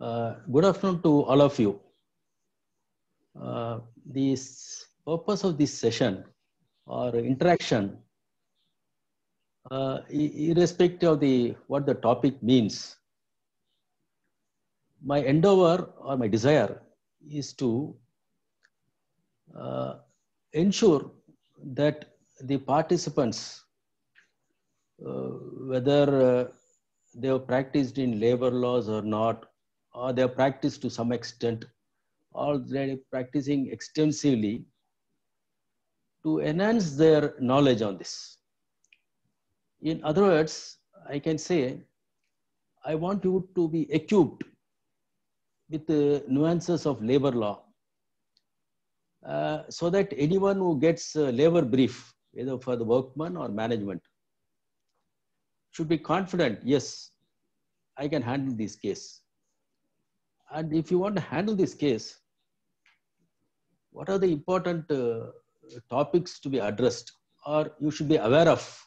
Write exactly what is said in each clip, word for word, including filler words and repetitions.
Uh, good afternoon to all of you. Uh, the purpose of this session or interaction, uh, irrespective of the what the topic means, my endeavor or my desire is to uh, ensure that the participants, uh, whether uh, they have practiced in labor laws or not, or they have practiced to some extent, or they're practicing extensively, to enhance their knowledge on this. In other words, I can say, I want you to be equipped with the nuances of labor law, uh, so that anyone who gets a labor brief, either for the workman or management, should be confident, yes, I can handle this case. And if you want to handle this case, what are the important uh, topics to be addressed or you should be aware of?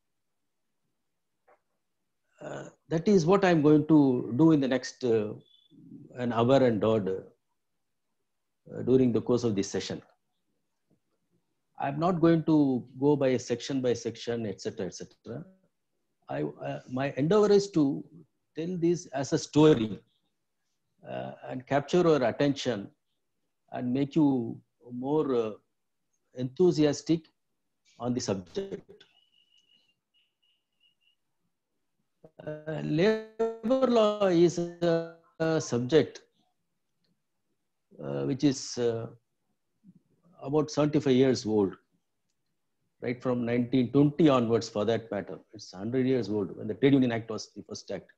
Uh, that is what I'm going to do in the next uh, an hour and odd uh, during the course of this session. I'm not going to go by section by section, et cetera, et cetera. I, uh, my endeavor is to tell this as a story uh, and capture your attention and make you more uh, enthusiastic on the subject. Uh, labor law is a, a subject uh, which is uh, about seventy-five years old, right from nineteen twenty onwards for that matter. It's one hundred years old when the Trade Union Act was the first act.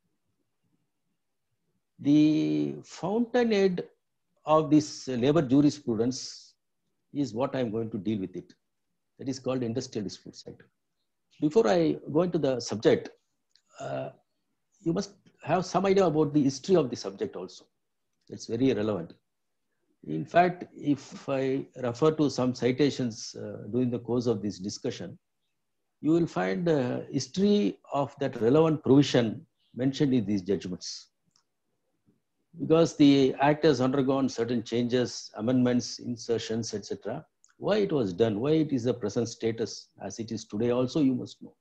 The fountainhead of this labor jurisprudence is what I'm going to deal with it. That is called Industrial Disputes Act. Before I go into the subject, uh, you must have some idea about the history of the subject also. It's very relevant. In fact, if I refer to some citations uh, during the course of this discussion, you will find the history of that relevant provision mentioned in these judgments. Because the Act has undergone certain changes, amendments, insertions, et cetera. Why it was done, why it is the present status as it is today also you must know.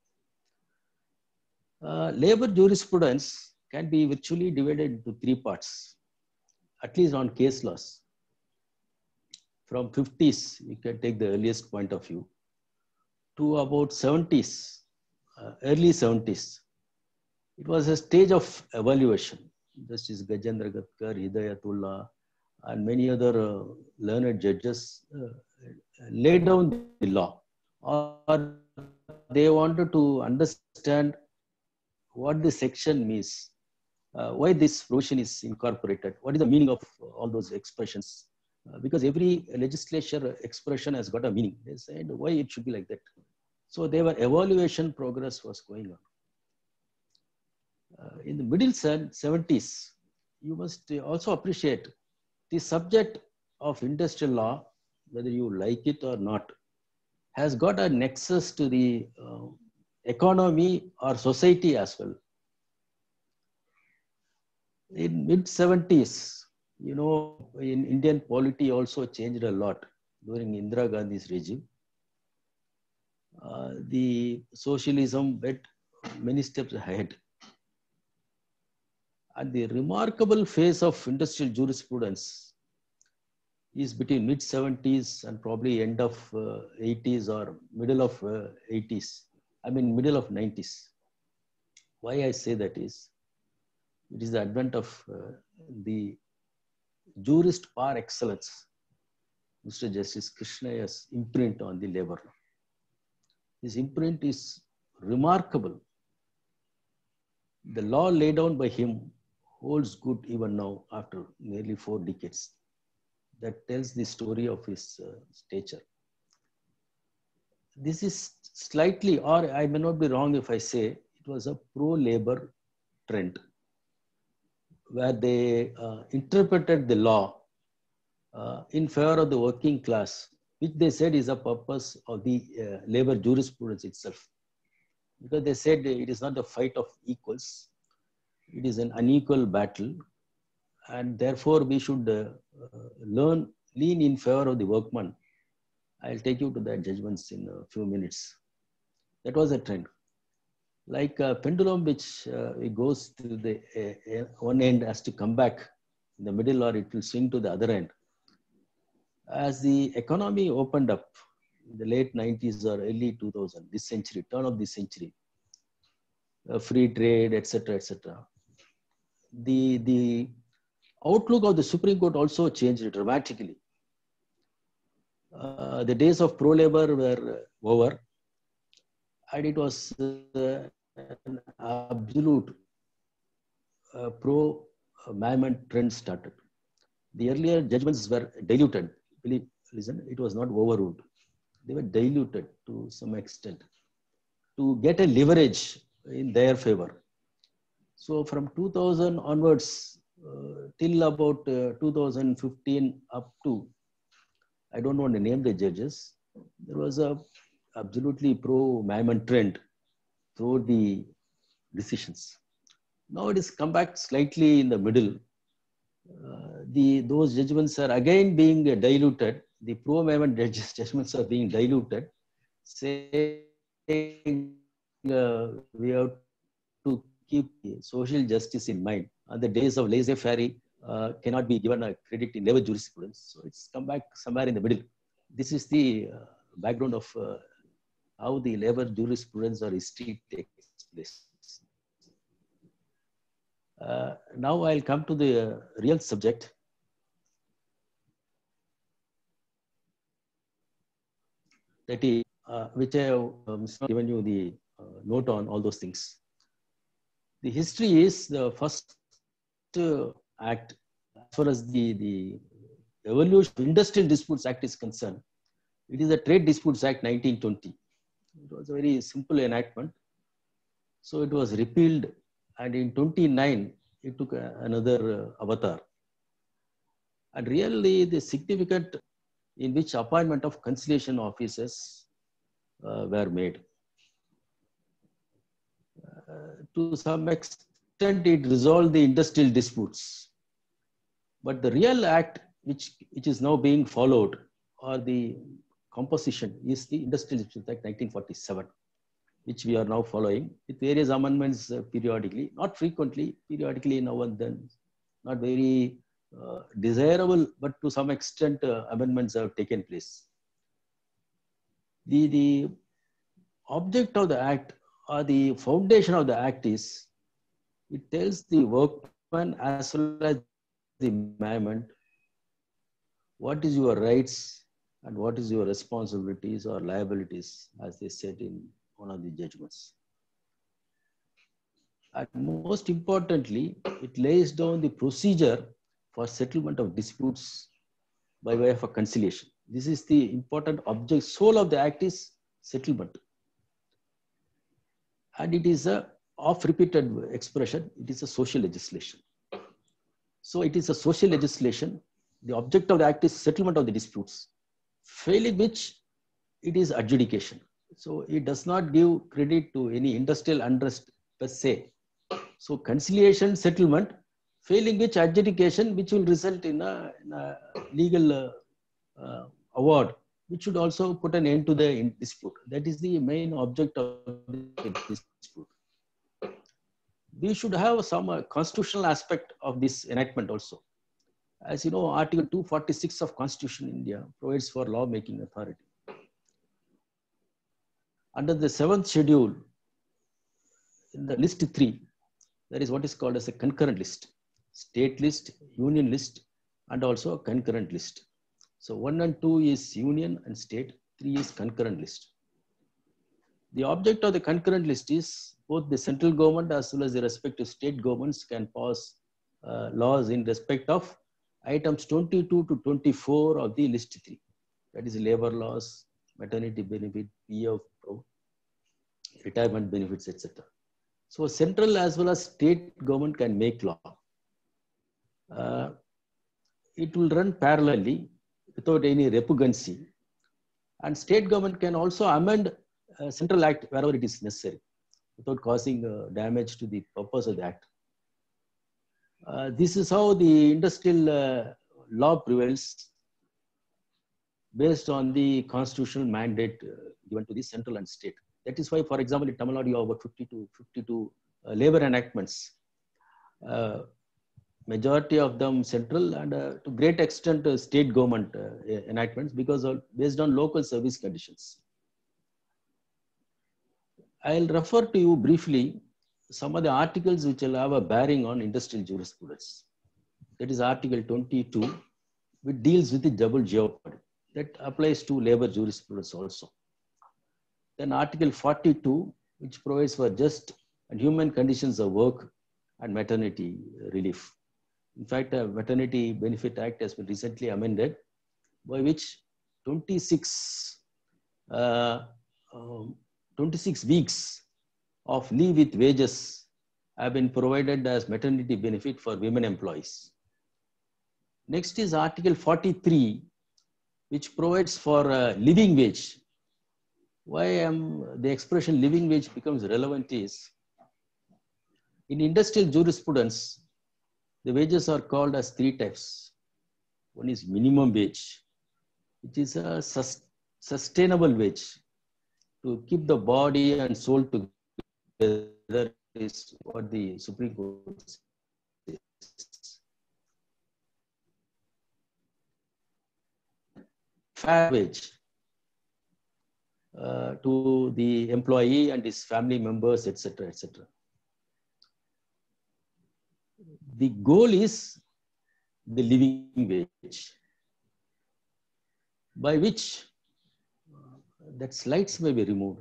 Uh, labor jurisprudence can be virtually divided into three parts, at least on case laws. From fifties, you can take the earliest point of view, to about seventies, uh, early seventies. It was a stage of evaluation. Justice Gajendra Gatkar, Hidayatullah, and many other uh, learned judges uh, laid down the law, or they wanted to understand what the section means, uh, why this provision is incorporated, what is the meaning of all those expressions. Uh, because every legislature expression has got a meaning. They said why it should be like that. So their evaluation progress was going on. Uh, in the middle seventies, you must also appreciate the subject of industrial law, whether you like it or not, has got a nexus to the uh, economy or society as well. In mid seventies, you know, in Indian polity also changed a lot during Indira Gandhi's regime. Uh, the socialism went many steps ahead. And the remarkable phase of industrial jurisprudence is between mid seventies and probably end of uh, eighties or middle of uh, eighties. I mean, middle of nineties. Why I say that is, it is the advent of uh, the jurist par excellence, Mister Justice Krishnaiah's imprint on the labor law. His imprint is remarkable. The law laid down by him holds good even now after nearly four decades. That tells the story of his uh, stature. This is slightly, or I may not be wrong if I say, it was a pro-labor trend where they uh, interpreted the law uh, in favor of the working class, which they said is the purpose of the uh, labor jurisprudence itself. Because they said it is not a fight of equals, it is an unequal battle, and therefore we should uh, uh, learn, lean in favor of the workman. I'll take you to that judgments in a few minutes. That was a trend. Like a pendulum, which uh, it goes to the uh, uh, one end has to come back in the middle, or it will swing to the other end. As the economy opened up in the late nineties or early two thousand, this century, turn of this century, uh, free trade, et cetera, et cetera. The, the outlook of the Supreme Court also changed dramatically. Uh, the days of pro-labor were over, and it was uh, an absolute uh, pro-Maimon trend started. The earlier judgments were diluted. Believe, listen, it was not overruled. They were diluted to some extent to get a leverage in their favor. So from two thousand onwards, uh, till about uh, two thousand fifteen up to, I don't want to name the judges, there was a absolutely pro-Maimon trend through the decisions. Now it has come back slightly in the middle. Uh, the those judgments are again being diluted. The pro-Maimon judgments are being diluted, saying uh, we have to keep social justice in mind. On the days of laissez-faire uh, cannot be given a credit in labor jurisprudence. So it's come back somewhere in the middle. This is the uh, background of uh, how the labor jurisprudence or history takes place. Uh, now I'll come to the uh, real subject. That is, uh, which I have um, given you the uh, note on all those things. The history is the first uh, act as far as the, the evolution of Industrial Disputes Act is concerned. It is the Trade Disputes Act nineteen twenty. It was a very simple enactment. So it was repealed, and in twenty-nine, it took a, another uh, avatar. And really the significant in which appointment of conciliation officers uh, were made. Uh, to some extent, it resolved the industrial disputes. But the real act which, which is now being followed, or the composition, is the Industrial Disputes Act nineteen forty-seven, which we are now following with various amendments uh, periodically, not frequently, periodically now and then, not very uh, desirable, but to some extent uh, amendments have taken place. The, the object of the act, or the foundation of the act, is it tells the workman as well as the management what is your rights and what is your responsibilities or liabilities, as they said in one of the judgments. And most importantly, it lays down the procedure for settlement of disputes by way of a conciliation. This is the important object. Soul of the act is settlement. And it is a oft-repeated expression. It is a social legislation. So it is a social legislation. The object of the act is settlement of the disputes, failing which it is adjudication. So it does not give credit to any industrial unrest per se. So conciliation, settlement, failing which adjudication, which will result in a, in a legal uh, uh, award, which should also put an end to the dispute. That is the main object of the dispute. We should have some uh, constitutional aspect of this enactment also. As you know, Article two forty-six of Constitution in India provides for law-making authority. Under the seventh schedule, in the list three, there is what is called as a concurrent list, state list, union list, and also a concurrent list. So one and two is union and state, three is concurrent list. The object of the concurrent list is both the central government as well as the respective state governments can pass uh, laws in respect of items twenty-two to twenty-four of the list three. That is labor laws, maternity benefit, P F, retirement benefits, et cetera. So central as well as state government can make law. Uh, it will run parallelly without any repugnancy. And state government can also amend a central act wherever it is necessary without causing uh, damage to the purpose of the act. Uh, this is how the industrial uh, law prevails based on the constitutional mandate uh, given to the central and state. That is why, for example, in Tamil Nadu, you have about fifty-two, fifty-two uh, labor enactments. Uh, majority of them central and uh, to great extent uh, state government uh, enactments because of, based on local service conditions. I'll refer to you briefly some of the articles which will have a bearing on industrial jurisprudence. That is Article twenty-two, which deals with the double jeopardy. That applies to labor jurisprudence also. Then Article forty-two, which provides for just and human conditions of work and maternity relief. In fact, a Maternity Benefit Act has been recently amended, by which twenty-six, uh, um, twenty-six weeks of leave with wages have been provided as maternity benefit for women employees. Next is Article forty-three, which provides for a living wage. Why um, the expression living wage becomes relevant is, in industrial jurisprudence, the wages are called as three types. One is minimum wage, which is a sus sustainable wage to keep the body and soul together, is what the Supreme Court says. Fair wage uh, to the employee and his family members, et cetera, et cetera. The goal is the living wage, by which uh, that slides may be removed.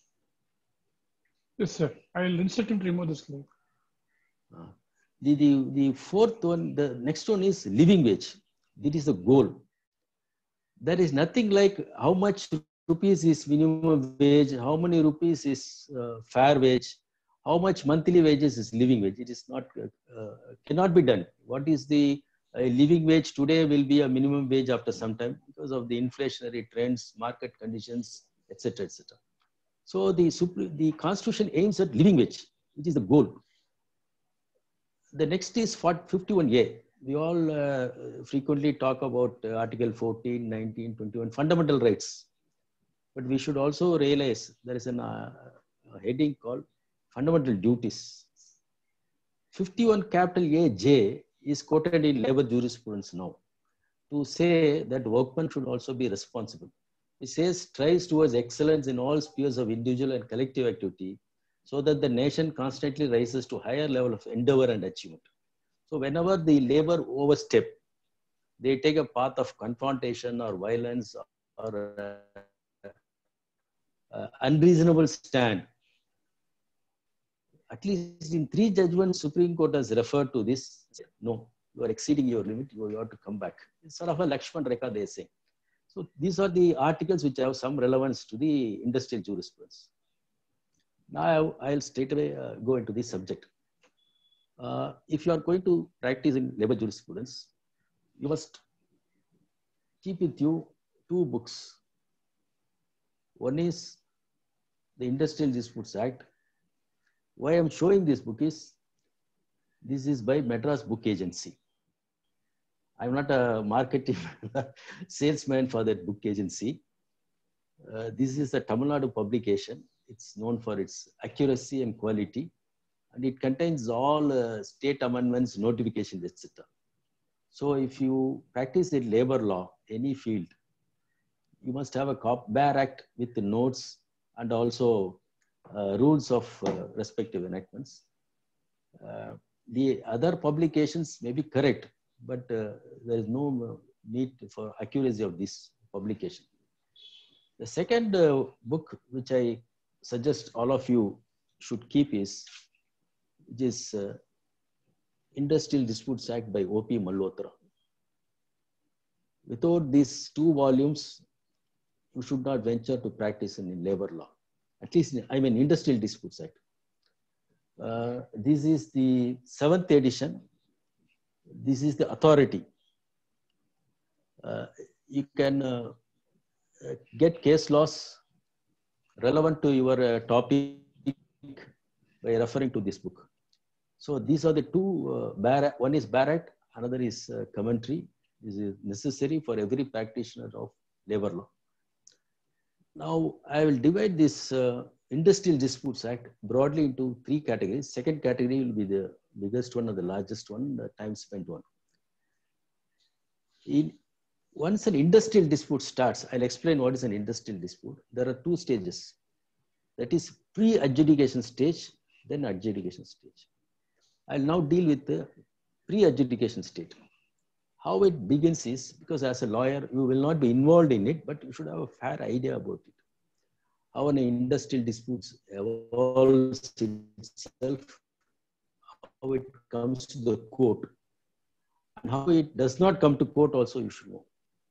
Yes, sir. I will instruct him to remove this slide. Uh, the, the, the fourth one, the next one is living wage. This is the goal. There is nothing like how much rupees is minimum wage, how many rupees is uh, fair wage, how much monthly wages is living wage. It is not, uh, cannot be done. What is the uh, living wage today will be a minimum wage after some time because of the inflationary trends, market conditions, et cetera, et cetera. So the, the Constitution aims at living wage, which is the goal. The next is fifty-one A. We all uh, frequently talk about uh, Article fourteen, nineteen, twenty-one, fundamental rights. But we should also realize there is an, uh, a heading called fundamental duties. fifty-one capital A J is quoted in labor jurisprudence now to say that workmen should also be responsible. It says strives towards excellence in all spheres of individual and collective activity so that the nation constantly rises to higher level of endeavor and achievement. So whenever the labor overstep, they take a path of confrontation or violence or uh, uh, unreasonable stand. At least in three judgments, Supreme Court has referred to this. No, you are exceeding your limit, you have to come back. It's sort of a Lakshman Rekha, they say. So these are the articles which have some relevance to the industrial jurisprudence. Now I'll straight away uh, go into this subject. Uh, if you are going to practice in labor jurisprudence, you must keep with you two books. One is the Industrial Disputes Act. Why I'm showing this book is, this is by Madras Book Agency. I'm not a marketing salesman for that book agency. Uh, this is a Tamil Nadu publication. It's known for its accuracy and quality. And it contains all uh, state amendments, notifications, et cetera. So if you practice in labor law, any field, you must have a bare act with the notes and also uh, rules of uh, respective enactments. Uh, the other publications may be correct, but uh, there is no need for accuracy of this publication. The second uh, book which I suggest all of you should keep is, which is uh, Industrial Disputes Act by O P Malhotra. Without these two volumes, you should not venture to practice in, in labor law. At least, in, I mean, Industrial Disputes Act. Uh, this is the seventh edition. This is the authority. Uh, you can uh, get case laws relevant to your uh, topic by referring to this book. So these are the two, uh, bar one is Barrett, another is uh, commentary. This is necessary for every practitioner of labor law. Now, I will divide this uh, Industrial Disputes Act broadly into three categories. Second category will be the biggest one or the largest one, the time spent one. In, once an industrial dispute starts, I'll explain what is an industrial dispute. There are two stages. That is pre-adjudication stage, then adjudication stage. I'll now deal with the pre-adjudication stage. How it begins is, because as a lawyer, you will not be involved in it, but you should have a fair idea about it. How an industrial dispute evolves itself, how it comes to the court, and how it does not come to court also you should know.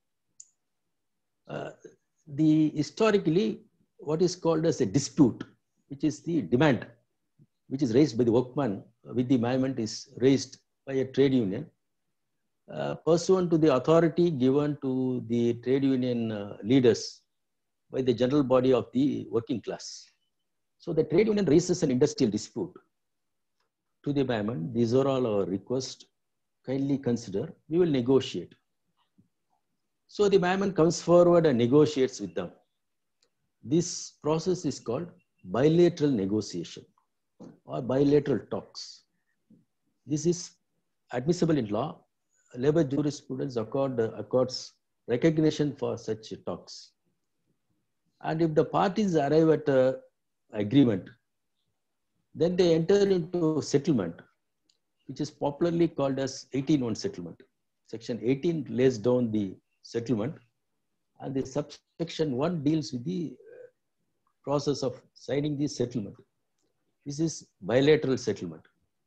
Uh, the historically, what is called as a dispute, which is the demand, which is raised by the workman with the management, is raised by a trade union, uh, pursuant to the authority given to the trade union uh, leaders by the general body of the working class. So the trade union raises an industrial dispute to the management. These are all our requests. Kindly consider, we will negotiate. So the management comes forward and negotiates with them. This process is called bilateral negotiation or bilateral talks. This is admissible in law. Labor jurisprudence accord, accords recognition for such talks. And if the parties arrive at an agreement, then they enter into settlement, which is popularly called as eighteen one settlement. Section eighteen lays down the settlement, and the subsection one deals with the process of signing the settlement. This is bilateral settlement.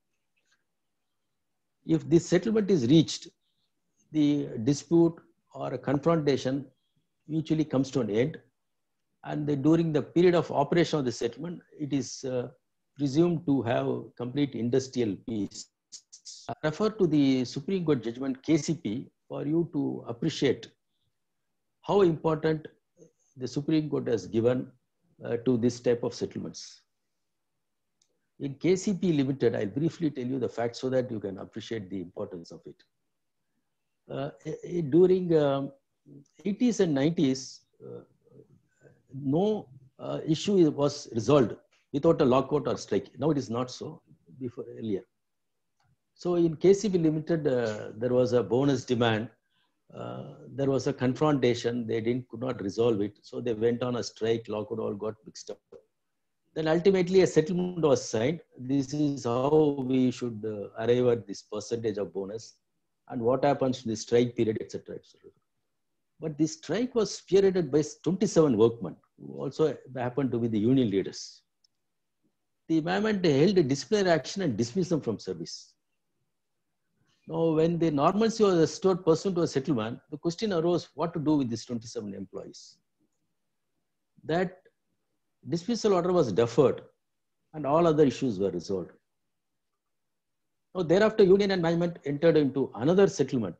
If this settlement is reached, the dispute or a confrontation usually comes to an end, and the, during the period of operation of the settlement, it is uh, presumed to have complete industrial peace. I refer to the Supreme Court judgment K C P for you to appreciate how important the Supreme Court has given uh, to this type of settlements. In K C P Limited, I'll briefly tell you the facts so that you can appreciate the importance of it. Uh, during um, eighties and nineties, uh, no uh, issue was resolved without a lockout or strike. Now it is not so, before earlier. So in K C P Limited, uh, there was a bonus demand. Uh, there was a confrontation. They didn't could not resolve it. So they went on a strike, lockout, all got mixed up. Then ultimately a settlement was signed. This is how we should uh, arrive at this percentage of bonus and what happens to the strike period, et cetera, et cetera. But this strike was spearheaded by twenty-seven workmen, who also happened to be the union leaders. The management held a disciplinary action and dismissed them from service. Now, when the normalcy was restored pursuant to a settlement, the question arose what to do with these twenty-seven employees. That dismissal order was deferred and all other issues were resolved. Now, thereafter, union and management entered into another settlement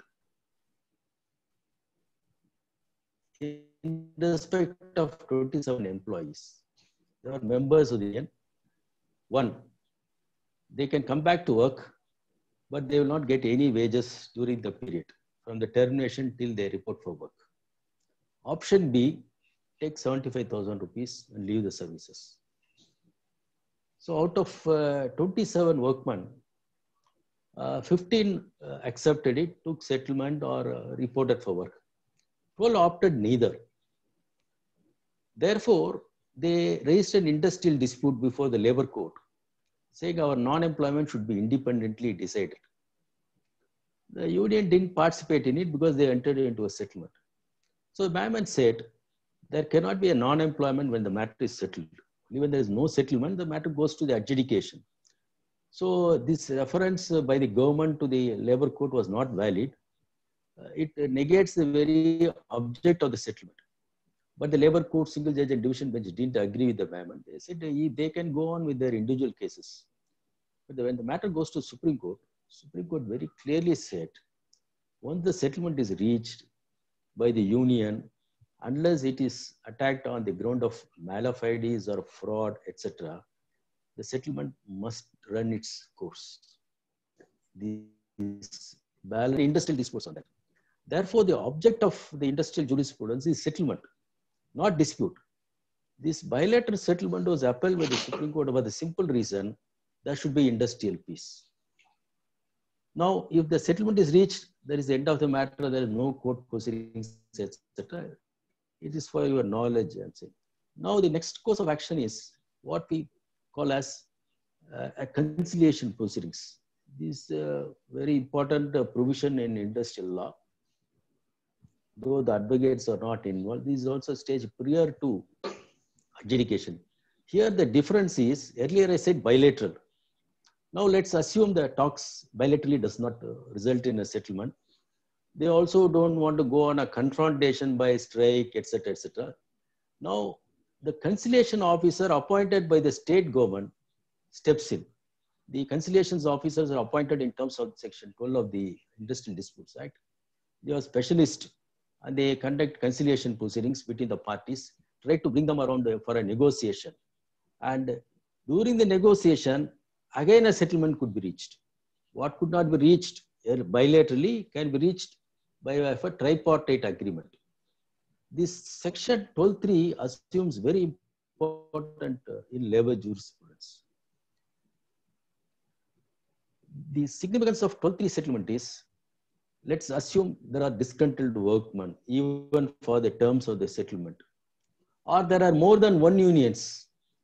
in respect of twenty-seven employees. They are members of the union. One, they can come back to work, but they will not get any wages during the period from the termination till they report for work. Option B, take seventy-five thousand rupees and leave the services. So out of uh, twenty-seven workmen, uh, fifteen uh, accepted it, took settlement or uh, reported for work. twelve opted neither. Therefore, they raised an industrial dispute before the labor court, saying our non-employment should be independently decided. The union didn't participate in it because they entered into a settlement. So the management said, there cannot be a non-employment when the matter is settled. Even there is no settlement, the matter goes to the adjudication. So this reference by the government to the labor court was not valid. Uh, it negates the very object of the settlement. But the labor court, single judge and division bench didn't agree with the management. They said they can go on with their individual cases. But when the matter goes to Supreme Court, Supreme Court very clearly said, once the settlement is reached by the union, unless it is attacked on the ground of mala fides or fraud, et cetera, the settlement must run its course. This balance industrial disputes on that. Therefore, the object of the industrial jurisprudence is settlement, not dispute. This bilateral settlement was upheld by the Supreme Court for the simple reason there should be industrial peace. Now, if the settlement is reached, there is the end of the matter, there is no court proceedings, et cetera. It is for your knowledge and say. Now, the next course of action is what we call as uh, a conciliation proceedings. This is a very important uh, provision in industrial law. Though the advocates are not involved, this is also a stage prior to adjudication. Here, the difference is, earlier I said bilateral. Now, let's assume the talks bilaterally does not uh, result in a settlement. They also don't want to go on a confrontation by strike, et cetera, et cetera. Now, the conciliation officer appointed by the state government steps in. The conciliation officers are appointed in terms of Section twelve of the Industrial Disputes Act. They are specialists and they conduct conciliation proceedings between the parties, try to bring them around for a negotiation. And during the negotiation, again a settlement could be reached. What could not be reached bilaterally can be reached by a tripartite agreement. This section twelve three assumes very important uh, in labor jurisprudence. The significance of twelve three settlement is, let's assume there are disgruntled workmen even for the terms of the settlement, or there are more than one unions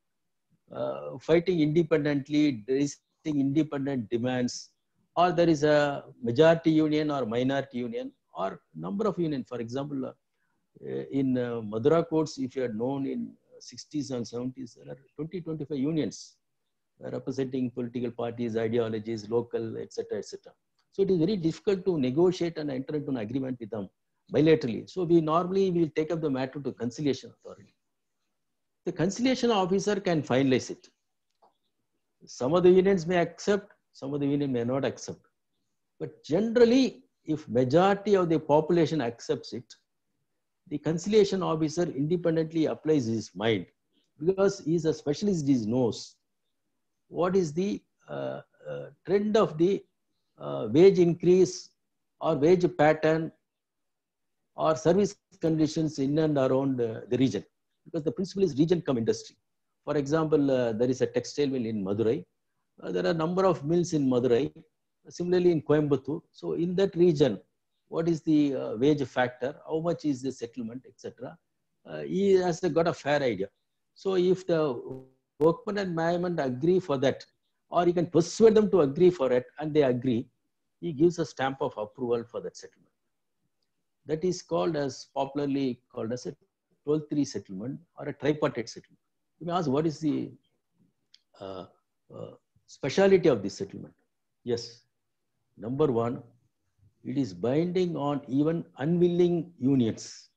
uh, fighting independently, raising independent demands, or there is a majority union or minority union or number of unions. For example, uh, in uh, Madura courts, if you had known in sixties and seventies, there are twenty, twenty-five unions representing political parties, ideologies, local, et cetera, et cetera. So it is very difficult to negotiate and enter into an agreement with them bilaterally. So we normally will take up the matter to conciliation authority. The conciliation officer can finalize it. Some of the unions may accept, some of the unions may not accept. But generally, if majority of the population accepts it, the conciliation officer independently applies his mind, because he is a specialist, he knows what is the uh, uh, trend of the uh, wage increase or wage pattern or service conditions in and around uh, the region. Because the principle is region cum industry. For example, uh, there is a textile mill in Madurai. Uh, there are a number of mills in Madurai, similarly in Coimbatore. So in that region, what is the uh, wage factor, how much is the settlement, et cetera. Uh, he has got a fair idea. So if the workmen and management agree for that, or he can persuade them to agree for it, and they agree, he gives a stamp of approval for that settlement. That is called as, popularly called as a twelve three settlement or a tripartite settlement. You may ask, what is the uh, uh, speciality of this settlement? Yes, number one, it is binding on even unwilling unions.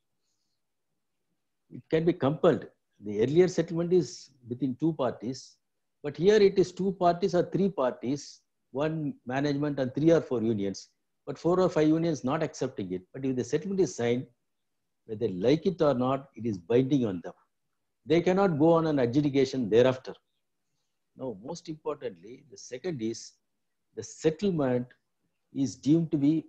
It can be compelled. The earlier settlement is within two parties, but here it is two parties or three parties, one management and three or four unions, but four or five unions not accepting it. But if the settlement is signed, whether they like it or not, it is binding on them. They cannot go on an adjudication thereafter. Now, most importantly, the second is the settlement is deemed to be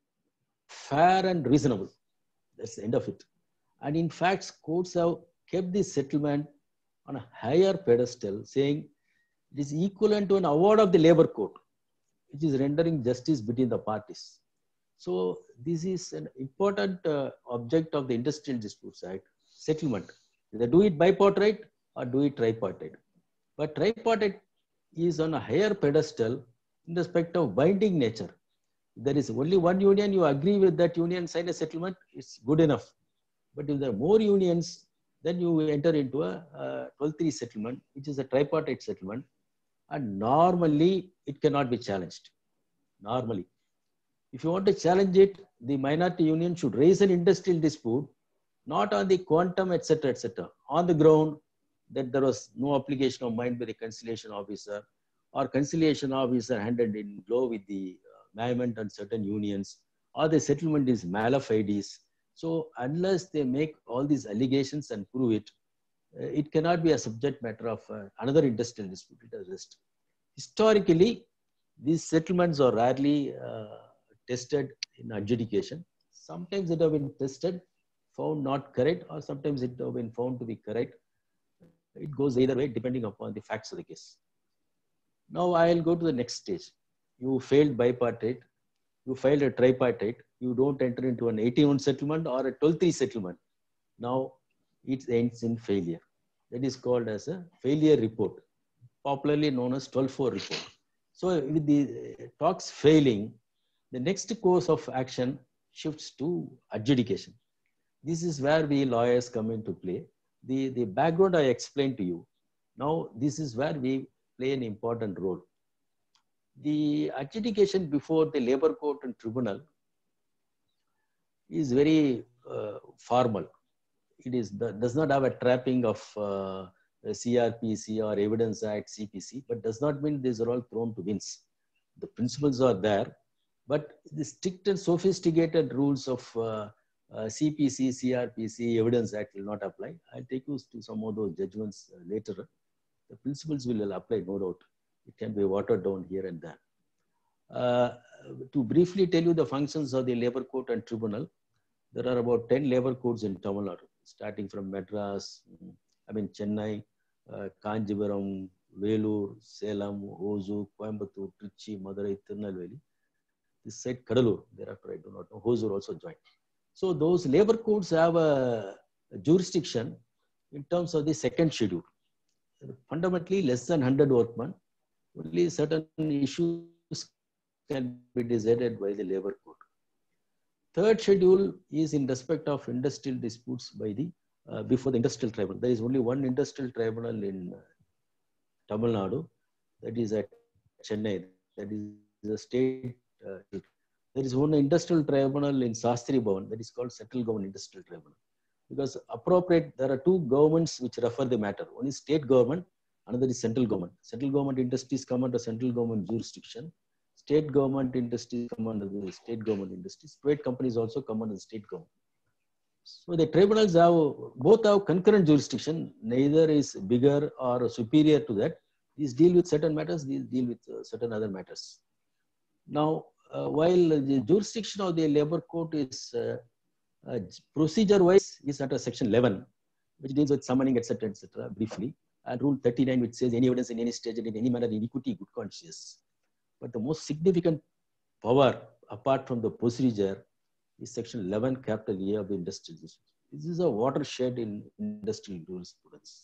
fair and reasonable. That's the end of it. And in fact, courts have kept this settlement on a higher pedestal, saying it is equivalent to an award of the labor court, which is rendering justice between the parties. So this is an important uh, object of the Industrial Disputes Act, settlement. Either do it bipartite or do it tripartite. But tripartite is on a higher pedestal in respect of binding nature. If there is only one union, you agree with that union, sign a settlement, it's good enough. But if there are more unions, then you enter into a twelve three settlement, which is a tripartite settlement. And normally, it cannot be challenged. Normally. If you want to challenge it, the minority union should raise an industrial dispute, not on the quantum, et cetera, et cetera, on the ground that there was no application of mind by the conciliation officer, or conciliation officer handed in blow with the uh, management and certain unions, or the settlement is mala fides. So unless they make all these allegations and prove it, uh, it cannot be a subject matter of uh, another industrial dispute. It has rest. Historically, these settlements are rarely uh, tested in adjudication. Sometimes it have been tested, found not correct, or sometimes it have been found to be correct. It goes either way depending upon the facts of the case. Now I'll go to the next stage. You failed bipartite, you filed a tripartite, you don't enter into an eighty-one settlement or a twelve three settlement. Now it ends in failure. That is called as a failure report, popularly known as twelve four report. So with the talks failing, the next course of action shifts to adjudication. This is where we lawyers come into play. The, the background I explained to you. Now this is where we play an important role. The adjudication before the labor court and tribunal is very uh, formal. It is does not have a trapping of uh, C R P C or Evidence Act, C P C, but does not mean these are all thrown to winds. The principles are there, but the strict and sophisticated rules of uh, uh, C P C, C R P C, Evidence Act will not apply. I'll take you to some of those judgments uh, later. The principles will apply, no doubt. It can be watered down here and there. Uh, to briefly tell you the functions of the labor court and tribunal, there are about ten labor courts in Tamil Nadu, starting from Madras, I mean Chennai, uh, Kanjivaram, Velur, Salem, Hosur, Coimbatore, Trichy, Madurai, Tirunelveli. This side Kadalur, thereafter I do not know, Hosur also joined. So those labor courts have a, a jurisdiction in terms of the second schedule. Fundamentally less than one hundred workmen, only certain issues can be decided by the labor court. Third schedule is in respect of industrial disputes by the uh, before the industrial tribunal. There is only one industrial tribunal in uh, Tamil Nadu, that is at Chennai. That is the state. Uh, there is one industrial tribunal in Shastri Bhavan, that is called Central Government Industrial Tribunal. Because appropriate, there are two governments which refer the matter. One is state government, another is central government. Central government industries come under central government jurisdiction. State government industries come under the state government industries. Private companies also come under the state government. So the tribunals have, both have concurrent jurisdiction. Neither is bigger or superior to that. These deal with certain matters, these deal with uh, certain other matters. Now, uh, while the jurisdiction of the labor court is uh, uh, procedure-wise is under section eleven, which deals with summoning, et cetera, et cetera, briefly, and rule thirty-nine, which says any evidence in any stage and in any manner in equity, good conscience. But the most significant power, apart from the procedure, is section eleven, capital A of the industrial dispute. This is a watershed in industrial jurisprudence.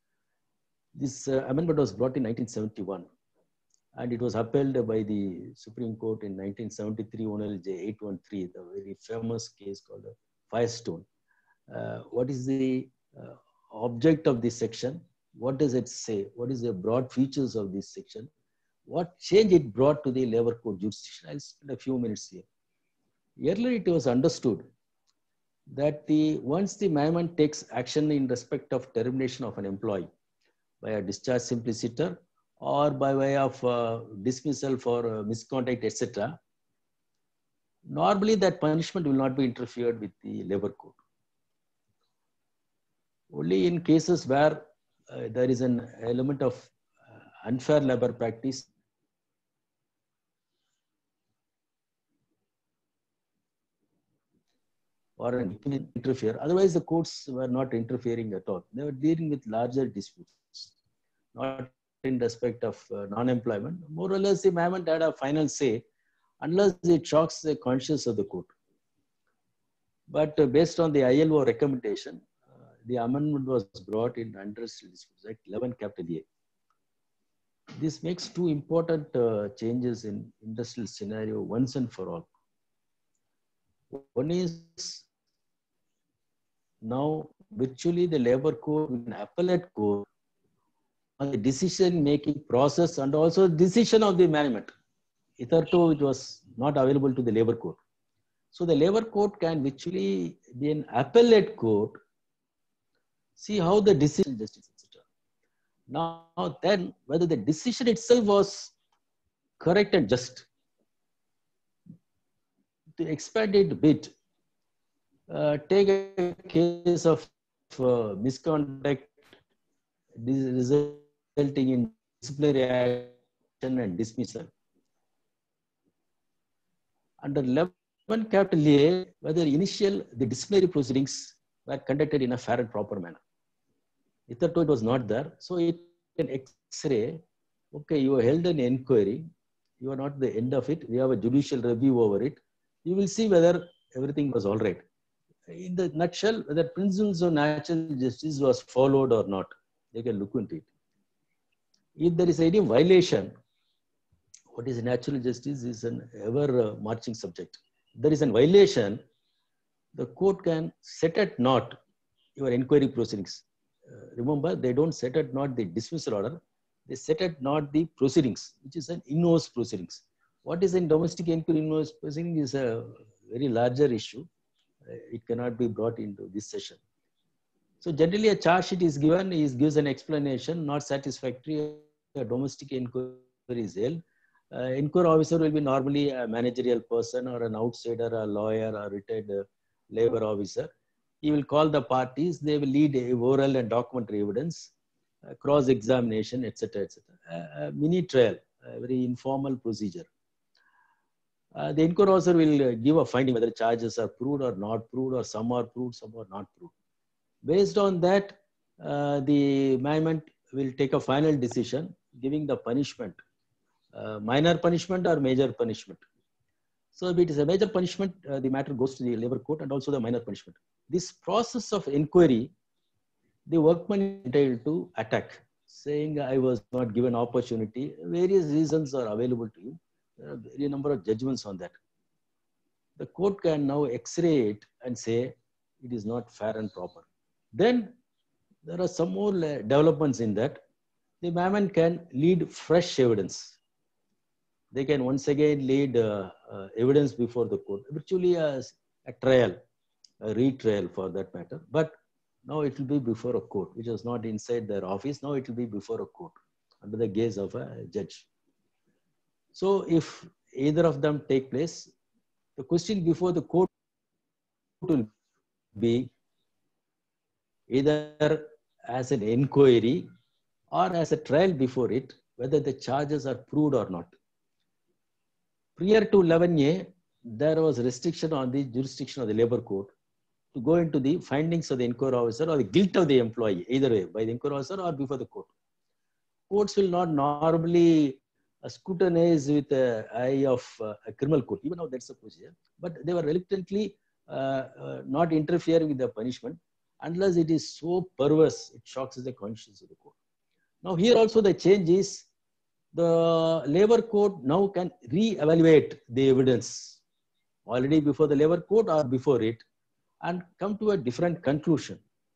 This uh, amendment was brought in nineteen seventy-one, and it was upheld by the Supreme Court in nineteen seventy-three, one L J eight one three, the very famous case called the Firestone. Uh, what is the uh, object of this section? What does it say? What is the broad features of this section? What change it brought to the labor court jurisdiction? I'll spend a few minutes here. Earlier it was understood that the once the management takes action in respect of termination of an employee by a discharge simpliciter or by way of uh, dismissal for uh, misconduct, et cetera, normally that punishment will not be interfered with the labor code. Only in cases where uh, there is an element of uh, unfair labor practice or an interfere. Otherwise, the courts were not interfering at all. They were dealing with larger disputes, not in respect of uh, non-employment. More or less, the management had a final say, unless it shocks the conscience of the court. But uh, based on the I L O recommendation, uh, the amendment was brought in Industrial Disputes Act eleven capital A. This makes two important uh, changes in industrial scenario once and for all. One is now virtually the labor court, an appellate court, on the decision-making process and also decision of the management. Hitherto, it was not available to the labor court. So the labor court can virtually be an appellate court, see how the decision justice, et cetera. Now then, whether the decision itself was correct and just. To expand it a bit, uh, take a case of uh, misconduct resulting in disciplinary action and dismissal. Under eleven capital A, whether initial the disciplinary proceedings were conducted in a fair and proper manner. Hitherto it was not there, so it can X-ray. Okay, you held an inquiry. You are not the end of it. We have a judicial review over it. You will see whether everything was all right. In the nutshell, whether principles of natural justice was followed or not, they can look into it. If there is any violation, what is natural justice is an ever uh, marching subject. If there is a violation, the court can set at naught your inquiry proceedings. Uh, remember, they don't set at naught the dismissal order. They set at naught the proceedings, which is an in-house proceedings. What is in domestic inquiry in-house proceeding is a very larger issue. Uh, it cannot be brought into this session. So generally a charge sheet is given, he gives an explanation, not satisfactory, a domestic inquiry is held. Uh, inquiry officer will be normally a managerial person or an outsider, a lawyer or retired uh, labor officer. He will call the parties, they will lead a oral and documentary evidence, uh, cross-examination, et cetera, et cetera. A, a mini trial, a very informal procedure. Uh, the inquiry officer will uh, give a finding whether charges are proved or not proved, or some are proved, some are not proved. Based on that, uh, the management will take a final decision giving the punishment, uh, minor punishment or major punishment. So if it is a major punishment, uh, the matter goes to the labor court, and also the minor punishment. This process of inquiry, the workman is entitled to attack, saying I was not given opportunity. Various reasons are available to you. There are a number of judgments on that. The court can now X-ray it and say it is not fair and proper. Then there are some more developments in that. The management can lead fresh evidence. They can once again lead uh, uh, evidence before the court, virtually as a trial, a retrial for that matter. But now it will be before a court, which is not inside their office. Now it will be before a court under the gaze of a judge. So if either of them take place, the question before the court will be either as an inquiry or as a trial before it, whether the charges are proved or not. Prior to eleven A, there was restriction on the jurisdiction of the labor court to go into the findings of the inquiry officer or the guilt of the employee, either way, by the inquiry officer or before the court. Courts will not normally uh, scrutinize with the eye of uh, a criminal court, even though that's a procedure, but they were reluctantly uh, uh, not interfering with the punishment unless it is so perverse, it shocks the conscience of the court. Now here also the change is the labor court now can re-evaluate the evidence already before the labor court or before it and come to a different conclusion.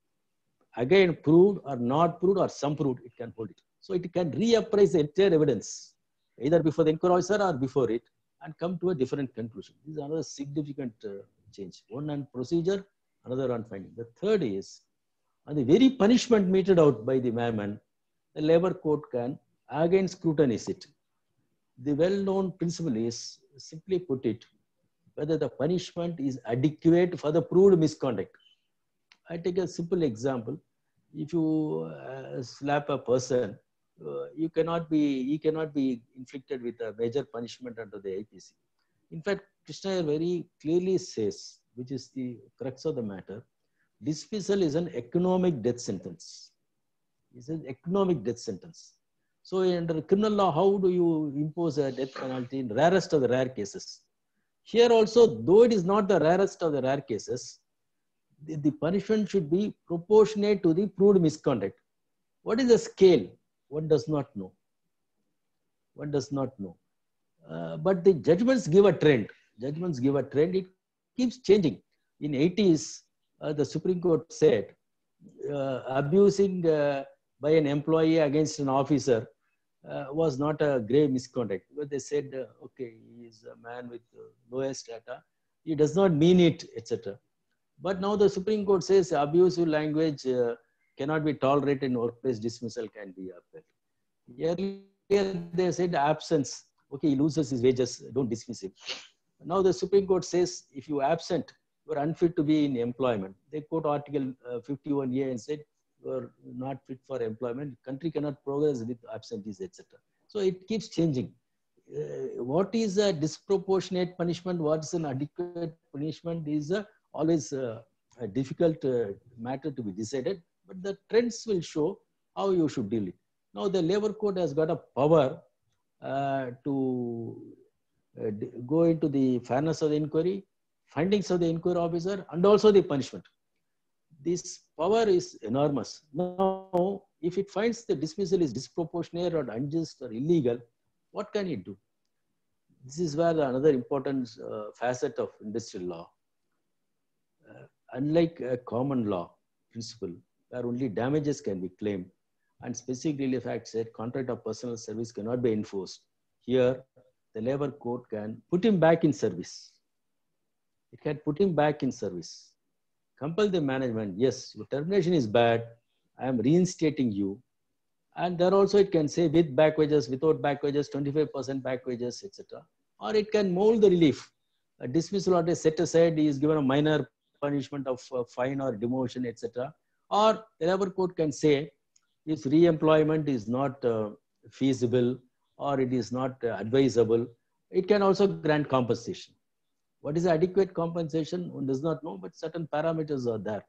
Again, proved or not proved or some proved, it can hold it. So it can reappraise the entire evidence, either before the inquiry officer or before it, and come to a different conclusion. This is another significant uh, change. One on procedure, another on finding. The third is, on the very punishment meted out by the management, the labor court can again scrutinize it. The well-known principle is, simply put it, whether the punishment is adequate for the proved misconduct. I take a simple example. If you uh, slap a person, uh, you cannot be, he cannot be inflicted with a major punishment under the I P C. In fact, Krishna very clearly says, which is the crux of the matter, dismissal is an economic death sentence. It's an economic death sentence. So under criminal law, how do you impose a death penalty in rarest of the rare cases? Here also, though it is not the rarest of the rare cases, the, the punishment should be proportionate to the proved misconduct. What is the scale? One does not know. One does not know. Uh, but the judgments give a trend. Judgments give a trend. It keeps changing. In eighties, uh, the Supreme Court said, uh, abusing uh, by an employee against an officer uh, was not a grave misconduct. But they said, uh, okay, he is a man with uh, lowest data. He does not mean it, et cetera. But now the Supreme Court says abusive language uh, cannot be tolerated in workplace, dismissal can be upheld. Earlier they said absence, okay, he loses his wages, don't dismiss him. Now the Supreme Court says if you are absent, you are unfit to be in employment. They quote Article uh, fifty-one A and said, are not fit for employment. Country cannot progress with absentees, et cetera. So it keeps changing. Uh, what is a disproportionate punishment? What is an adequate punishment is a, always a, a difficult uh, matter to be decided. But the trends will show how you should deal it. Now the labor court has got a power uh, to uh, go into the fairness of the inquiry, findings of the inquiry officer, and also the punishment. This power is enormous. Now, if it finds the dismissal is disproportionate or unjust or illegal, what can it do? This is where another important uh, facet of industrial law. Uh, unlike a common law principle, where only damages can be claimed, and specific relief act said contract of personal service cannot be enforced. Here, the labor court can put him back in service. It can put him back in service. Compel the management, yes, your termination is bad, I am reinstating you. And there also it can say with back wages, without back wages, twenty-five percent back wages, et cetera. Or it can mold the relief. A dismissal order set aside, he is given a minor punishment of uh, fine or demotion, et cetera. Or the labor court can say, if re-employment is not uh, feasible or it is not uh, advisable, it can also grant compensation. What is adequate compensation? One does not know, but certain parameters are there.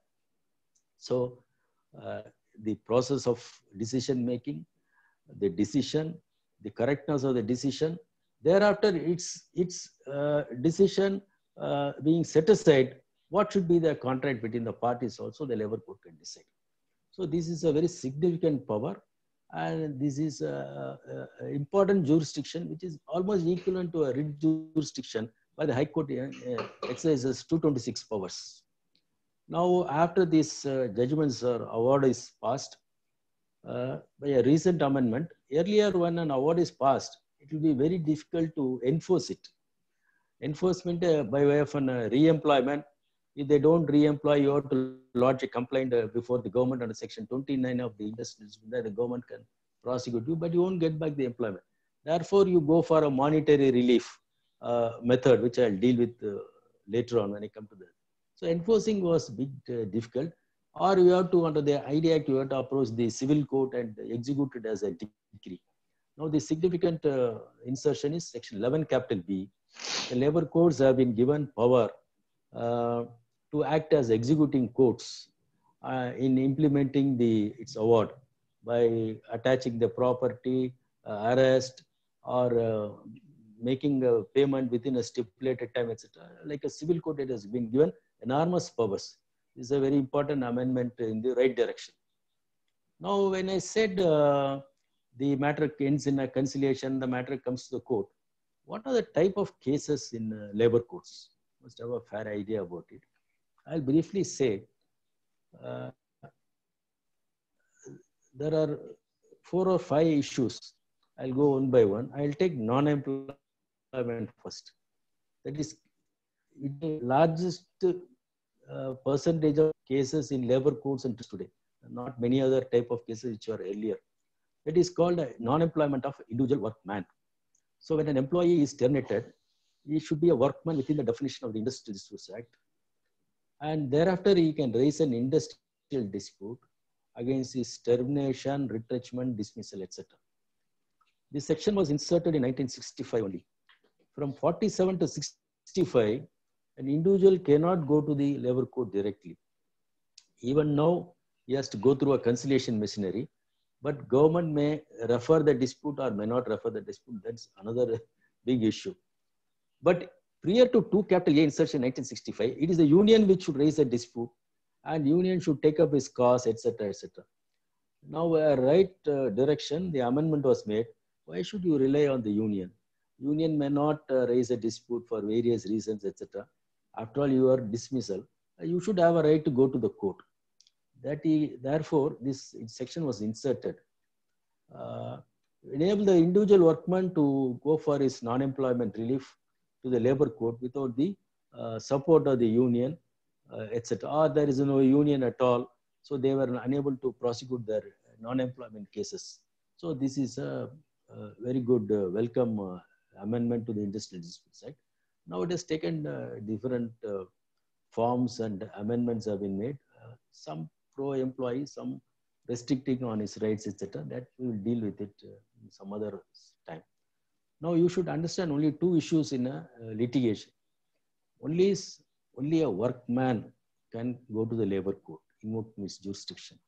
So uh, the process of decision making, the decision, the correctness of the decision, thereafter its, its uh, decision uh, being set aside, what should be the contract between the parties also the labor court can decide. So this is a very significant power, and this is a, a, a important jurisdiction which is almost equivalent to a writ jurisdiction by the High Court uh, exercises two twenty-six powers. Now, after this uh, judgments or award is passed uh, by a recent amendment, earlier when an award is passed, it will be very difficult to enforce it. Enforcement uh, by way of an uh, re-employment, if they don't re-employ, you have to lodge a complaint uh, before the government under section twenty-nine of the industry, that the government can prosecute you, but you won't get back the employment. Therefore, you go for a monetary relief uh, method, which I'll deal with uh, later on when I come to that. So enforcing was a bit uh, difficult, or you have to, under the I D Act, you have to approach the civil court and execute it as a decree. Now, the significant uh, insertion is section eleven capital B. The labor courts have been given power uh, to act as executing courts uh, in implementing the its award by attaching the property, uh, arrest, or uh, making a payment within a stipulated time, et cetera. Like a civil court, it has been given enormous powers. This is a very important amendment in the right direction. Now, when I said uh, the matter ends in a conciliation, the matter comes to the court, what are the type of cases in uh, labor courts? Must have a fair idea about it. I'll briefly say uh, there are four or five issues. I'll go one by one. I'll take non-employment first. That is the largest uh, percentage of cases in labor courts and today, not many other type of cases which were earlier. That is called a non-employment of individual workman. So when an employee is terminated, he should be a workman within the definition of the Industrial Disputes Act. And thereafter, he can raise an industrial dispute against his termination, retrenchment, dismissal, et cetera. This section was inserted in nineteen sixty-five only. From forty-seven to sixty-five, an individual cannot go to the labor court directly. Even now, he has to go through a conciliation machinery, but government may refer the dispute or may not refer the dispute. That's another big issue. But prior to two capital A insertion in nineteen sixty-five, it is the union which should raise a dispute, and union should take up his cause, et cetera, et cetera. Now, a right uh, direction, the amendment was made. Why should you rely on the union? Union may not uh, raise a dispute for various reasons, et cetera. After all, your dismissal, uh, you should have a right to go to the court. That he, therefore, this section was inserted. Uh, enable the individual workman to go for his non-employment relief to the labor court without the uh, support of the union, uh, et cetera. Or there is no union at all, so they were unable to prosecute their non-employment cases. So this is a, a very good uh, welcome uh, amendment to the Industrial Disputes Act. Now it has taken uh, different uh, forms and amendments have been made. Uh, some pro-employee, some restricting on his rights, et cetera. That we will deal with it uh, in some other time. Now you should understand only two issues in a uh, litigation. Only is only a workman can go to the labor court, invoke his jurisdiction.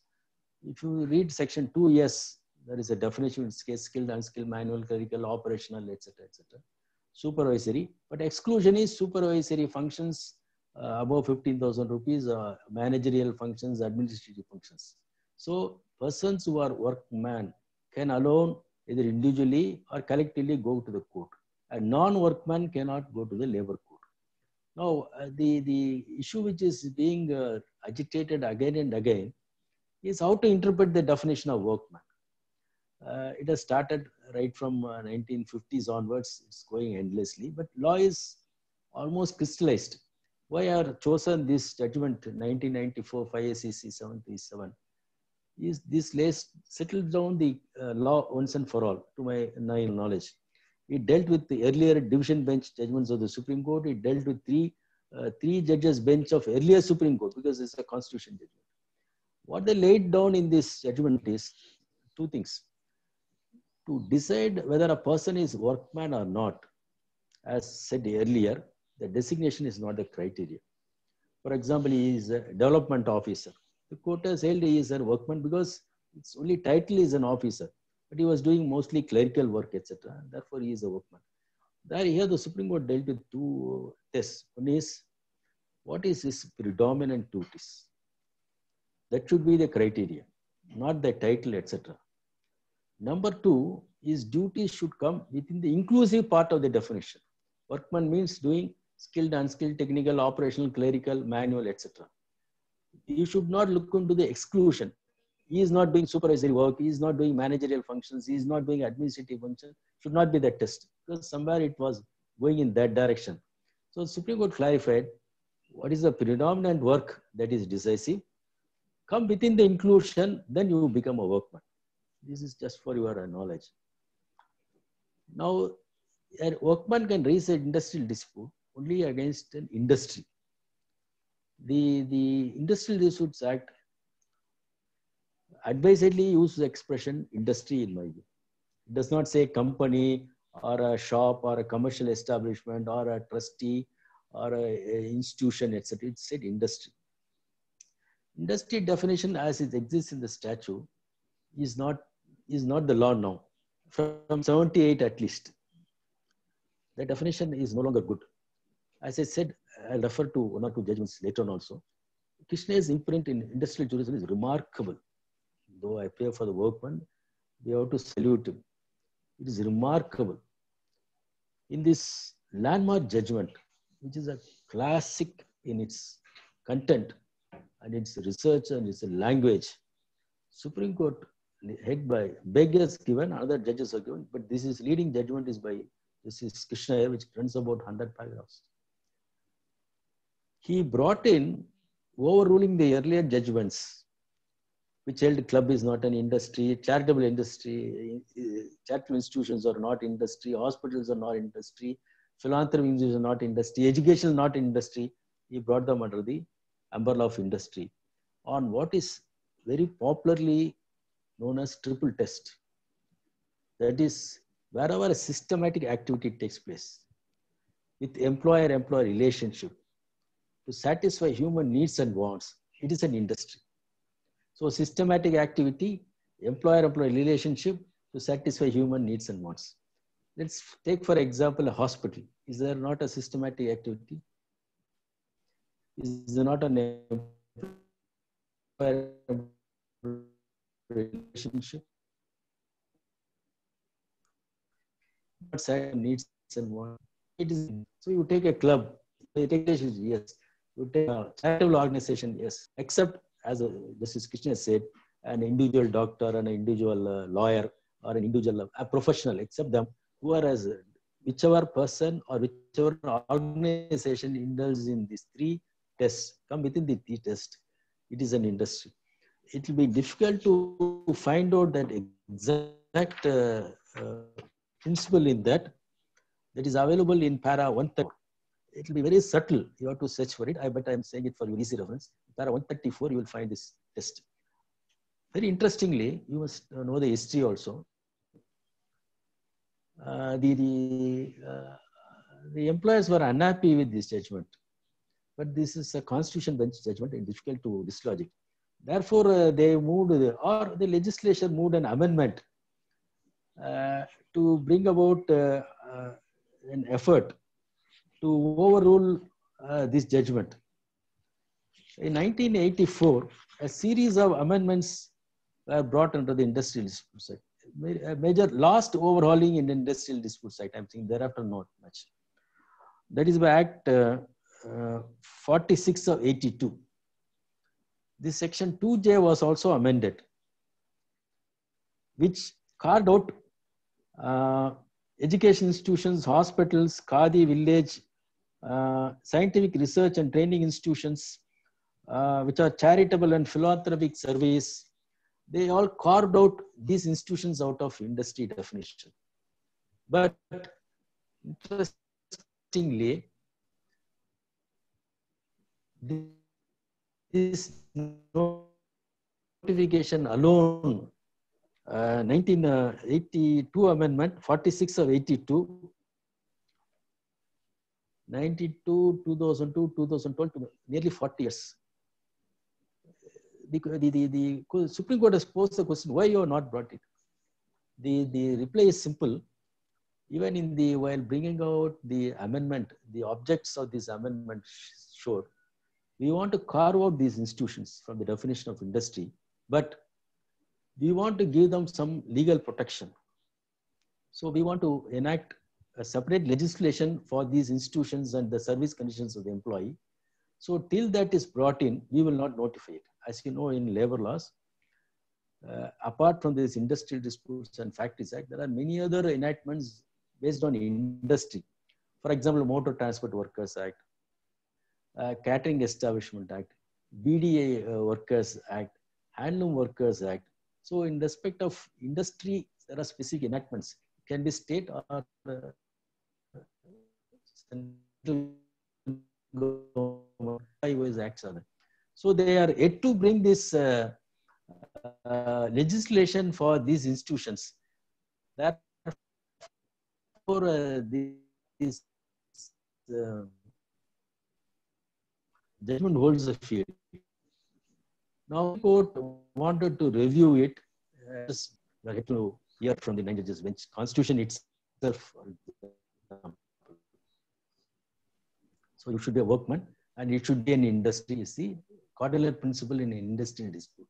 If you read section two, yes, there is a definition in this case: skilled, unskilled, manual, clerical, operational, et cetera, et cetera. Supervisory, but exclusion is supervisory functions uh, above fifteen thousand rupees, uh, managerial functions, administrative functions. So persons who are workman can alone, either individually or collectively, go to the court. A non-workman cannot go to the labor court. Now, uh, the, the issue which is being uh, agitated again and again is how to interpret the definition of workman. Uh, it has started right from uh, nineteen fifties onwards. It's going endlessly, but law is almost crystallized. Why are chosen this judgment nineteen ninety-four five A C C seven thirty-seven? Is this lays settled down the uh, law once and for all, to my knowledge. It dealt with the earlier division bench judgments of the Supreme Court. It dealt with three, uh, three judges bench of earlier Supreme Court, because it's a constitution judgment. What they laid down in this judgment is two things. To decide whether a person is workman or not, as said earlier, the designation is not the criteria. For example, he is a development officer. The court has held he is a workman because its only title is an officer, but he was doing mostly clerical work, et cetera. Therefore, he is a workman. There, here the Supreme Court dealt with two tests. One is, what is his predominant duties? That should be the criteria, not the title, et cetera. Number two, his duties should come within the inclusive part of the definition. Workman means doing skilled, unskilled, technical, operational, clerical, manual, et cetera. You should not look into the exclusion. He is not doing supervisory work. He is not doing managerial functions. He is not doing administrative functions. Should not be the test, because somewhere it was going in that direction. So the Supreme Court clarified what is the predominant work that is decisive. Come within the inclusion, then you become a workman. This is just for your knowledge. Now, a workman can raise an industrial dispute only against an industry. The, the Industrial Disputes Act advisedly uses the expression industry in my view. It does not say company or a shop or a commercial establishment or a trustee or a, a institution, et cetera. It said industry. Industry definition as it exists in the statute is not, is not the law now. From seventy-eight at least, the definition is no longer good. As I said, I'll refer to one or two judgments later on also. Krishna's imprint in industrial jurisprudence is remarkable. Though I pray for the workman, we have to salute him. It is remarkable. In this landmark judgment, which is a classic in its content and its research and its language, Supreme Court head by Beg has given, other judges are given, but this is leading judgment is by this is Krishna, which runs about one hundred paragraphs. He brought in overruling the earlier judgments, which held club is not an industry, charitable industry, charitable institutions are not industry, hospitals are not industry, philanthropy institutions are not industry, education is not industry. He brought them under the umbrella of industry on what is very popularly known as triple test. That is, wherever a systematic activity takes place with employer-employer relationship to satisfy human needs and wants, it is an industry. So systematic activity, employer-employer relationship to satisfy human needs and wants. Let's take, for example, a hospital. Is there not a systematic activity? Is there not an employer relationship? But needs and wants. It is, so you take a club, you take a, yes. You take a charitable organization, yes. Except, as a, Justice Krishna said, an individual doctor and an individual uh, lawyer or an individual a professional, except them who are as whichever person or whichever organization indulges in these three tests, come within the three tests, it is an industry. It will be difficult to find out that exact uh, uh, principle in that that is available in para one thirty. It will be very subtle. You have to search for it. I, but I am saying it for your easy reference. Para one thirty-four, you will find this test. Very interestingly, you must know the history also. Uh, the the, uh, the employers were unhappy with this judgment, but this is a constitution bench judgment and difficult to dislodge it. Therefore, uh, they moved, or the legislature moved an amendment uh, to bring about uh, uh, an effort to overrule uh, this judgment. In nineteen eighty-four, a series of amendments were brought under the Industrial Disputes Act. A major last overhauling in the Industrial Disputes Act, I'm saying thereafter not much. That is by Act uh, uh, forty-six of eighty-two. This section two J was also amended, which carved out uh, education institutions, hospitals, Khadi village, uh, scientific research and training institutions, uh, which are charitable and philanthropic service. They all carved out these institutions out of industry definition. But interestingly, this notification alone, uh, nineteen eighty-two amendment, forty-six of eighty-two, ninety-two, two thousand two, two thousand twelve, nearly forty years. The, the, the, the Supreme Court has posed the question, why you have not brought it? The, the reply is simple. Even in the, while bringing out the amendment, the objects of this amendment showed, we want to carve out these institutions from the definition of industry, but we want to give them some legal protection. So we want to enact a separate legislation for these institutions and the service conditions of the employee. So till that is brought in, we will not notify it. As you know, in labor laws, uh, apart from this Industrial Disputes and Factories Act, there are many other enactments based on industry. For example, Motor Transport Workers Act, uh, Catering Establishment Act, B D A uh, Workers Act, Handloom Workers Act. So in respect of industry, there are specific enactments. It can be state or uh, central government acts are there. So they are yet to bring this uh, uh, legislation for these institutions. Therefore, uh, this uh, judgment holds the field. Now, the court wanted to review it. Uh, we have to hear from the nine judges bench. Constitution itself. So you should be a workman, and it should be an industry. You see, cardinal principle in an industrial dispute.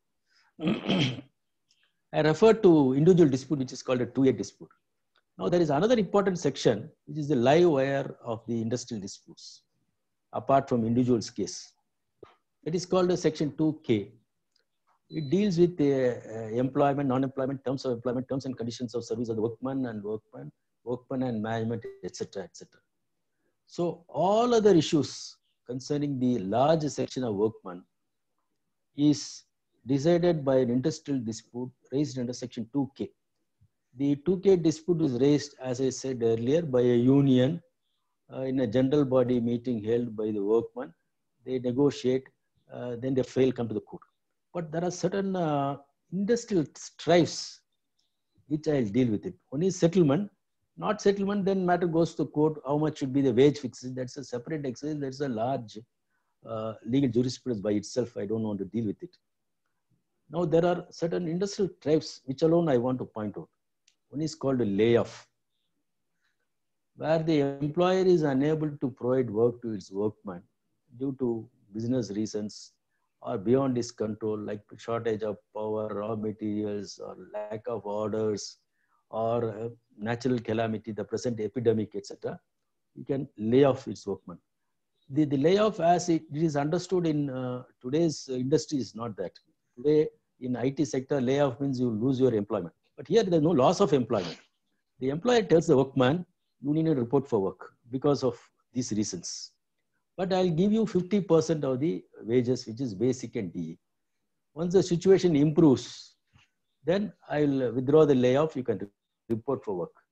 I refer to individual dispute, which is called a two A dispute. Now, there is another important section, which is the live wire of the industrial disputes, apart from individual's case. It is called a section two K. It deals with the uh, employment, non-employment, terms of employment, terms and conditions of service of the workman and workman, workman and management, et cetera, et cetera. So all other issues concerning the large section of workman is decided by an industrial dispute raised under section two K. The two K dispute is raised, as I said earlier, by a union uh, in a general body meeting held by the workman. They negotiate, uh, then they fail, come to the court. But there are certain uh, industrial strifes which I'll deal with it. One is settlement. Not settlement, then matter goes to court. How much should be the wage fixed? That's a separate exercise. That's a large uh, legal jurisprudence by itself. I don't want to deal with it. Now, there are certain industrial strifes which alone I want to point out. One is called a layoff, where the employer is unable to provide work to its workman due to business reasons or beyond his control, like shortage of power, raw materials, or lack of orders, or uh, natural calamity, the present epidemic, et cetera. You can lay off its workman. The, the layoff, as it, it is understood in uh, today's industry, is not that. Today, in I T sector, layoff means you lose your employment. But here, there is no loss of employment. The employer tells the workman, you need to report for work because of these reasons. But I'll give you fifty percent of the wages, which is basic and D E. Once the situation improves, then I'll withdraw the layoff, you can report for work.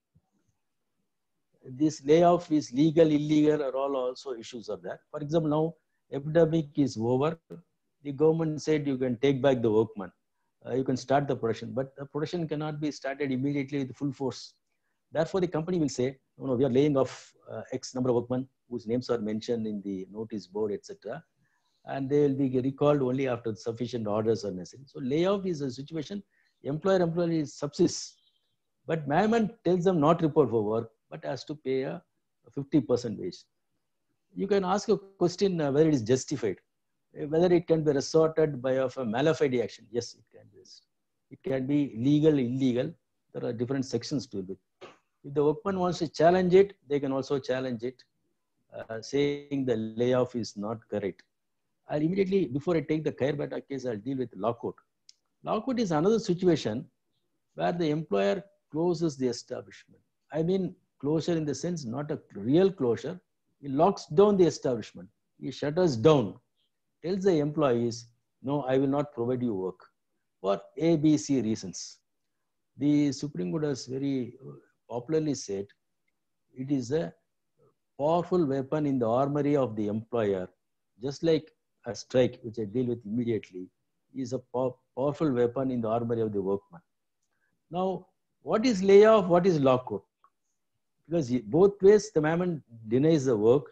This layoff is legal, illegal, or all also issues are there. For example, now epidemic is over. The government said you can take back the workman. uh, you can start the production, but the production cannot be started immediately with full force. Therefore, the company will say, no, no, we are laying off uh, X number of workmen whose names are mentioned in the notice board, et cetera. And they will be recalled only after sufficient orders are necessary. So layoff is a situation, employer-employee subsists, but management tells them not report for work, but has to pay a fifty percent wage. You can ask a question uh, whether it is justified, whether it can be resorted by of a mala-fide action. Yes, it can be. It can be legal, illegal. There are different sections to it. If the workman wants to challenge it, they can also challenge it, uh, saying the layoff is not correct. I'll immediately, before I take the Khair case, I'll deal with lockout. Lockout is another situation where the employer closes the establishment. I mean, closure in the sense, not a real closure. He locks down the establishment. He shutters down, tells the employees, no, I will not provide you work for A, B, C reasons. The Supreme Court has very popularly said, it is a powerful weapon in the armory of the employer, just like a strike, which I deal with immediately, is a powerful weapon in the armory of the workman. Now, what is layoff? What is lockout? Because both ways the management denies the work,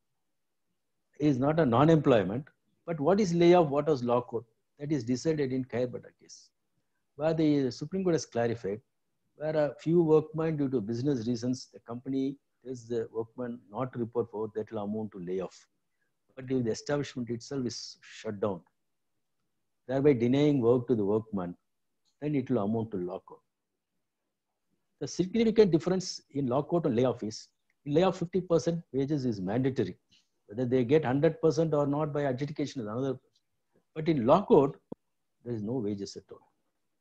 is not a non-employment. But what is layoff? What is lockout? That is decided in Khair case, where the Supreme Court has clarified, where a few workmen, due to business reasons, the company tells the workman not to report for work, that will amount to layoff. But if the establishment itself is shut down, thereby denying work to the workman, then it will amount to lockout. The significant difference in lockout and layoff is, in layoff fifty percent wages is mandatory. Whether they get one hundred percent or not by adjudication is another. But in lockout, there is no wages at all.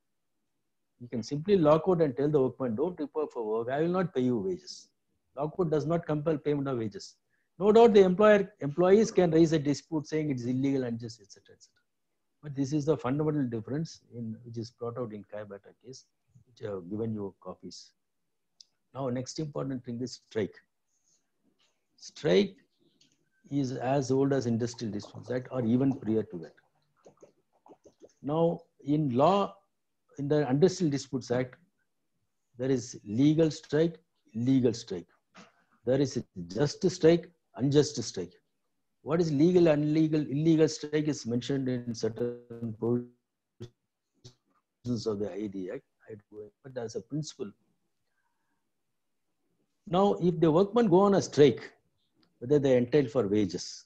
You can simply lock out and tell the workman, don't report for work, I will not pay you wages. Lockout does not compel payment of wages. No doubt the employer, employees can raise a dispute saying it is illegal, unjust, et cetera, et cetera. But this is the fundamental difference in, which is brought out in Khair case, which I have given you copies. Now, next important thing is strike. Strike is as old as Industrial Disputes Act or even prior to that. Now, in law, in the Industrial Disputes Act, there is legal strike, illegal strike. There is just strike, unjust strike. What is legal, illegal, illegal strike is mentioned in certain provisions of the I D Act, but as a principle. Now, if the workmen go on a strike, whether they are entitled for wages,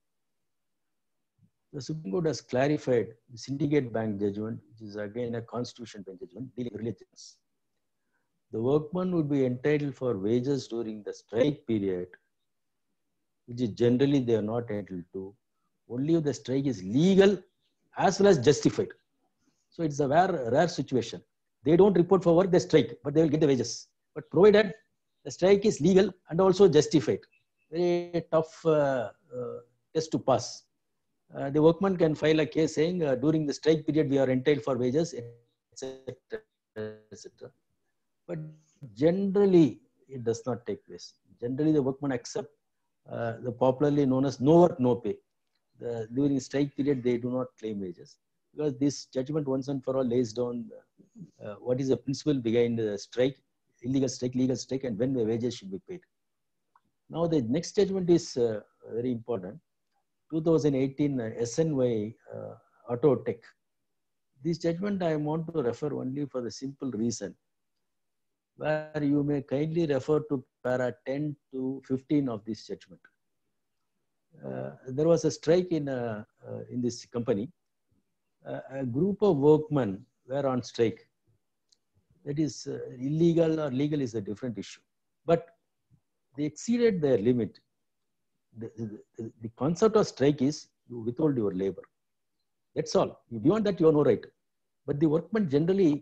the Supreme Court has clarified the Syndicate Bank judgment, which is again a Constitution Bench judgment dealing with religions. The workman would be entitled for wages during the strike period, which is generally they are not entitled to, only if the strike is legal as well as justified. So it's a rare, rare situation. They don't report for work, they strike, but they will get the wages. But provided the strike is legal and also justified. Very tough uh, uh, test to pass. Uh, the workman can file a case saying uh, during the strike period we are entitled for wages, et cetera, et cetera. But generally it does not take place. Generally the workman accept uh, the popularly known as no work, no pay. The, during strike period they do not claim wages, because this judgment once and for all lays down uh, what is the principle behind the strike, illegal strike, legal strike, and when the wages should be paid. Now the next judgment is uh, very important. two thousand eighteen uh, S N Y uh, Auto Tech. This judgment I want to refer only for the simple reason, where you may kindly refer to para ten to fifteen of this judgment. Uh, there was a strike in, uh, uh, in this company. Uh, a group of workmen were on strike. That is uh, illegal or legal is a different issue. But they exceeded their limit. The, the, the concept of strike is you withhold your labor. That's all. Beyond that, you have no right. But the workmen generally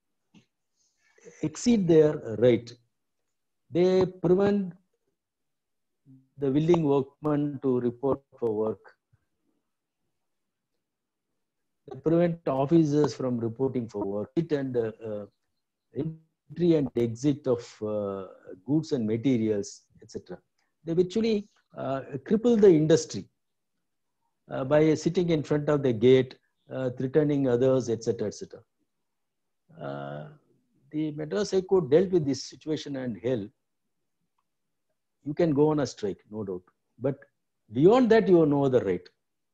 exceed their right. They prevent the willing workman to report for work. They prevent officers from reporting for work. And uh, uh, entry and exit of uh, goods and materials, et cetera. They virtually uh, cripple the industry uh, by sitting in front of the gate, uh, threatening others, et cetera, et cetera. Uh, the Madras High Court dealt with this situation and held, you can go on a strike, no doubt. But beyond that, you have no other right.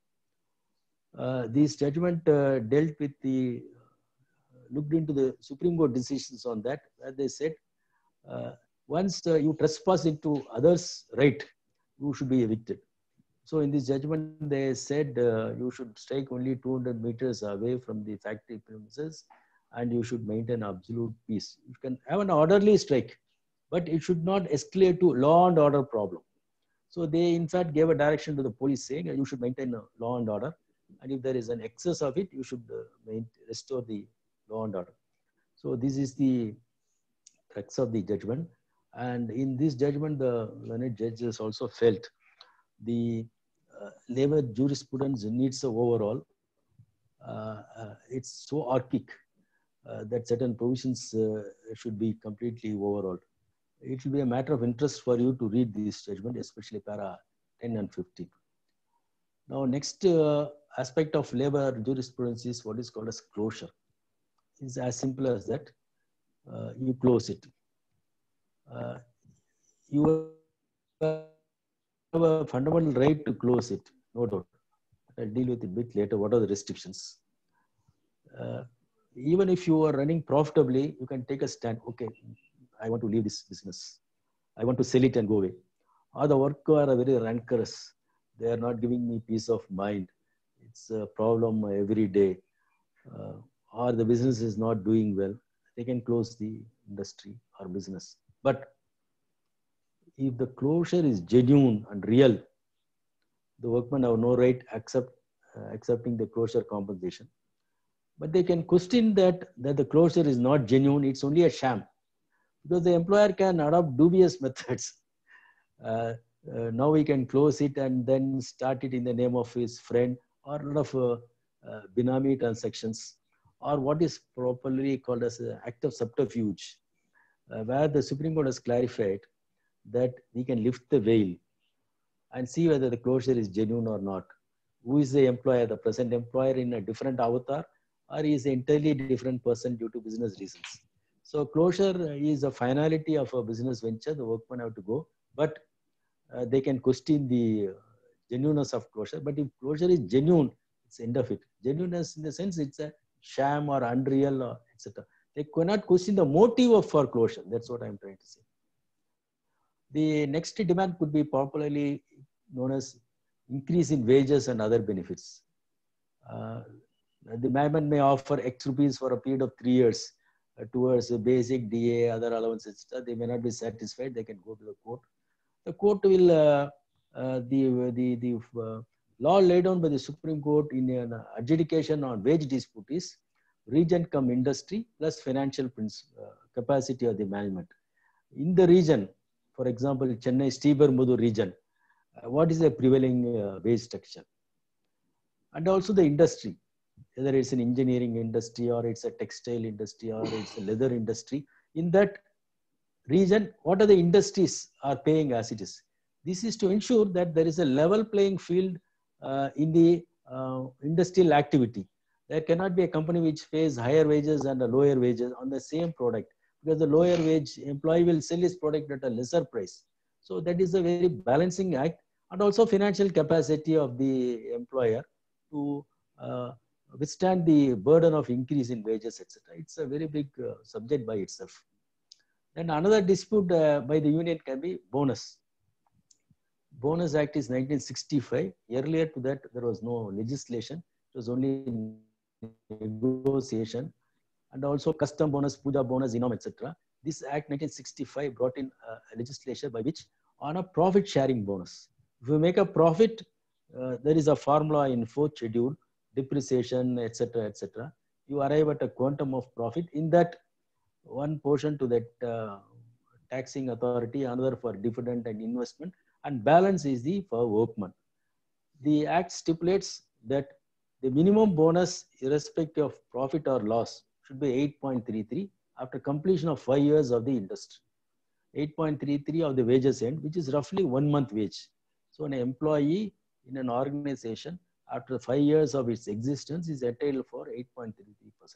Uh, this judgment uh, dealt with the, uh, looked into the Supreme Court decisions on that, where they said, uh, once uh, you trespass into others' right, you should be evicted. So in this judgment, they said uh, you should strike only two hundred meters away from the factory premises, and you should maintain absolute peace. You can have an orderly strike, but it should not escalate to law and order problem. So they in fact gave a direction to the police saying you should maintain law and order, and if there is an excess of it, you should uh, main, restore the law and order. So this is the crux of the judgment. And in this judgment, the learned judges also felt the uh, labor jurisprudence needs a overall. Uh, uh, it's so archaic uh, that certain provisions uh, should be completely overhauled. It will be a matter of interest for you to read this judgment, especially para ten and fifteen. Now, next uh, aspect of labor jurisprudence is what is called as closure. It's as simple as that. Uh, you close it. Uh, you have a fundamental right to close it, no doubt. I'll deal with it a bit later. What are the restrictions? Uh, even if you are running profitably, you can take a stand. Okay, I want to leave this business. I want to sell it and go away. Or the workers are very rancorous. They are not giving me peace of mind. It's a problem every day. Uh, or the business is not doing well. They can close the industry or business. But if the closure is genuine and real, the workmen have no right accept, uh, accepting the closure compensation. But they can question that, that the closure is not genuine, it's only a sham. Because the employer can adopt dubious methods. Uh, uh, now we can close it and then start it in the name of his friend, or a lot of uh, uh, binami transactions, or what is properly called as an act of subterfuge, uh, where the Supreme Court has clarified that we can lift the veil and see whether the closure is genuine or not. Who is the employer, the present employer in a different avatar, or is an entirely different person due to business reasons. So closure is a finality of a business venture. The workmen have to go, but uh, they can question the genuineness of closure. But if closure is genuine, it's the end of it. Genuineness in the sense it's a sham or unreal, or et cetera. They cannot question the motive of for closure. That's what I'm trying to say. The next demand could be popularly known as increase in wages and other benefits. Uh, the management may offer X rupees for a period of three years uh, towards a basic D A, other allowances, et cetera. They may not be satisfied. They can go to the court. The court will, uh, uh, the, the, the uh, law laid down by the Supreme Court in an adjudication on wage dispute is region come industry plus financial uh, capacity of the management. In the region, for example, Chennai Sriperumbudur region, uh, what is the prevailing uh, wage structure? And also the industry, whether it's an engineering industry or it's a textile industry or it's a leather industry. In that region, what are the industries are paying as it is? This is to ensure that there is a level playing field uh, in the uh, industrial activity. There cannot be a company which pays higher wages and a lower wages on the same product, because the lower wage employee will sell his product at a lesser price. So that is a very balancing act, and also financial capacity of the employer to uh, withstand the burden of increase in wages, et cetera. It's a very big uh, subject by itself. Then another dispute uh, by the union can be bonus. Bonus Act is nineteen sixty-five. Earlier to that, there was no legislation. It was only negotiation. And also custom bonus, puja bonus, inam, et cetera. This Act nineteen sixty-five brought in a legislation by which on a profit sharing bonus. If you make a profit, uh, there is a formula in fourth schedule, depreciation, et cetera, et cetera. You arrive at a quantum of profit. In that, one portion to that uh, taxing authority, another for dividend and investment, and balance is the for workman. The Act stipulates that the minimum bonus, irrespective of profit or loss, should be eight point three three after completion of five years of the industry. eight point three three of the wages end, which is roughly one month wage. So an employee in an organization after five years of its existence is entitled for eight point three three percent.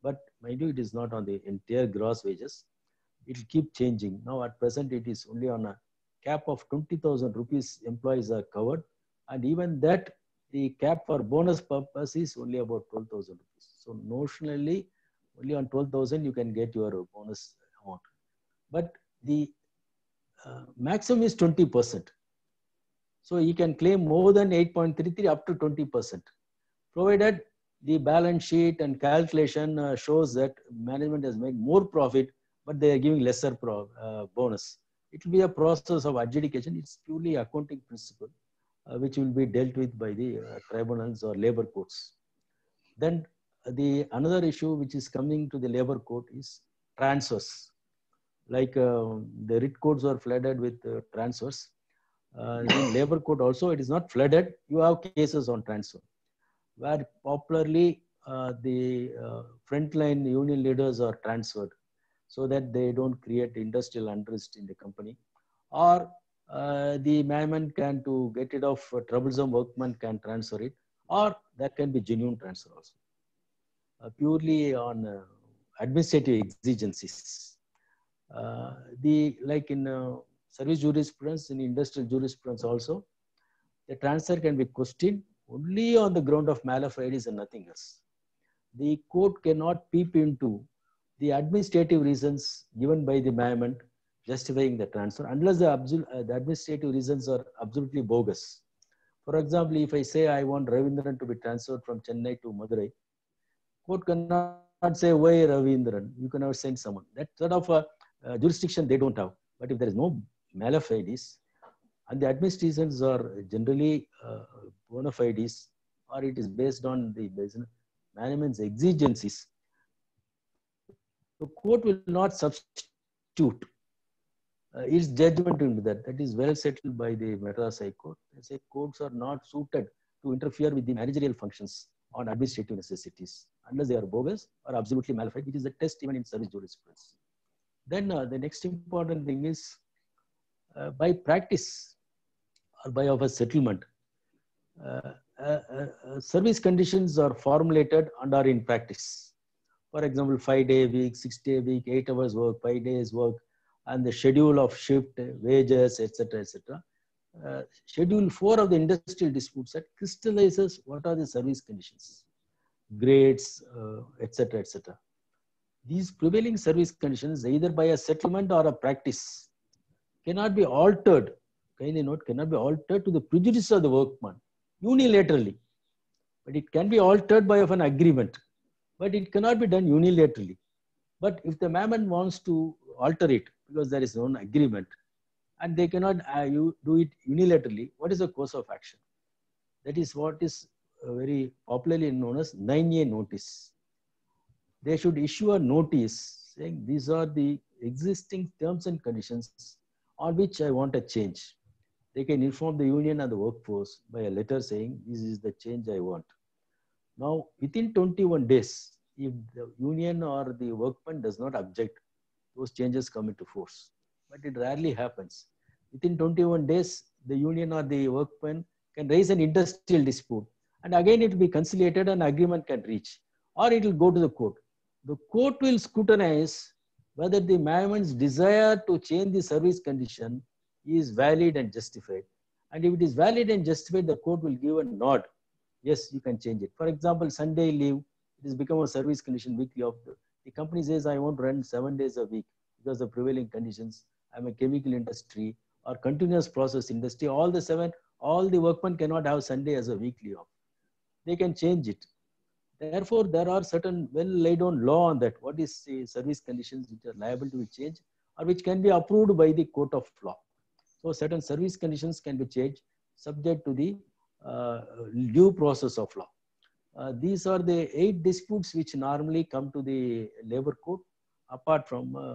but mind you, it is not on the entire gross wages. It will keep changing. Now at present, it is only on a cap of twenty thousand rupees employees are covered. And even that, the cap for bonus purpose is only about twelve thousand rupees. So notionally, only on twelve thousand you can get your bonus amount. But the uh, maximum is twenty percent. So you can claim more than eight point three three up to twenty percent, provided the balance sheet and calculation uh, shows that management has made more profit, but they are giving lesser pro, uh, bonus. It will be a process of adjudication. It's purely accounting principle, uh, which will be dealt with by the uh, tribunals or labor courts. Then uh, the another issue which is coming to the labor court is transfers. Like uh, the writ courts are flooded with uh, transfers. Uh, in labor court also, it is not flooded. You have cases on transfer, where popularly uh, the uh, frontline union leaders are transferred so that they don't create industrial unrest in the company, or uh, the management can, to get rid of uh, troublesome workmen, can transfer it, or there can be genuine transfer also, uh, purely on uh, administrative exigencies. Uh, the like in uh, service jurisprudence, in industrial jurisprudence also, the transfer can be questioned only on the ground of malafide and nothing else. The court cannot peep into the administrative reasons given by the management justifying the transfer unless the, uh, the administrative reasons are absolutely bogus. For example, if I say I want Ravindran to be transferred from Chennai to Madurai, court cannot say, why Ravindran? You cannot send someone. That sort of a, uh, jurisdiction they don't have. But if there is no malafide, and the administrations are generally uh, bona fides, or it is based on the business management's exigencies, the court will not substitute uh, its judgment into that. That is well settled by the Madras High Court. They say courts are not suited to interfere with the managerial functions on administrative necessities unless they are bogus or absolutely malafide, which is the test even in service jurisprudence. Then uh, the next important thing is uh, by practice or by of a settlement, uh, uh, uh, service conditions are formulated and are in practice. For example, five day week, six day week, eight hours work, five days work, and the schedule of shift, wages, et cetera, et cetera. Uh, schedule four of the Industrial Disputes Act crystallizes what are the service conditions, grades, uh, et cetera, et cetera. These prevailing service conditions, either by a settlement or a practice, cannot be altered. Kindly note, cannot be altered to the prejudice of the workman unilaterally, but it can be altered by of an agreement, but it cannot be done unilaterally. But if the management wants to alter it because there is no agreement and they cannot uh, you do it unilaterally, what is the course of action? That is what is uh, very popularly known as nine A notice. They should issue a notice saying these are the existing terms and conditions on which I want a change. They can inform the union and the workforce by a letter saying this is the change I want. Now, within twenty-one days, if the union or the workman does not object, those changes come into force. But it rarely happens. Within twenty-one days, the union or the workman can raise an industrial dispute. And again, it will be conciliated and agreement can reach. Or it will go to the court. The court will scrutinize whether the management's desire to change the service condition is valid and justified. And if it is valid and justified, the court will give a nod. Yes, you can change it. For example, Sunday leave, it has become a service condition weekly of the, the company says, I want to run seven days a week because of prevailing conditions. I'm a chemical industry or continuous process industry. All the seven, all the workmen cannot have Sunday as a weekly off. They can change it. Therefore, there are certain well laid down law on that. What is the service conditions which are liable to be changed or which can be approved by the court of law. So certain service conditions can be changed subject to the uh, due process of law. Uh, these are the eight disputes which normally come to the labor court apart from uh,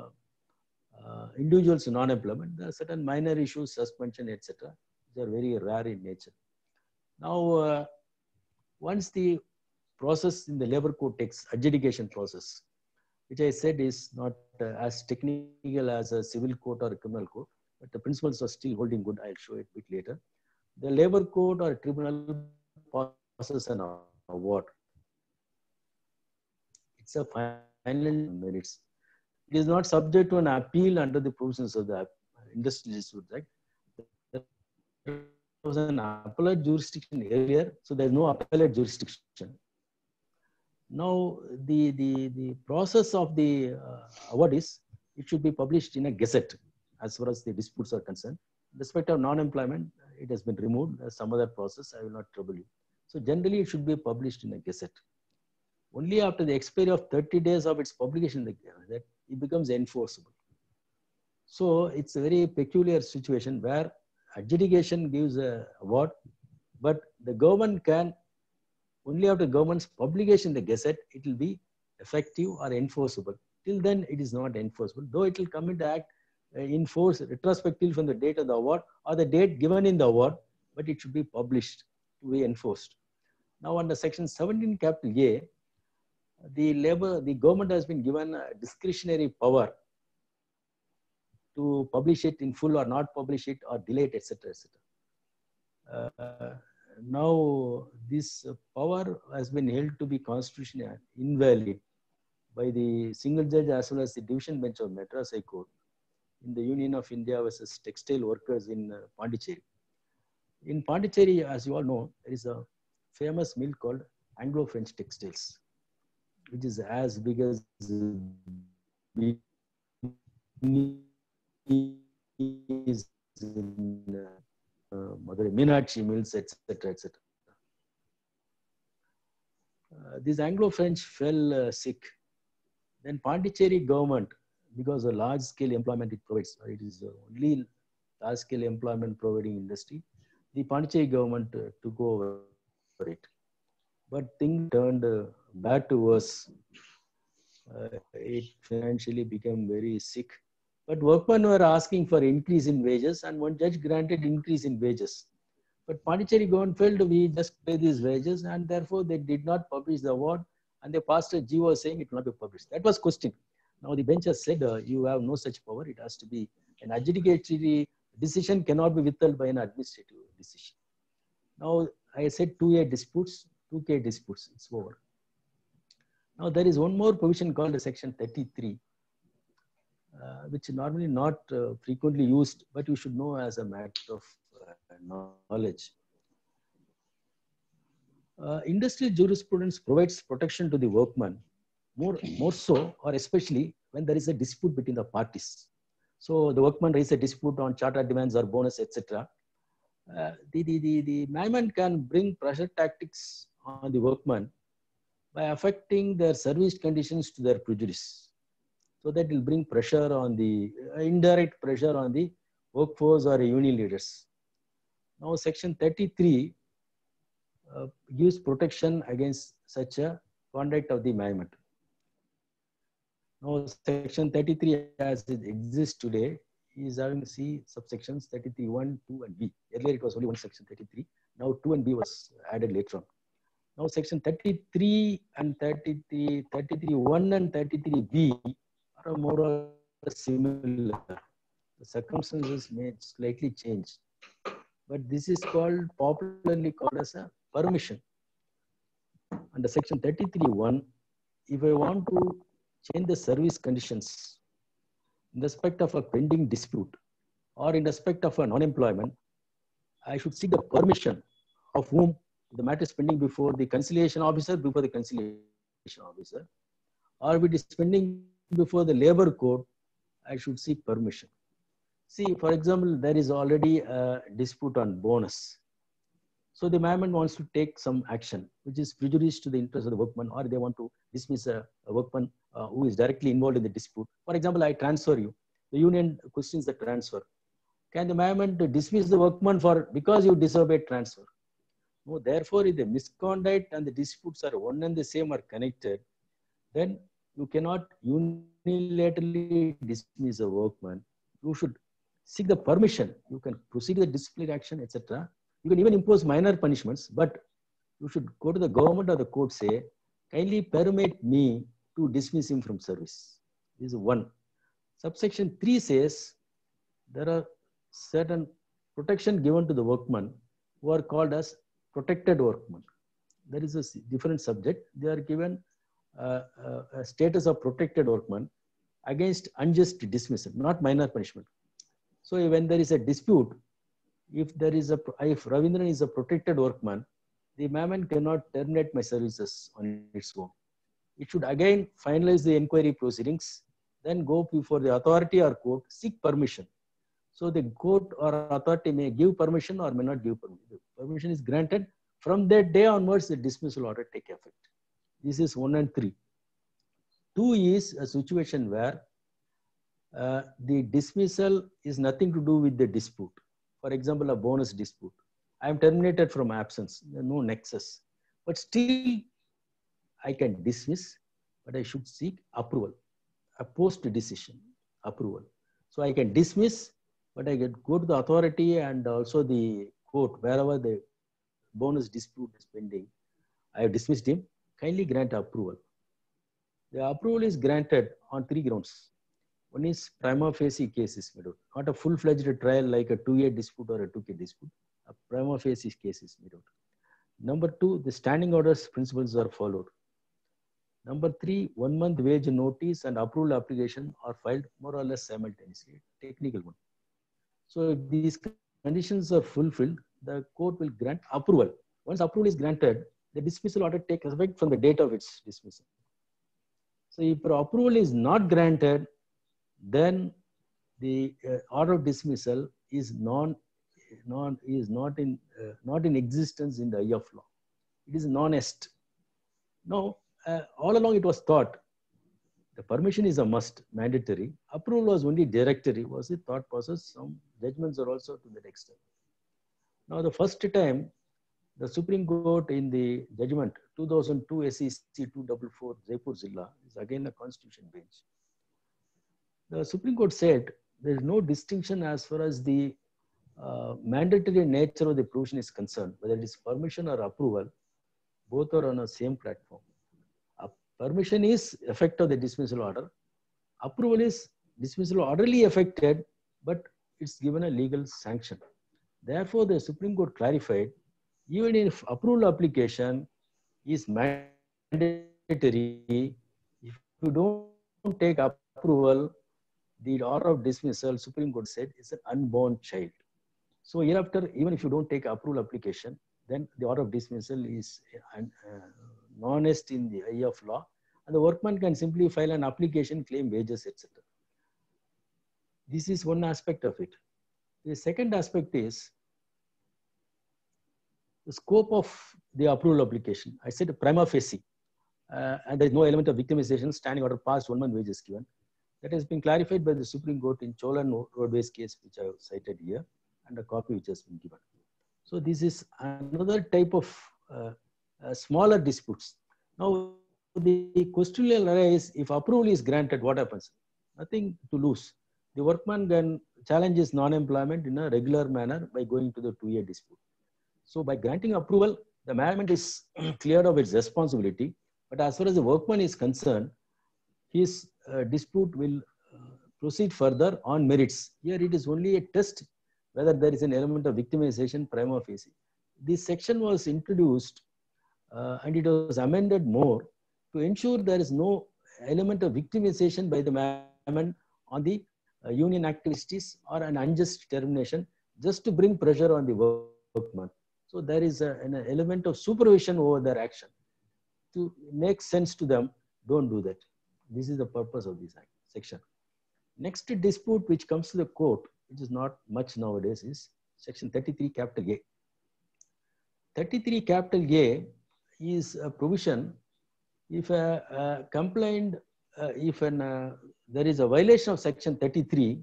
uh, individuals non-employment. There are certain minor issues, suspension, et cetera. They are very rare in nature. Now, uh, once the process in the labor court takes adjudication process, which I said is not uh, as technical as a civil court or a criminal court, but the principles are still holding good. I'll show it a bit later. The labor court or tribunal passes an award. It It's a final merits. It is not subject to an appeal under the provisions of the Industrial Dispute Act. There was an appellate jurisdiction earlier, so there is no appellate jurisdiction. Now, the, the, the process of the uh, award is, it should be published in a gazette as far as the disputes are concerned. In respect of non-employment, it has been removed. There's some other process, I will not trouble you. So generally, it should be published in a gazette. Only after the expiry of thirty days of its publication, that it becomes enforceable. So it's a very peculiar situation where adjudication gives a award, but the government can, only after government's publication in the gazette, it will be effective or enforceable. Till then, it is not enforceable, though it will come into act uh, in force retrospectively from the date of the award or the date given in the award, but it should be published to be enforced. Now, under section seventeen capital A, the labor, the government has been given a discretionary power to publish it in full or not publish it or delay it, et cetera, et cetera. Uh, now, this power has been held to be constitutionally invalid by the single judge as well as the division bench of Madras High Court in the Union of India versus Textile Workers in uh, Pondicherry. In Pondicherry, as you all know, there is a famous mill called Anglo-French Textiles, which is as big as is in uh, Madurai, Meenakshi mills, et cetera, et cetera. Uh, this Anglo-French fell uh, sick. Then Pondicherry government, because of large-scale employment it provides, it is only large-scale employment providing industry, the Pondicherry government uh, took over it. But things turned uh, bad to worse. Uh, it financially became very sick. But workmen were asking for increase in wages, and one judge granted increase in wages. But Pondicherry government felt we just pay these wages, and therefore they did not publish the award, and they passed a G O saying it will not be published. That was questioned. Now the bench has said uh, you have no such power. It has to be an adjudicatory decision, cannot be withheld by an administrative decision. Now I said two A disputes, two K disputes, it's over. Now there is one more provision called section thirty-three, uh, which is normally not uh, frequently used, but you should know as a matter of uh, knowledge. Uh, industrial jurisprudence provides protection to the workman more, more so or especially when there is a dispute between the parties. So the workman raises a dispute on charter demands or bonus, et cetera. Uh, the, the, the, the management can bring pressure tactics on the workman by affecting their service conditions to their prejudice. So that will bring pressure on the, uh, indirect pressure on the workforce or union leaders. Now section thirty-three uh, gives protection against such a conduct of the management. Now section thirty-three as it exists today is having C subsections thirty-three, one, two and B. Earlier it was only one section thirty-three. Now two and B was added later on. Now section thirty-three and thirty-three, thirty-three, one and thirty-three B are more or less similar. The circumstances may slightly change. But this is called, popularly called as a permission. Under section thirty-three one, if I want to change the service conditions in respect of a pending dispute or in respect of a non-employment, I should seek the permission of whom the matter is pending before the conciliation officer, before the conciliation officer, or if it is pending before the labor court, I should seek permission. See, for example, there is already a dispute on bonus. So the management wants to take some action, which is prejudice to the interest of the workman, or they want to dismiss a, a workman uh, who is directly involved in the dispute. For example, I transfer you. The union questions the transfer. Can the management dismiss the workman for because you disobeyed transfer? No, therefore, if the misconduct and the disputes are one and the same are connected, then you cannot unilaterally dismiss a workman. You should seek the permission. You can proceed with disciplinary action, et cetera. You can even impose minor punishments, but you should go to the government or the court, say, kindly permit me to dismiss him from service. This is one. Subsection three says there are certain protection given to the workmen who are called as protected workmen. There is a different subject. They are given uh, uh, a status of protected workman against unjust dismissal, not minor punishment. So when there is a dispute, if there is a, if Ravindran is a protected workman, the Mamen cannot terminate my services on its own. It should again finalize the inquiry proceedings, then go before the authority or court, seek permission. So the court or authority may give permission or may not give permission. The permission is granted. From that day onwards, the dismissal order take effect. This is one and three. Two is a situation where uh, the dismissal is nothing to do with the dispute. For example, a bonus dispute. I am terminated from absence, no nexus. But still, I can dismiss, but I should seek approval, a post-decision approval. So I can dismiss, but I can go to the authority and also the court, wherever the bonus dispute is pending. I have dismissed him, kindly grant approval. The approval is granted on three grounds. One is prima facie case is made out, not a full-fledged trial like a two-year dispute or a two-K dispute. A prima facie case is made out. Number two, the standing orders principles are followed. Number three, one month wage notice and approval application are filed more or less simultaneously, technical one. So if these conditions are fulfilled, the court will grant approval. Once approval is granted, the dismissal order takes effect from the date of its dismissal. So if approval is not granted, then the uh, order of dismissal is non, non is not in uh, not in existence in the eye of law. It is non-est. Now, uh, all along it was thought the permission is a must, mandatory. Approval was only directory. Was the thought process? Some judgments are also to that extent. Now, the first time, the Supreme Court in the judgment two thousand two S E C two forty-four Jaipur Zilla is again a constitution bench. The Supreme Court said there is no distinction as far as the uh, mandatory nature of the provision is concerned, whether it is permission or approval, both are on the same platform. Uh, permission is effect of the dismissal order. Approval is dismissal orderly affected, but it's given a legal sanction. Therefore, the Supreme Court clarified, even if approval application is mandatory, if you don't take approval, the order of dismissal, Supreme Court said, is an unborn child. So hereafter, even if you don't take approval application, then the order of dismissal is uh, non-est in the eye of law, and the workman can simply file an application, claim wages, et cetera. This is one aspect of it. The second aspect is the scope of the approval application. I said prima facie, uh, and there is no element of victimization, standing order passed, one month wages given. That has been clarified by the Supreme Court in Cholan Roadways case, which I have cited here, and a copy which has been given. So this is another type of uh, uh, smaller disputes. Now, the question will arise, if approval is granted, what happens? Nothing to lose. The workman can challenge his non-employment in a regular manner by going to the two-year dispute. So by granting approval, the management is cleared of its responsibility. But as far as the workman is concerned, his uh, dispute will uh, proceed further on merits. Here it is only a test whether there is an element of victimization prima facie. This section was introduced uh, and it was amended more to ensure there is no element of victimization by the management on the uh, union activities or an unjust termination, just to bring pressure on the workman. So there is a, an element of supervision over their action. To make sense to them, don't do that. This is the purpose of this section. Next dispute which comes to the court, which is not much nowadays, is section thirty-three capital A. thirty-three capital A is a provision if a, a complaint, uh, if an, uh, there is a violation of section thirty-three,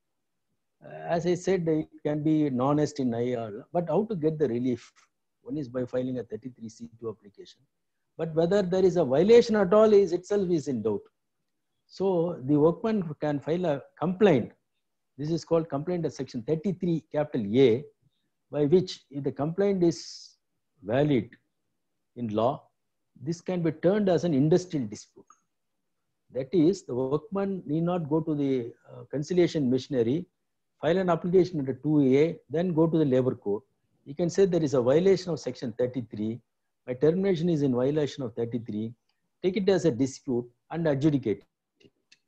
uh, as I said, it can be non-est in I R, but how to get the relief? One is by filing a thirty-three C two application. But whether there is a violation at all is itself is in doubt. So the workman can file a complaint. This is called complaint of section thirty-three capital A, by which if the complaint is valid in law, this can be turned as an industrial dispute. That is, the workman need not go to the uh, conciliation machinery, file an application under two A, then go to the labor court. You can say there is a violation of section thirty-three. My termination is in violation of thirty-three. take it as a dispute and adjudicate it.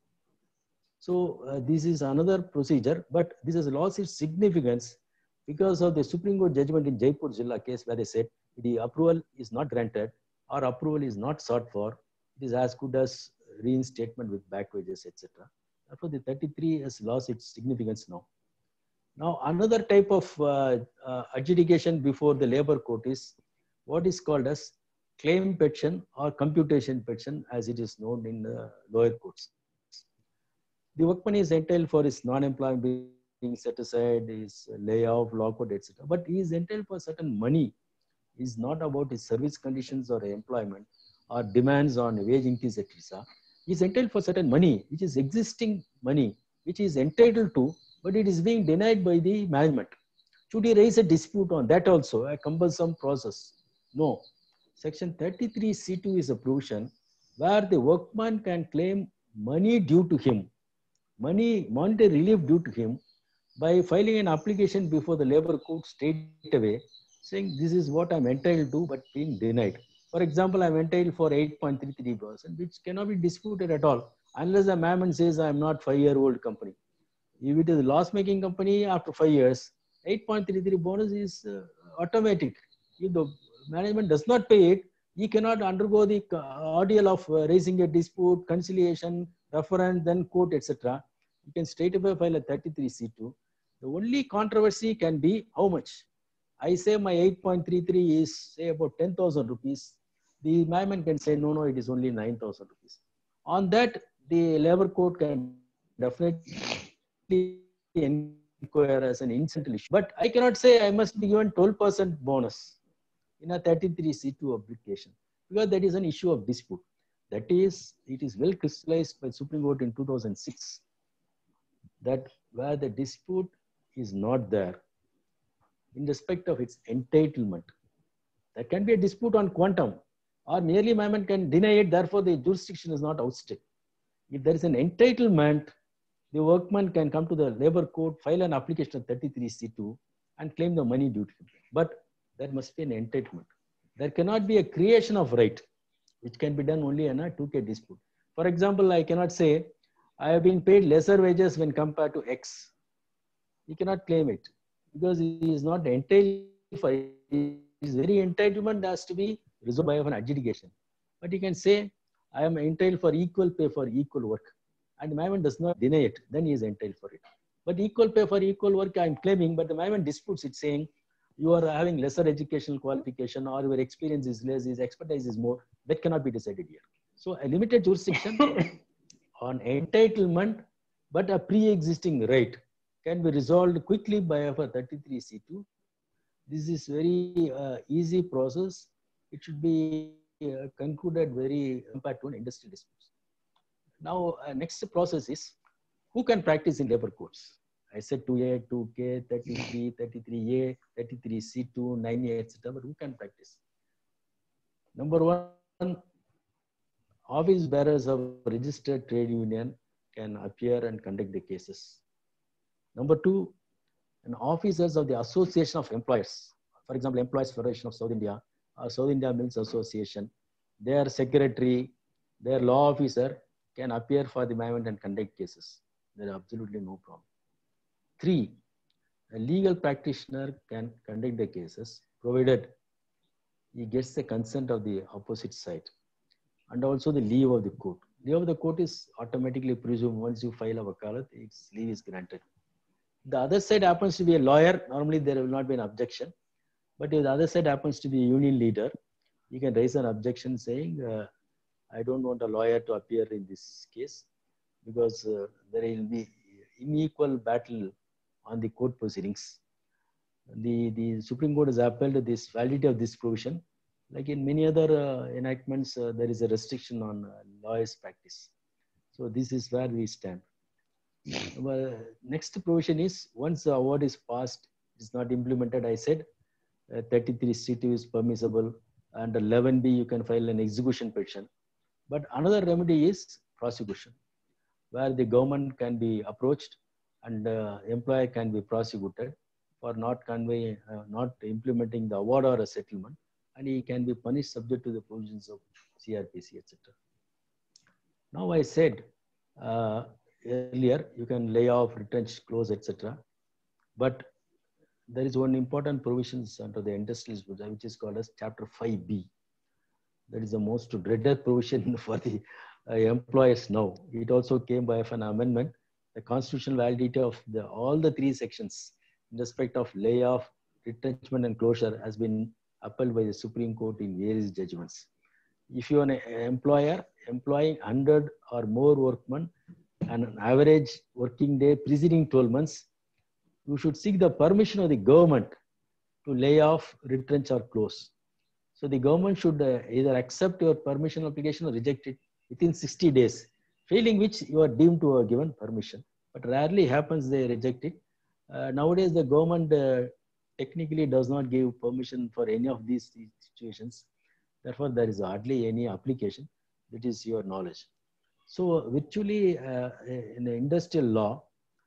So uh, this is another procedure, but this has lost its significance because of the Supreme Court judgment in Jaipur Jilla case, where they said the approval is not granted or approval is not sought for. It is as good as reinstatement with back wages, et cetera. Therefore, the thirty-three has lost its significance now. Now, another type of uh, uh, adjudication before the labor court is what is called as claim petition or computation petition, as it is known in the lower courts. The workman is entitled for his non-employment being set aside, his layoff, lockout, et cetera. But he is entitled for certain money. It is not about his service conditions or employment or demands on wage increase, et cetera. He is entitled for certain money, which is existing money, which he is entitled to, but it is being denied by the management. Should he raise a dispute on that also, a cumbersome process? No. Section thirty-three C two is a provision where the workman can claim money due to him, money, monetary relief due to him, by filing an application before the labor court straight away, saying this is what I'm entitled to, but being denied. For example, I'm entitled for eight point three three percent, which cannot be disputed at all, unless the management says I'm not five-year-old company. If it is a loss-making company, after five years, eight point three three bonus is uh, automatic. If the management does not pay it, he cannot undergo the ordeal of uh, raising a dispute, conciliation, reference, then court, et cetera. You can straight away file a thirty-three C two. The only controversy can be how much. I say my eight point three three is say about ten thousand rupees. The management can say, no, no, it is only nine thousand rupees. On that, the labor court can definitely inquire as an incidental issue. But I cannot say I must be given twelve percent bonus in a thirty-three C two application, because that is an issue of dispute. That is, it is well crystallized by Supreme Court in two thousand six that where the dispute is not there in respect of its entitlement. There can be a dispute on quantum, or merely management can deny it, therefore the jurisdiction is not ousted. If there is an entitlement, the workman can come to the labor court, file an application of thirty-three C two and claim the money due to him. But there must be an entitlement. There cannot be a creation of right, which can be done only in a two K dispute. For example, I cannot say, I have been paid lesser wages when compared to X. He cannot claim it because he is not entitled for it. His very entitlement has to be resolved by an adjudication. But he can say, I am entitled for equal pay for equal work. And the management does not deny it, then he is entitled for it. But equal pay for equal work, I am claiming, but the management disputes it, saying, you are having lesser educational qualification, or your experience is less, his expertise is more. That cannot be decided here. So a limited jurisdiction on entitlement, but a pre-existing right can be resolved quickly by a thirty-three C two. This is very uh, easy process. It should be uh, concluded very compared to an industrial disputes. Now, uh, next process is who can practice in labor courts. I said two A, two K, thirty-three, thirty-three A, thirty-three C two, nine A, et cetera. But who can practice? Number one, office bearers of registered trade union can appear and conduct the cases. Number two, and officers of the Association of Employers, for example, Employees Federation of South India, or South India Mills Association, their secretary, their law officer can appear for the management and conduct cases. There is absolutely no problem. Three, a legal practitioner can conduct the cases provided he gets the consent of the opposite side and also the leave of the court. Leave of the court is automatically presumed once you file a wakalat, its leave is granted. The other side happens to be a lawyer, normally there will not be an objection. But if the other side happens to be a union leader, you can raise an objection saying, uh, I don't want a lawyer to appear in this case because uh, there will be unequal battle on the court proceedings. The, the Supreme Court has upheld this validity of this provision. Like in many other uh, enactments, uh, there is a restriction on uh, lawyers' practice. So this is where we stand. Well, next provision is once the award is passed, it is not implemented. I said uh, thirty-three C two is permissible, and eleven B you can file an execution petition. But another remedy is prosecution, where the government can be approached and uh, employer can be prosecuted for not conveying, uh, not implementing the award or a settlement, and he can be punished subject to the provisions of C R P C, et cetera. Now I said uh, earlier, you can lay off, retrench, close, et cetera. But there is one important provisions under the Industrial Disputes, which is called as Chapter five B. That is the most dreaded provision for the uh, employers now. It also came by an amendment. The constitutional validity of the, all the three sections in respect of layoff, retrenchment, and closure has been upheld by the Supreme Court in various judgments. If you are an employer employing one hundred or more workmen and an average working day preceding twelve months, you should seek the permission of the government to lay off, retrench, or close. So the government should uh, either accept your permission application or reject it within sixty days, failing which you are deemed to have given permission. But rarely happens they reject it. Uh, nowadays, the government uh, technically does not give permission for any of these situations. Therefore, there is hardly any application. That is your knowledge. So virtually uh, in the industrial law,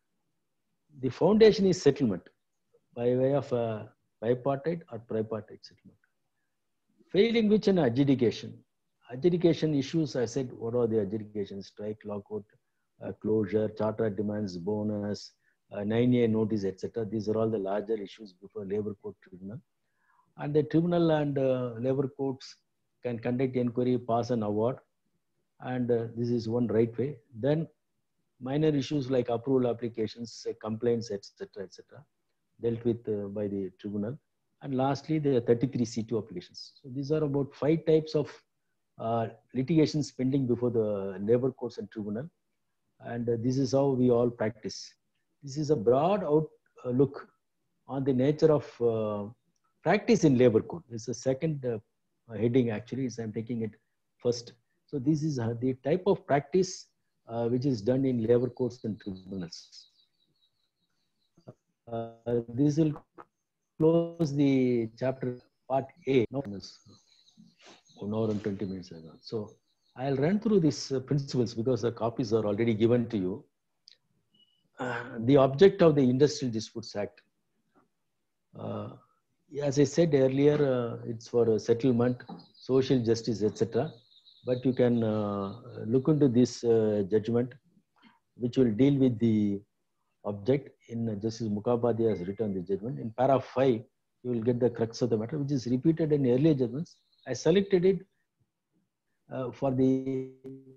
the foundation is settlement by way of uh, bipartite or tripartite settlement. Failing which an adjudication. Adjudication issues, I said, what are the adjudications? Strike, lockout, uh, closure, charter demands, bonus, uh, nine-year notice, et cetera. These are all the larger issues before Labor Court Tribunal. And the tribunal and uh, labor courts can conduct inquiry, pass an award. And uh, this is one right way. Then minor issues like approval applications, uh, complaints, et cetera, et cetera, dealt with uh, by the tribunal. And lastly, the thirty-three C two applications. So these are about five types of uh, litigations pending before the labor courts and tribunal. And uh, this is how we all practice. This is a broad outlook on the nature of uh, practice in labor court. This is the second uh, heading actually, is I'm taking it first. So this is uh, the type of practice uh, which is done in labor courts and tribunals. Uh, this will close the chapter part A. No, one hour and twenty minutes ago. So I'll run through these uh, principles because the copies are already given to you. Uh, the object of the Industrial Disputes Act. Uh, as I said earlier, uh, it's for uh, settlement, social justice, et cetera. But you can uh, look into this uh, judgment, which will deal with the object. In Justice Mukhopadhyay has written the judgment. In para five, you will get the crux of the matter, which is repeated in earlier judgments. I selected it uh, for the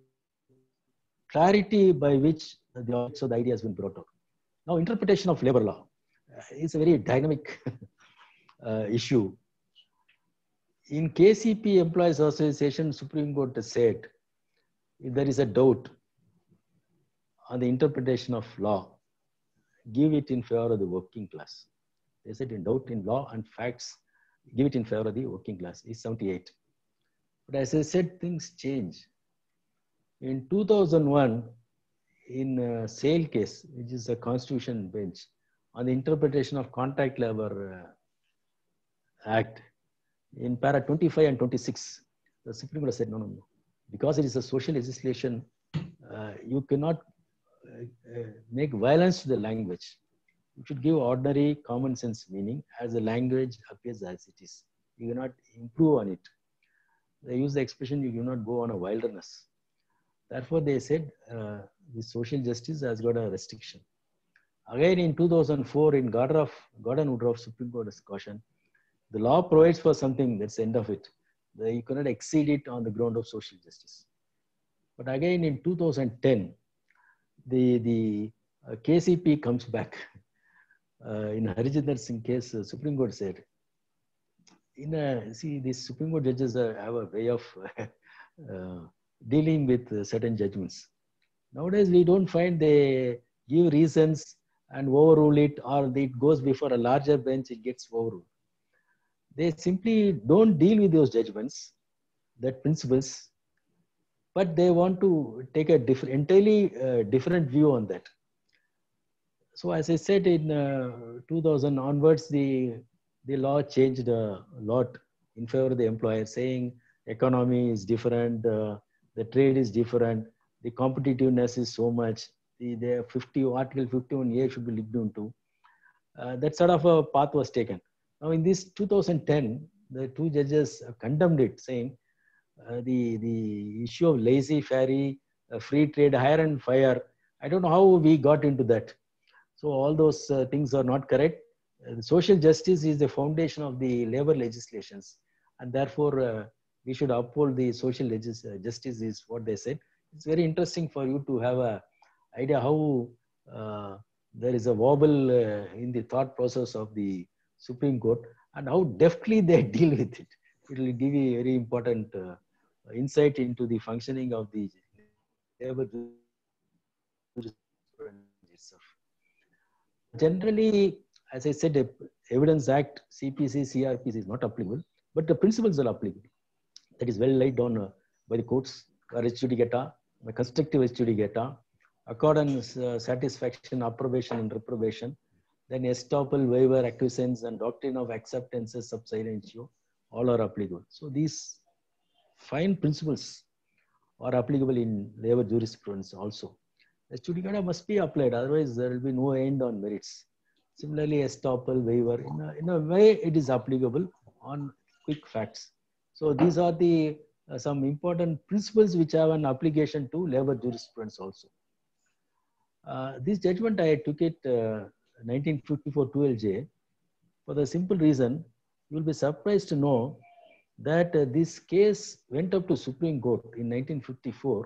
clarity by which the objects of the idea has been brought out. Now, interpretation of labor law uh, is a very dynamic uh, issue. In K C P Employees Association, Supreme Court has said, if there is a doubt on the interpretation of law, give it in favor of the working class. They said in doubt in law and facts, give it in favor of the working class. It's seventy-eight. But as I said, things change. In two thousand one, in a sale case, which is a constitution bench, on the interpretation of Contract Labor uh, Act, in para twenty-five and twenty-six, the Supreme Court said, no, no, no. Because it is a social legislation, uh, you cannot uh, uh, make violence to the language. You should give ordinary common sense meaning as the language appears as it is. You cannot improve on it. They use the expression, you cannot go on a wilderness. Therefore, they said uh, the social justice has got a restriction. Again, in two thousand four, in Gordon Woodruff, Supreme Court has cautioned, the law provides for something, that's the end of it. You cannot exceed it on the ground of social justice. But again, in two thousand ten, the, the uh, K C P comes back. Uh, in Harijinder Singh case, uh, Supreme Court said, in a, see, these Supreme Court judges uh, have a way of uh, dealing with uh, certain judgments. Nowadays, we don't find they give reasons and overrule it, or it goes before a larger bench, it gets overruled. They simply don't deal with those judgments, that principles, but they want to take a different, entirely uh, different view on that. So as I said, in uh, two thousand onwards, the, the law changed a lot in favor of the employer, saying economy is different, uh, the trade is different, the competitiveness is so much, the, the fifty, Article fifty-one A should be looked into. Uh, that sort of a path was taken. Now in this two thousand ten, the two judges condemned it, saying uh, the, the issue of laissez-faire uh, free trade, hire and fire. I don't know how we got into that. So all those uh, things are not correct. Uh, social justice is the foundation of the labor legislations, and therefore uh, we should uphold the social legis- uh, justice is what they said. It's very interesting for you to have a idea how uh, there is a wobble uh, in the thought process of the Supreme Court and how deftly they deal with it. It will give you very important uh, insight into the functioning of the labor jurisprudence itself. Generally, as I said, the Evidence Act, C P C, C R P C is not applicable, but the principles are applicable. That is well laid down uh, by the courts, res judicata, constructive res judicata, accordance, uh, satisfaction, approbation, and reprobation, then estoppel, waiver, acquiescence, and doctrine of acceptances sub silentio, all are applicable. So these fine principles are applicable in labor jurisprudence also. Res judicata must be applied, otherwise there will be no end on merits. Similarly, estoppel, waiver, in a, in a way it is applicable on quick facts. So these are the uh, some important principles which have an application to labor jurisprudence also. Uh, this judgment I took it uh, nineteen fifty-four twelve J for the simple reason you will be surprised to know that uh, this case went up to Supreme Court in nineteen fifty-four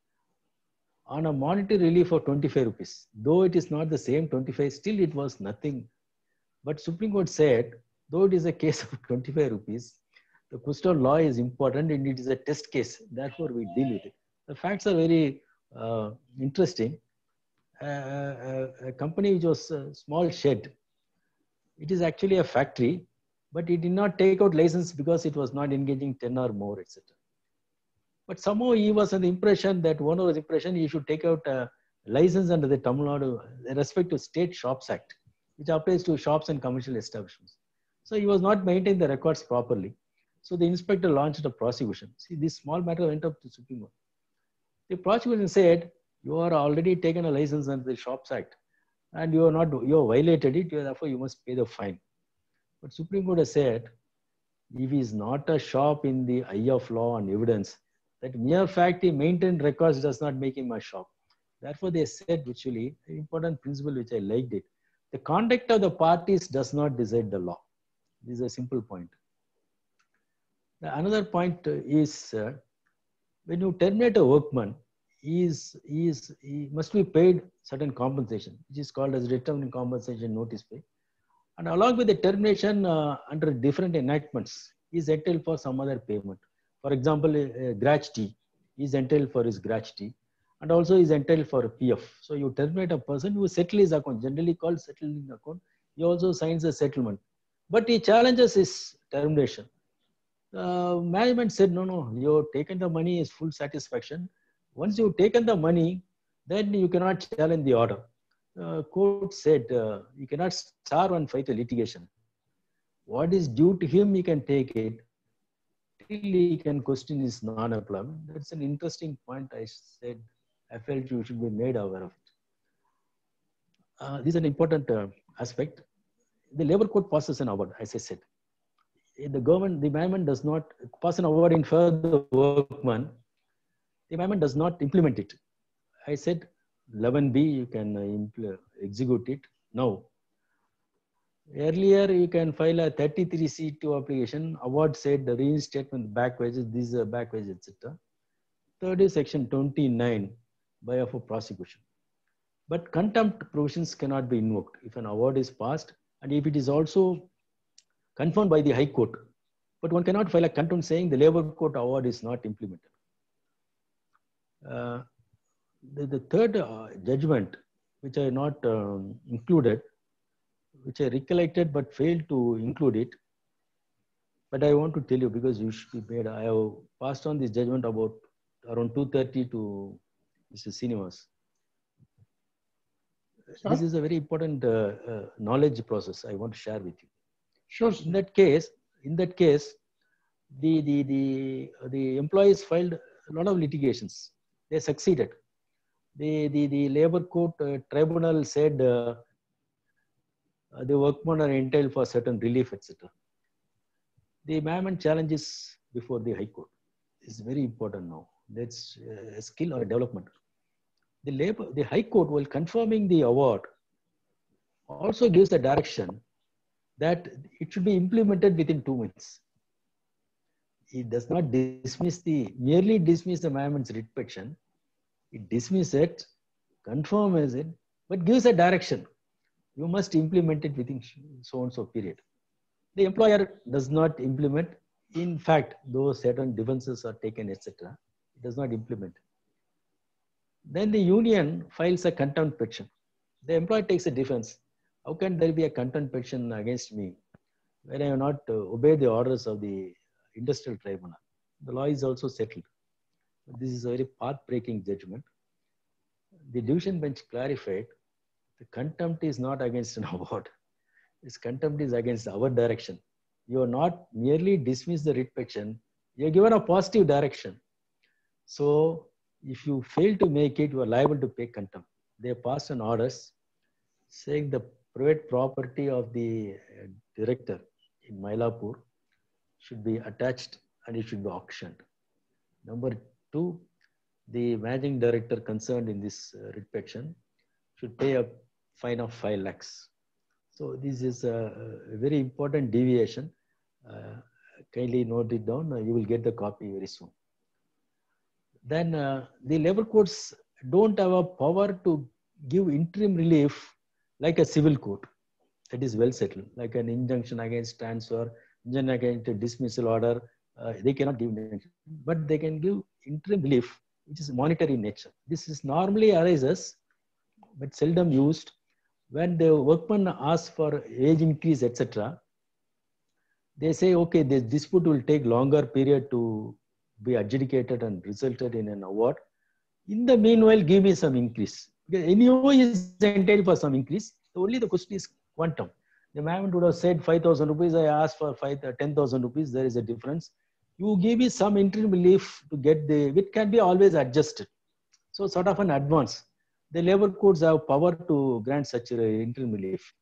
on a monetary relief of twenty-five rupees. Though it is not the same twenty-five, still it was nothing. But Supreme Court said, though it is a case of twenty-five rupees, the question of law is important and it is a test case. Therefore, we deal with it. The facts are very uh, interesting. Uh, a, a company which was a small shed, it is actually a factory, but it did not take out license because it was not engaging ten or more, et cetera. But somehow he was under the impression that one was impression he should take out a license under the Tamil Nadu respect to State Shops Act, which applies to shops and commercial establishments. So he was not maintaining the records properly. So the inspector launched a prosecution. See, this small matter went up to Supreme Court. The prosecution said, you are already taken a license under the Shops Act and you are not, you have violated it, therefore you must pay the fine. But Supreme Court has said, if he is not a shop in the eye of law and evidence, that mere fact he maintained records does not make him a shop. Therefore, they said virtually an important principle which I liked it. The conduct of the parties does not decide the law. This is a simple point. Another point is uh, when you terminate a workman, he, is, he, is, he must be paid certain compensation, which is called as determined compensation notice pay. And along with the termination uh, under different enactments, he is entitled for some other payment. For example, uh, gratuity, he is entitled for his gratuity, and also is entitled for a P F. So you terminate a person who settle his account, generally called settling account. He also signs a settlement, but he challenges his termination. Uh, management said, no, no, you've taken the money is full satisfaction. Once you've taken the money, then you cannot challenge the order. Uh, court said, uh, you cannot starve and fight a litigation. What is due to him, he can take it. Till he can question his non-employment. That's an interesting point I said. I felt you should be made aware of it. Uh, this is an important uh, aspect. The labor court passes an award, as I said. The government, the management does not pass an award in favor of the workman. The management does not implement it. I said eleven B, you can uh, execute it now. Earlier, you can file a thirty-three C two application. Award said the reinstatement back wages, these are back wages, et cetera. Third is section twenty-nine by of a prosecution. But contempt provisions cannot be invoked if an award is passed and if it is also confirmed by the High Court. But one cannot file a contempt saying the labor court award is not implemented. Uh, the, the third uh, judgment, which I not um, included, which I recollected but failed to include it. But I want to tell you because you should be made. I have passed on this judgment about around two thirty to Mister Srinivas. Sir? This is a very important uh, uh, knowledge process I want to share with you. Sure, sir. In that case, in that case, the, the, the, the employees filed a lot of litigations. They succeeded. The, the, the labor court uh, tribunal said uh, Uh, the workmen are entitled for certain relief, et cetera. The management challenges before the High Court. It's very important now. That's uh, a skill or a development. The labor, the High Court, while confirming the award, also gives a direction that it should be implemented within two months. It does not dismiss the, merely dismiss the management's writ petition. It dismisses it, confirms it, but gives a direction. You must implement it within so and so period. The employer does not implement. In fact, though certain defenses are taken, et cetera, it does not implement. Then the union files a contempt petition. The employer takes a defense. How can there be a contempt petition against me when I have not uh, obeyed the orders of the industrial tribunal? The law is also settled. This is a very path-breaking judgment. The division bench clarified the contempt is not against an award. This contempt is against our direction. You are not merely dismissed the writ petition, you are given a positive direction. So if you fail to make it, you are liable to pay contempt. They passed an orders saying the private property of the director in Mylapore should be attached and it should be auctioned. Number two, the managing director concerned in this uh, writ petition should pay a fine of five lakhs. So this is a, a very important deviation. Uh, kindly note it down. Uh, you will get the copy very soon. Then uh, the labor courts don't have a power to give interim relief like a civil court. That is well settled, like an injunction against transfer, injunction against a dismissal order. Uh, they cannot give injunction, but they can give interim relief, which is monetary in nature. This is normally arises, but seldom used when the workman asks for age increase, et cetera. They say, okay, this dispute will take longer period to be adjudicated and resulted in an award. In the meanwhile, give me some increase. Because anyway is entitled for some increase. Only the question is quantum. The management would have said five thousand rupees. I asked for ten thousand rupees. There is a difference. You give me some interim relief to get the, it can be always adjusted. So sort of an advance. The labor courts have power to grant such a interim relief.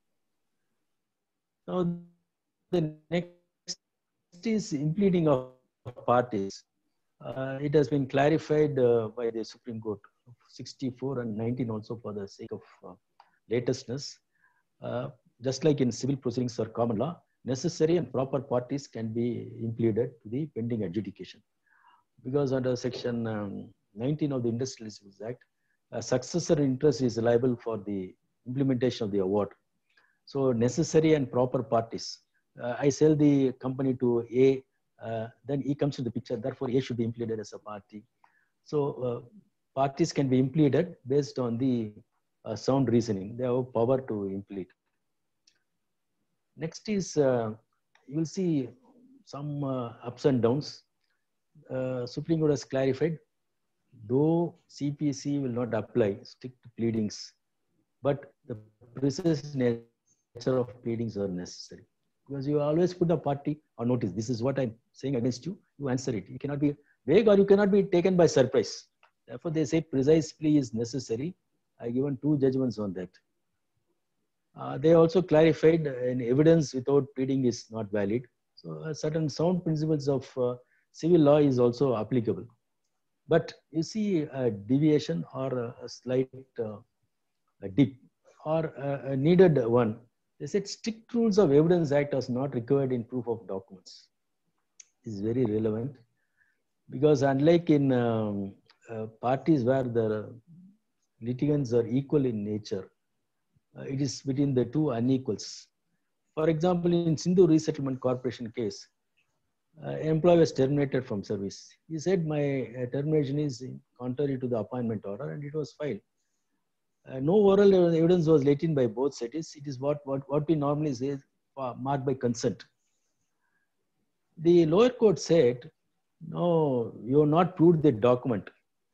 Now the next is impleading of parties. Uh, it has been clarified uh, by the Supreme Court sixty-four and nineteen also for the sake of uh, latestness. Uh, just like in civil proceedings or common law, necessary and proper parties can be impleaded to the pending adjudication. Because under section um, nineteen of the Industrial Civils Act, a successor interest is liable for the implementation of the award. So necessary and proper parties. Uh, I sell the company to A, uh, then E comes to the picture, therefore A should be impleaded as a party. So uh, parties can be impleaded based on the uh, sound reasoning. They have power to implead. Next is, uh, you will see some uh, ups and downs. Uh, Supreme Court has clarified, though C P C will not apply strict pleadings, but the precise nature of pleadings are necessary. Because you always put the party on notice. This is what I'm saying against you. You answer it. You cannot be vague or you cannot be taken by surprise. Therefore, they say precise plea is necessary. I given two judgments on that. Uh, they also clarified an evidence without pleading is not valid. So uh, certain sound principles of uh, civil law is also applicable. But you see a deviation or a, a slight uh, a dip or a, a needed one. They said strict rules of evidence act is not required in proof of documents. This is very relevant because unlike in um, uh, parties where the litigants are equal in nature, uh, it is between the two unequals. For example, in Sindhu Resettlement Corporation case, uh, employee was terminated from service. He said my uh, termination is contrary to the appointment order and it was filed. Uh, no oral evidence was let in by both sides. It is what, what, what we normally say is uh, marked by consent. The lower court said, no, you have not proved the document.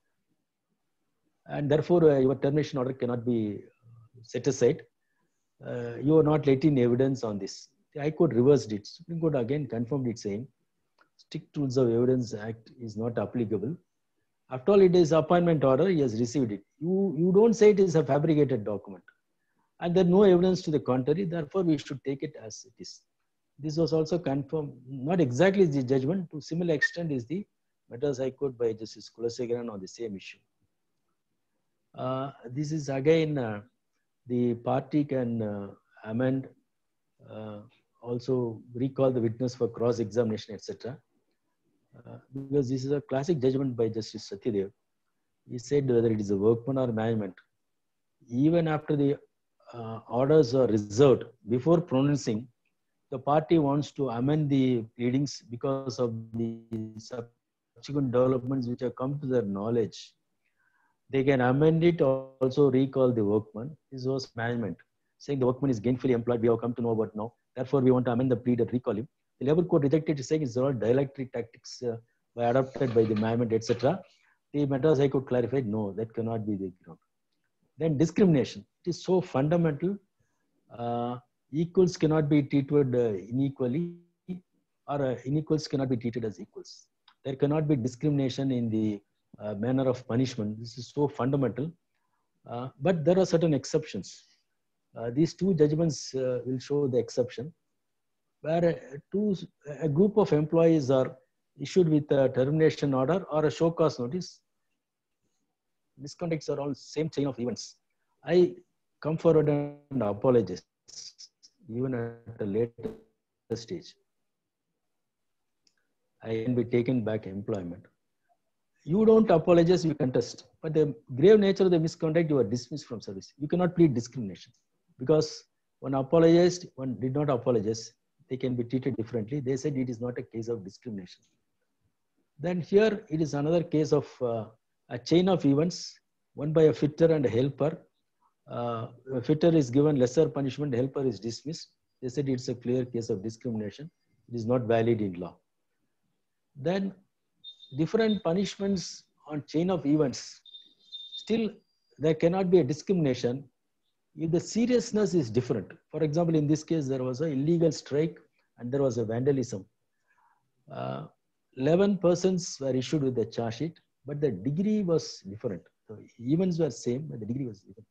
And therefore, uh, your termination order cannot be set aside. Uh, you are not let in evidence on this. The High Court reversed it. Supreme Court again confirmed it saying, strict rules of evidence act is not applicable. After all, it is appointment order, he has received it. You, you don't say it is a fabricated document. And there is no evidence to the contrary, therefore we should take it as it is. This was also confirmed, not exactly the judgment, to similar extent is the Madras High Court by Justice Kulasegaran on the same issue. Uh, this is again, uh, the party can uh, amend, uh, also recall the witness for cross-examination, et cetera. Uh, because this is a classic judgment by Justice Satyadev. He said whether it is a workman or management, even after the uh, orders are reserved, before pronouncing, the party wants to amend the pleadings because of the subsequent developments which have come to their knowledge. They can amend it, also recall the workman. This was management, saying the workman is gainfully employed. We have come to know about now. Therefore, we want to amend the plea and recall him. The labor court rejected it, saying it's all dialectic tactics uh, by adopted by the management, et cetera. The Madras High Court clarified, no, that cannot be the ground. Then discrimination. It is so fundamental. Uh, equals cannot be treated uh, unequally, or uh, unequals cannot be treated as equals. There cannot be discrimination in the uh, manner of punishment. This is so fundamental. Uh, but there are certain exceptions. Uh, these two judgments uh, will show the exception, where uh, two, a group of employees are issued with a termination order or a show cause notice. Misconducts are all same chain of events. I come forward and apologize, even at a later stage. I can be taken back employment. You don't apologize, you contest. But the grave nature of the misconduct, you are dismissed from service. You cannot plead discrimination, because one apologized, one did not apologize. They can be treated differently. They said it is not a case of discrimination. Then here it is another case of uh, a chain of events, one by a fitter and a helper. Uh, a fitter is given lesser punishment, helper is dismissed. They said it's a clear case of discrimination. It is not valid in law. Then different punishments on chain of events. Still, there cannot be a discrimination if the seriousness is different. For example, in this case, there was an illegal strike and there was a vandalism. Uh, eleven persons were issued with the charge sheet, but the degree was different. The events were same, but the degree was different.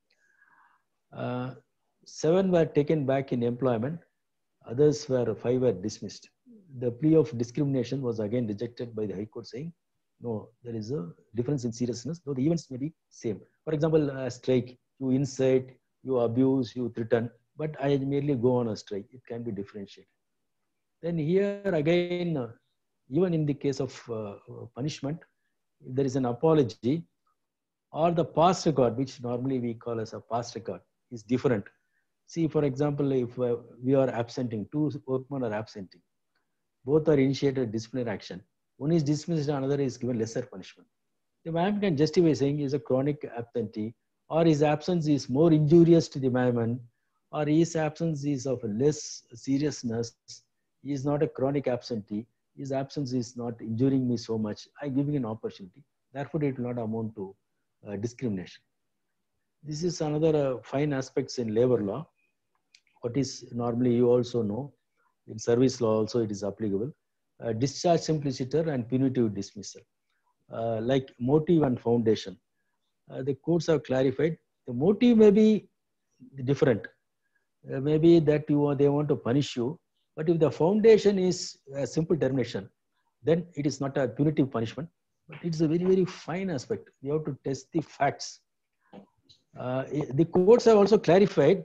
Uh, seven were taken back in employment. Others were, five were dismissed. The plea of discrimination was again rejected by the High Court, saying, no, there is a difference in seriousness, though the events may be same. For example, a strike, you incite, you abuse, you threaten, but I merely go on a strike. It can be differentiated. Then here again, uh, even in the case of uh, punishment, if there is an apology, or the past record, which normally we call as a past record, is different. See, for example, if uh, we are absenting, two workmen are absenting, both are initiated disciplinary action. One is dismissed, another is given lesser punishment. The management can justify saying he is a chronic absentee, or his absence is more injurious to the management, or his absence is of less seriousness. He is not a chronic absentee. His absence is not injuring me so much. I am giving an opportunity. Therefore, it will not amount to uh, discrimination. This is another uh, fine aspects in labor law. What is normally you also know, in service law also it is applicable. Uh, discharge simpliciter and punitive dismissal. Uh, like motive and foundation. Uh, the courts have clarified the motive may be different. Uh, maybe that you they want to punish you, but if the foundation is a simple termination, then it is not a punitive punishment, but it's a very, very fine aspect. You have to test the facts. Uh, the courts have also clarified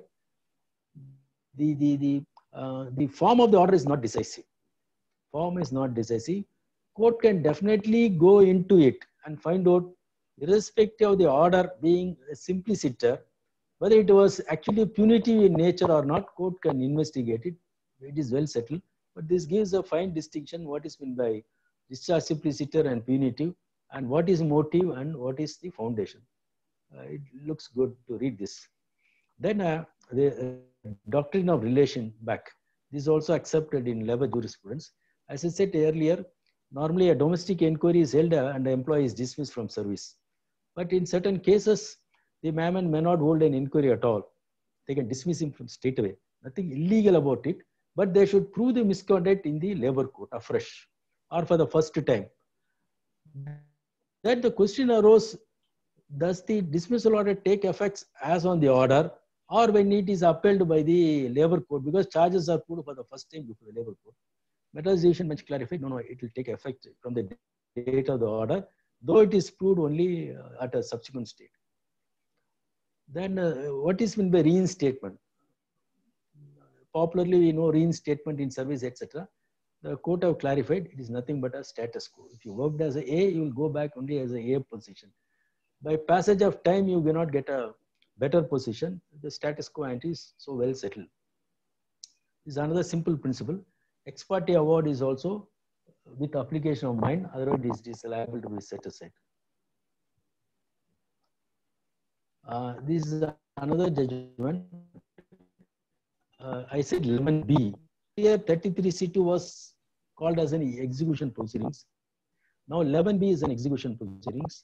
the, the, the, uh, the form of the order is not decisive. Form is not decisive. Court can definitely go into it and find out, irrespective of the order being a simpliciter, whether it was actually punitive in nature or not, court can investigate it. It is well settled. But this gives a fine distinction what is meant by discharge simpliciter and punitive, and what is motive and what is the foundation. Uh, it looks good to read this. Then uh, the uh, doctrine of relation back. This is also accepted in labor jurisprudence. As I said earlier, normally a domestic inquiry is held uh, and the employee is dismissed from service. But in certain cases, the management may not hold an inquiry at all. They can dismiss him from straight away. Nothing illegal about it, but they should prove the misconduct in the labor court afresh or for the first time. Then the question arose, does the dismissal order take effect as on the order or when it is upheld by the labor court, because charges are put for the first time before the labor court? Madras Division much clarified, no, no, it will take effect from the date of the order, though it is proved only uh, at a subsequent state. Then uh, what is meant by reinstatement? Popularly, we know reinstatement in service, et cetera. The court have clarified it is nothing but a status quo. If you worked as a A, you will go back only as a A position. By passage of time, you cannot get a better position. The status quo ante is so well settled. This is another simple principle. Ex parte award is also with application of mind, otherwise it is liable to be set aside. Uh, this is another judgment. Uh, I said eleven B. Here thirty-three C two was called as an execution proceedings. Now eleven B is an execution proceedings.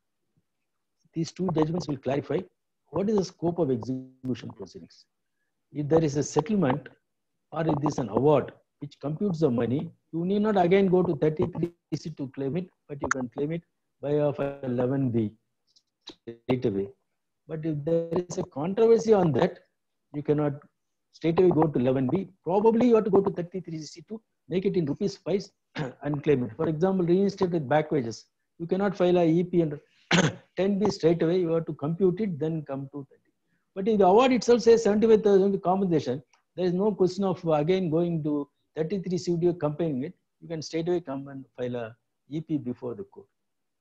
These two judgments will clarify what is the scope of execution proceedings. If there is a settlement or if there is an award which computes the money, you need not again go to thirty-three C to claim it, but you can claim it by of eleven B straight away. But if there is a controversy on that, you cannot straight away go to eleven B. Probably you have to go to thirty-three C to make it in rupees price and claim it. For example, reinstate with back wages. You cannot file a E P under ten B straight away. You have to compute it, then come to thirty. But if the award itself says seventy-five thousand compensation, there is no question of again going to thirty-three C to comparing it. You can straight away come and file a E P before the court.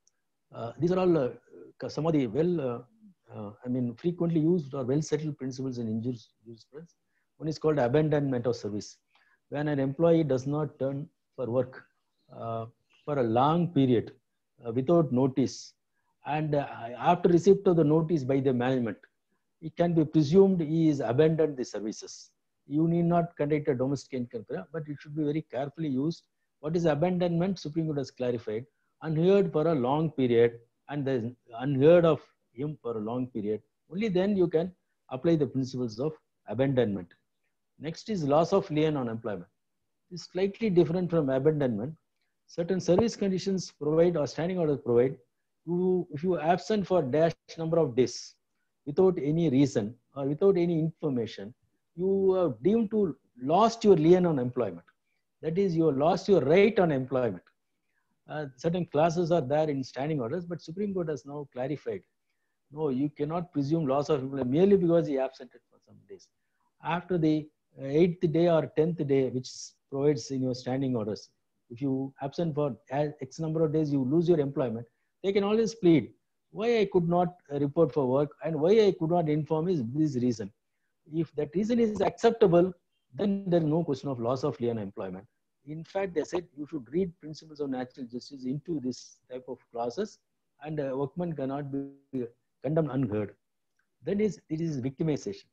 Uh, these are all uh, some of the well, uh, uh, I mean, frequently used or well settled principles in jurisprudence. One is called abandonment of service. When an employee does not turn for work uh, for a long period uh, without notice, and uh, after receipt of the notice by the management, it can be presumed he is abandoned the services. You need not conduct a domestic inquiry, but it should be very carefully used. What is abandonment? Supreme Court has clarified. Unheard for a long period, and there is unheard of him for a long period. Only then you can apply the principles of abandonment. Next is loss of lien on employment. It's slightly different from abandonment. Certain service conditions provide or standing orders provide, you, if you are absent for dash number of days without any reason or without any information, you are deemed to lost your lien on employment. That is, you have lost your right on employment. Uh, certain clauses are there in standing orders, but Supreme Court has now clarified. No, you cannot presume loss of employment merely because he absented for some days. After the eighth day or tenth day, which provides in your standing orders, if you absent for X number of days, you lose your employment. They can always plead, why I could not report for work and why I could not inform is this reason. If that reason is acceptable, then there is no question of loss of lien employment. In fact, they said you should read principles of natural justice into this type of clauses, and a workman cannot be condemned unheard. Then is it is victimization.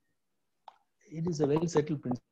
It is a well settled principle.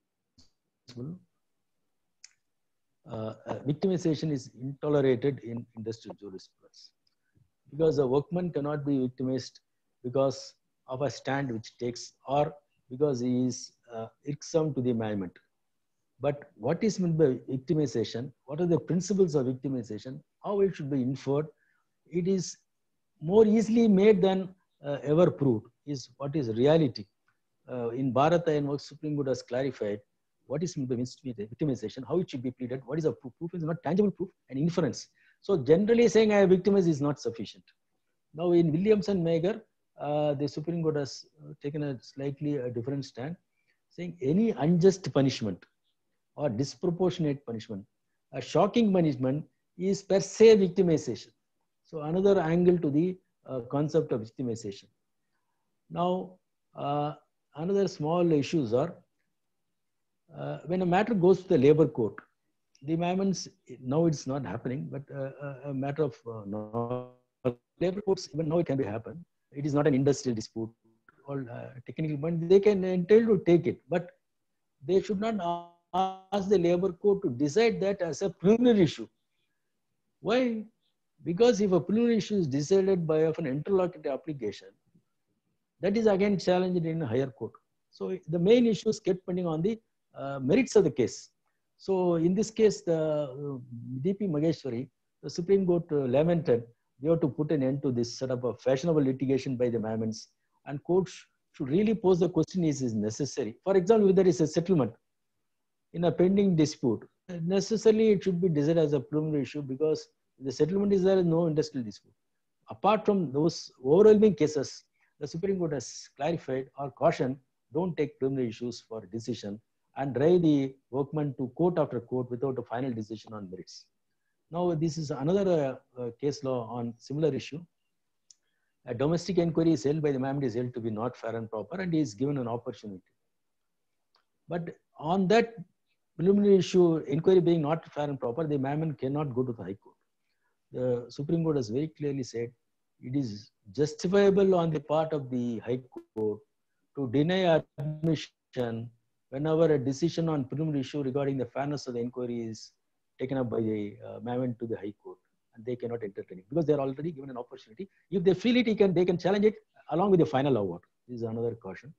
Uh, uh, victimization is intolerated in industrial jurisprudence because a workman cannot be victimized because of a stand which takes or because he is uh, irksome to the management. But what is meant by victimization? What are the principles of victimization? How it should be inferred? It is more easily made than uh, ever proved. Is what is reality. Uh, in Bharat and what Supreme Court has clarified what is meant by victimization, how it should be pleaded, what is a proof. Proof is not tangible proof and inference. So generally saying I am victimized is not sufficient. Now in Williamson Mager, uh, the Supreme Court has taken a slightly a different stand, saying any unjust punishment or disproportionate punishment, a shocking punishment is per se victimization. So another angle to the uh, concept of victimization. Now, uh, another small issues are, uh, when a matter goes to the labor court, the amendments, now it's not happening, but uh, a matter of uh, no, labor courts, even now it can be happen. It is not an industrial dispute or uh, technical, but they can entail to take it, but they should not ask the labor court to decide that as a preliminary issue. Why? Because if a preliminary issue is decided by of an interlocutory application, that is again challenged in a higher court. So the main issues get depending on the uh, merits of the case. So in this case, the uh, D P Maheshwari, the Supreme Court uh, lamented we have to put an end to this sort of a fashionable litigation by the managements, and courts should really pose the question: is is necessary? For example, if there is a settlement in a pending dispute, necessarily it should be decided as a preliminary issue because The settlement is there is no industrial dispute. Apart from those overwhelming cases, the Supreme Court has clarified or cautioned, don't take preliminary issues for decision and drive the workman to court after court without a final decision on merits. Now, this is another uh, uh, case law on similar issue. A domestic inquiry is held by the Maimon is held to be not fair and proper, and he is given an opportunity. But on that preliminary issue, inquiry being not fair and proper, the Maimon cannot go to the High Court. The Supreme Court has very clearly said it is justifiable on the part of the High Court to deny admission whenever a decision on preliminary issue regarding the fairness of the inquiry is taken up by the uh, Maimon to the High Court, and they cannot entertain it because they are already given an opportunity. If they feel it, he can, they can challenge it along with the final award. This is another caution.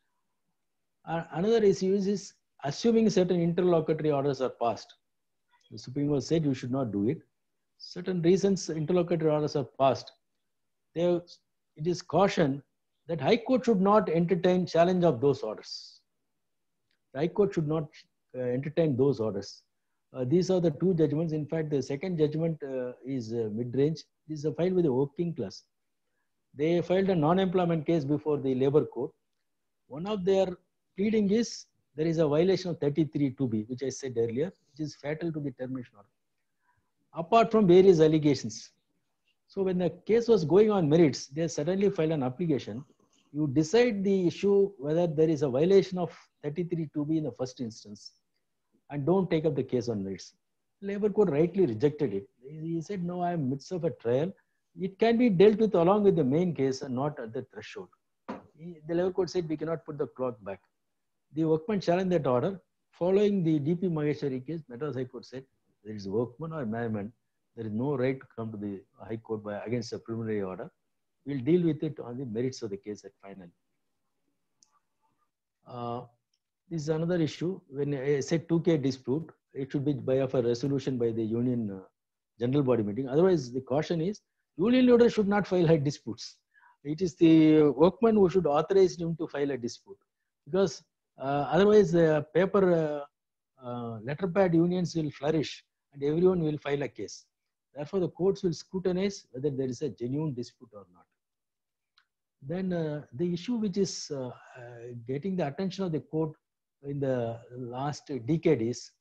Uh, another issue is assuming certain interlocutory orders are passed. The Supreme Court said you should not do it. Certain reasons interlocutory orders are passed. They have, it is cautioned that High Court should not entertain challenge of those orders. The High Court should not uh, entertain those orders. Uh, these are the two judgments. In fact, the second judgment uh, is uh, mid-range. This is a file with the working class. They filed a non-employment case before the labor court. One of their pleading is there is a violation of thirty-three two B, which I said earlier, which is fatal to the termination order. Apart from various allegations. So when the case was going on merits, they suddenly filed an application. You decide the issue whether there is a violation of thirty-three two B in the first instance and don't take up the case on merits. Labor court rightly rejected it. He said, no, I am midst of a trial. It can be dealt with along with the main case and not at the threshold. The labor court said we cannot put the clock back. The workman challenged that order. Following the D P Maheshwari case, Madras High Court said there is workman or management. There is no right to come to the High Court by, against a preliminary order. We'll deal with it on the merits of the case at final. Uh, this is another issue. When I said two K dispute, it should be by of a resolution by the union uh, general body meeting. Otherwise, the caution is union leader should not file high disputes. It is the workman who should authorize him to file a dispute, because uh, otherwise the paper uh, uh, letterpad unions will flourish and everyone will file a case. Therefore, the courts will scrutinize whether there is a genuine dispute or not. Then uh, the issue which is uh, uh, getting the attention of the court in the last decade is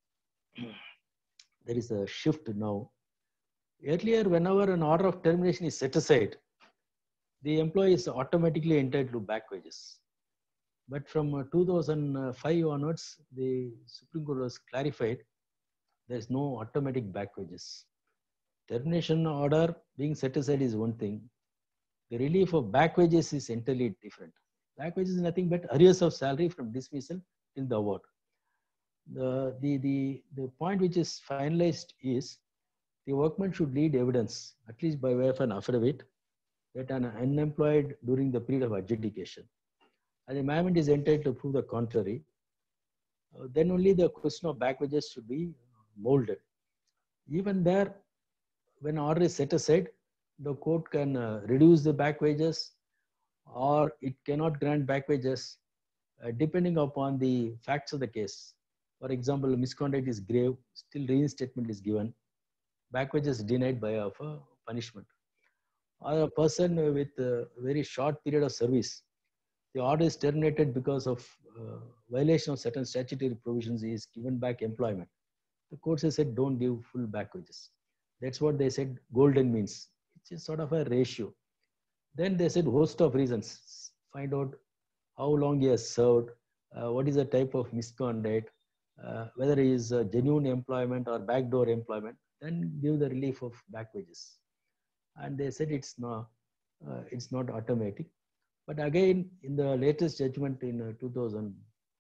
there is a shift now. Earlier, whenever an order of termination is set aside, the employee is automatically entitled to back wages. But from uh, two thousand five onwards, the Supreme Court was clarified there is no automatic back wages. Termination order being set aside is one thing. The relief of back wages is entirely different. Back wages is nothing but arrears of salary from dismissal till the award. The, the, the, the point which is finalized is the workman should lead evidence, at least by way of an affidavit, that an unemployed during the period of adjudication. And the management is entitled to prove the contrary. Uh, then only the question of back wages should be molded. Even there, when order is set aside, the court can uh, reduce the back wages or it cannot grant back wages uh, depending upon the facts of the case. For example, misconduct is grave, still reinstatement is given, back wages denied by of a punishment. Or a person with a very short period of service, the order is terminated because of uh, violation of certain statutory provisions, is given back employment. The court has said don't give full back wages. That's what they said golden means. It's sort of a ratio. Then they said host of reasons. Find out how long he has served, uh, what is the type of misconduct, uh, whether he is uh, genuine employment or backdoor employment, then give the relief of back wages. And they said it's not, uh, it's not automatic. But again, in the latest judgment in uh, two thousand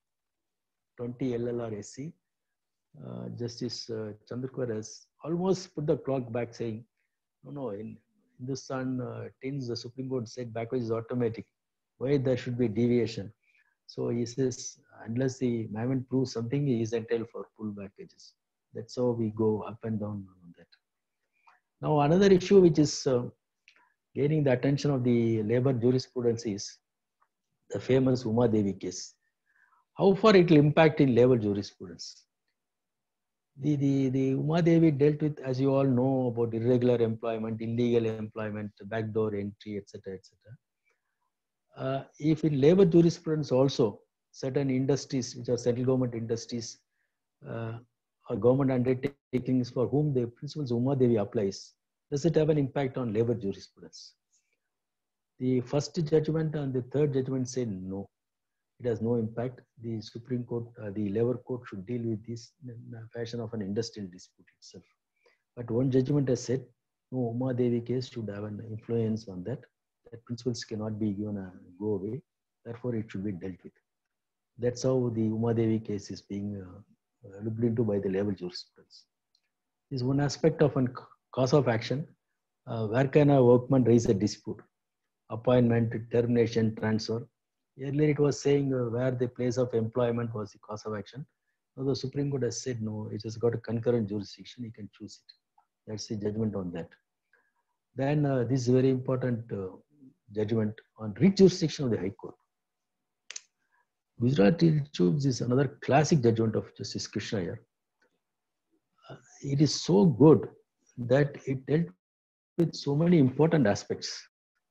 twenty L L R S C, uh, Justice uh, Chandrakur has almost put the clock back, saying, no, no, in Hindustan uh, Tins, the Supreme Court said back wages is automatic. Why there should be deviation? So he says, unless the management proves something, he is entitled for full back wages. That's how we go up and down on that. Now, another issue which is uh, gaining the attention of the labor jurisprudence is the famous Uma Devi case. How far it will impact in labor jurisprudence? The, the, the Umadevi dealt with, as you all know, about irregular employment, illegal employment, backdoor entry, et cetera, et cetera. Uh, if in labor jurisprudence also, certain industries, which are central government industries, uh, or government undertakings for whom the principles of Umadevi applies, does it have an impact on labor jurisprudence? The first judgment and the third judgment say no. It has no impact. The Supreme Court, uh, the labor court should deal with this in a fashion of an industrial dispute itself. But one judgment has said, no, Umadevi case should have an influence on that. That principles cannot be given a go away. Therefore, it should be dealt with. That's how the Umadevi case is being uh, looked into by the labor jurisprudence. This is one aspect of a cause of action. Uh, where can a workman raise a dispute? Appointment, termination, transfer. Earlier it was saying uh, where the place of employment was the cause of action. Now the Supreme Court has said no, it has got a concurrent jurisdiction, you can choose it. That's the judgment on that. Then uh, this is very important uh, judgment on writ jurisdiction of the High Court. Gujarat Tubes is another classic judgment of Justice Krishna Iyer. Uh, it is so good that it dealt with so many important aspects.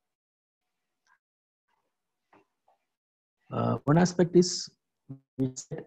Uh, one aspect is which said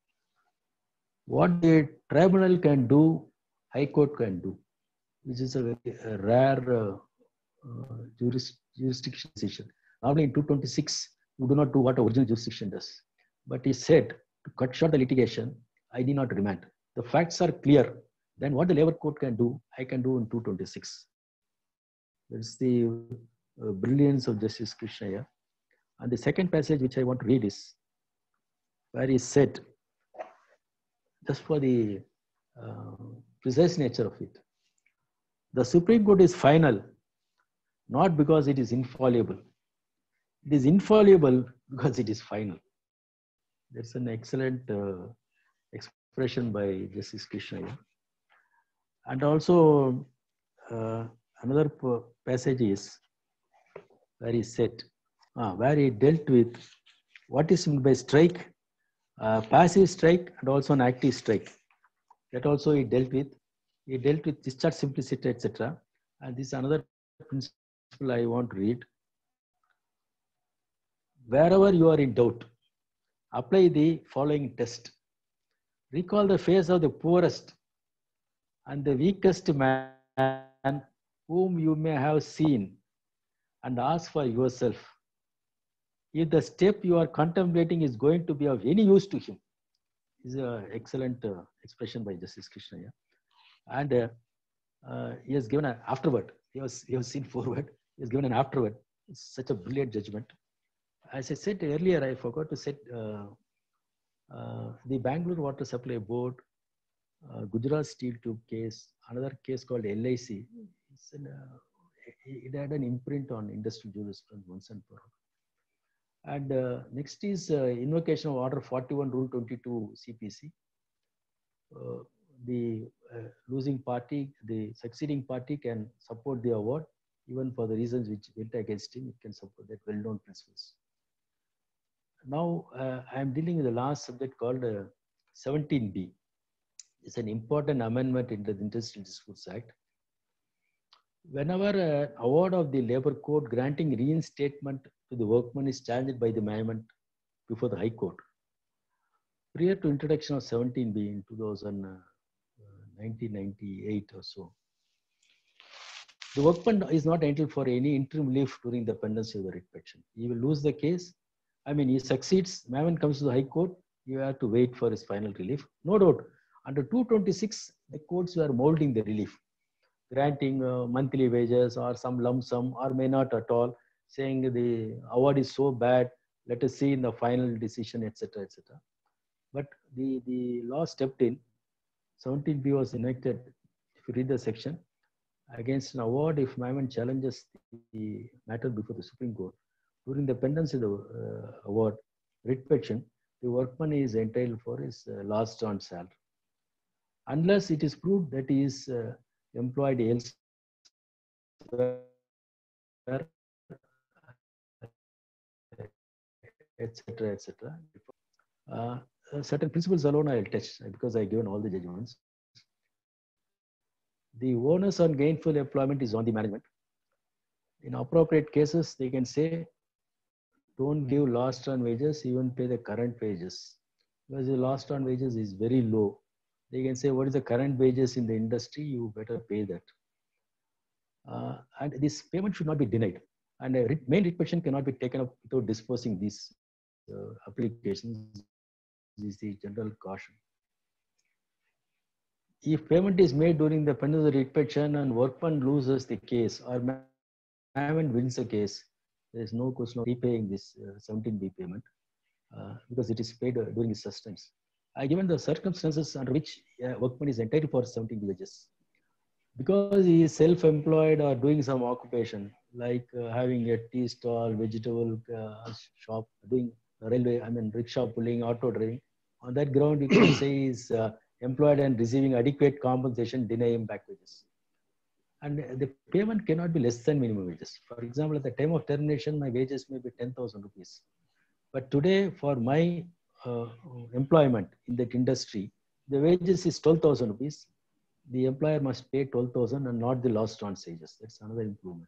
what the tribunal can do, High Court can do, which is a very a rare uh, uh, juris, jurisdiction decision. Normally in two twenty-six, you do not do what original jurisdiction does. But he said, to cut short the litigation, I need not remand. The facts are clear. Then what the labor court can do, I can do in two twenty-six. That's the uh, brilliance of Justice Krishna Iyer. And the second passage which I want to read is where he said, just for the uh, precise nature of it, the Supreme Court is final, not because it is infallible. It is infallible because it is final. That's an excellent uh, expression by Justice Krishna Iyer. And also uh, another passage is where he said, uh, where he dealt with what is meant by strike, uh, passive strike and also an active strike. That also he dealt with. He dealt with discharge simplicity, et cetera. And this is another principle I want to read. Wherever you are in doubt, apply the following test. Recall the face of the poorest and the weakest man whom you may have seen and ask for yourself if the step you are contemplating is going to be of any use to him. This is an excellent uh, expression by Justice Krishna Iyer. And uh, uh, he has given an afterword. He was, he was seen forward. He has given an afterword. It's such a brilliant judgment. As I said earlier, I forgot to say uh, uh, the Bangalore Water Supply Board, uh, Gujarat Steel Tube case, another case called L I C. An, uh, it had an imprint on industrial jurisprudence once and for all. And uh, next is uh, invocation of Order forty-one, Rule twenty-two, C P C. Uh, the uh, losing party, the succeeding party can support the award, even for the reasons which went against him, it can support that well-known principles. Now, uh, I am dealing with the last subject called uh, seventeen B. It's an important amendment in the Industrial Disputes Act. Whenever an award of the labor court granting reinstatement to the workman is challenged by the management before the High Court, prior to introduction of seventeen B in two thousand, uh, nineteen ninety-eight or so, the workman is not entitled for any interim relief during the pendency of the writ petition. He will lose the case. I mean, he succeeds, management comes to the High Court, you have to wait for his final relief. No doubt, under two twenty-six, the courts were molding the relief, granting uh, monthly wages or some lump sum or may not at all, saying the award is so bad, let us see in the final decision, et cetera, et cetera. But the, the law stepped in. seventeen B was enacted, if you read the section, against an award if management challenges the matter before the Supreme Court. During the pendency of the uh, award, writ petition, the workman is entitled for his uh, last earned salary, unless it is proved that he is uh, employed elsewhere, et cetera, et cetera. Uh, certain principles alone I'll touch because I've given all the judgments. The onus on gainful employment is on the management. In appropriate cases, they can say, don't give last on wages, even pay the current wages. Because the last on wages is very low. They can say, what is the current wages in the industry? You better pay that. Uh, and this payment should not be denied. And a main writ petition cannot be taken up without disposing these uh, applications. This is the general caution. If payment is made during the pendency of the writ petition and workman loses the case or management wins the case, there is no question of repaying this uh, seventeen B payment uh, because it is paid uh, during his sustenance. Uh, given the circumstances under which uh, workman is entitled for seventeen B wages, because he is self-employed or doing some occupation like uh, having a tea stall, vegetable uh, shop, doing railway, I mean rickshaw pulling, auto driving. On that ground, you can say he is uh, employed and receiving adequate compensation, deny him back wages. And the payment cannot be less than minimum wages. For example, at the time of termination, my wages may be ten thousand rupees. But today, for my uh, employment in that industry, the wages is twelve thousand rupees. The employer must pay twelve thousand and not the lost on wages. That's another improvement.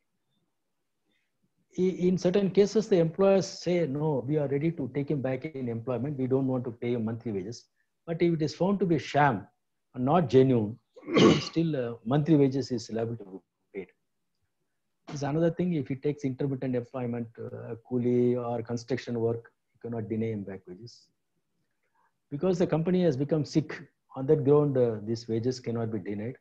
In certain cases, the employers say, no, we are ready to take him back in employment. We don't want to pay him monthly wages. But if it is found to be sham and not genuine, still uh, monthly wages is liable to be paid. It's another thing, if he takes intermittent employment, uh, coolie or construction work, you cannot deny him back wages. Because the company has become sick, on that ground, uh, these wages cannot be denied.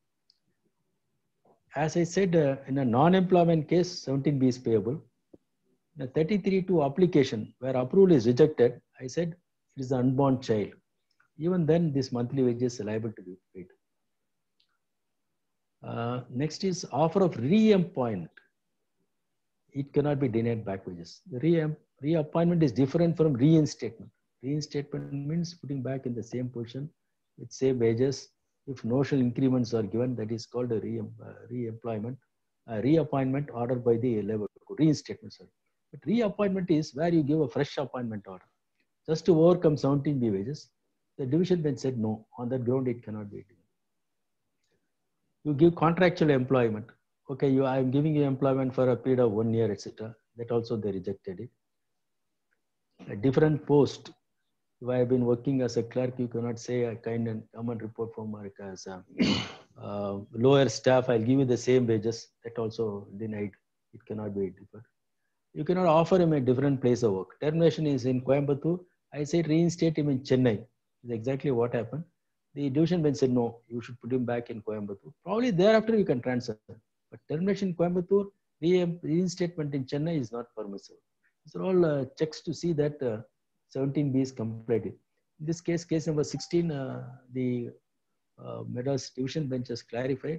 As I said, uh, in a non-employment case, seventeen B is payable. In a thirty-three two application, where approval is rejected, I said it is an unborn child. Even then, this monthly wages is liable to be paid. Uh, next is offer of re-employment. It cannot be denied back wages. The re- reappointment is different from reinstatement. Reinstatement means putting back in the same position with same wages. If notional increments are given, that is called a re- uh, re-employment, uh, reappointment ordered by the labor code, reinstatement. Sorry. But reappointment is where you give a fresh appointment order. Just to overcome seventeen B wages, the division bench said no. On that ground, it cannot be done. You give contractual employment. Okay, you I am giving you employment for a period of one year, et cetera. That also they rejected it. A different post. If I have been working as a clerk, you cannot say I kind and come and report from work as a uh, lower staff. I'll give you the same wages. That also denied. It cannot be different. You cannot offer him a different place of work. Termination is in Coimbatore. I said reinstate him in Chennai. Is exactly what happened. The division bench said no, you should put him back in Coimbatore. Probably thereafter you can transfer. But termination in Coimbatore, reinstatement in Chennai is not permissible. These are all uh, checks to see that uh, seventeen B is complied. In this case, case number sixteen, uh, the uh, Madras division bench has clarified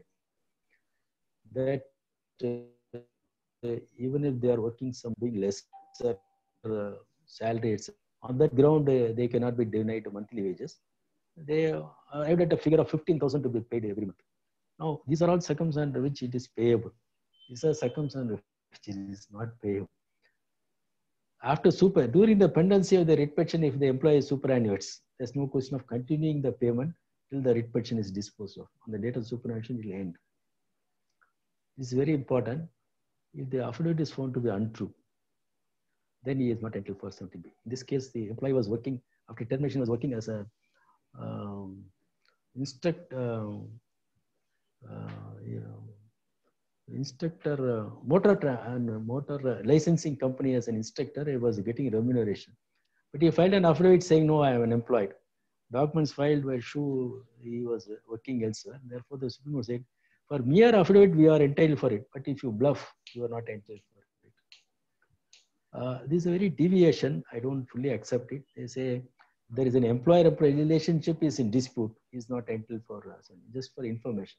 that uh, even if they are working some doing lesser uh, salaries, on that ground uh, they cannot be denied monthly wages. They uh, arrived at a figure of fifteen thousand to be paid every month. Now, these are all circumstances which it is payable. These are circumstances which it is not payable. After super, during the pendency of the writ petition, if the employee superannuates, there's no question of continuing the payment till the writ petition is disposed of. On the date of superannuation, it will end. This is very important. If the affidavit is found to be untrue, then he is not entitled for seventeen B. In this case, the employee was working, after termination, was working as a um, instruct, uh, uh, you know, instructor, uh, motor and uh, motor uh, licensing company as an instructor, he was getting remuneration. But he filed an affidavit saying, no, I am unemployed. Documents filed were show he was working elsewhere. Therefore, the Supreme Court said, for mere affidavit, we are entitled for it. But if you bluff, you are not entitled for it. Uh, this is a very deviation. I don't fully accept it. They say there is an employer-employee relationship is in dispute. He is not entitled for uh, just for information.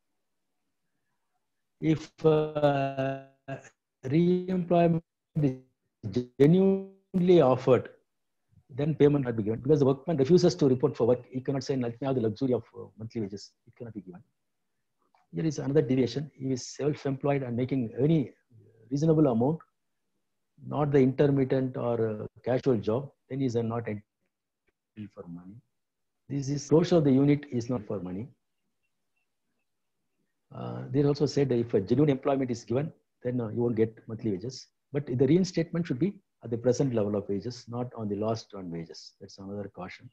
If uh, re-employment is genuinely offered, then payment not be given. Because the workman refuses to report for work, he cannot say, let me have the luxury of uh, monthly wages. It cannot be given. Here is another deviation. He is self-employed and making any reasonable amount, not the intermittent or uh, casual job, then he is not entitled for money. This is closure of the unit is not for money. Uh, they also said if a genuine employment is given, then uh, you won't get monthly wages. But the reinstatement should be at the present level of wages, not on the lost on wages. That's another caution.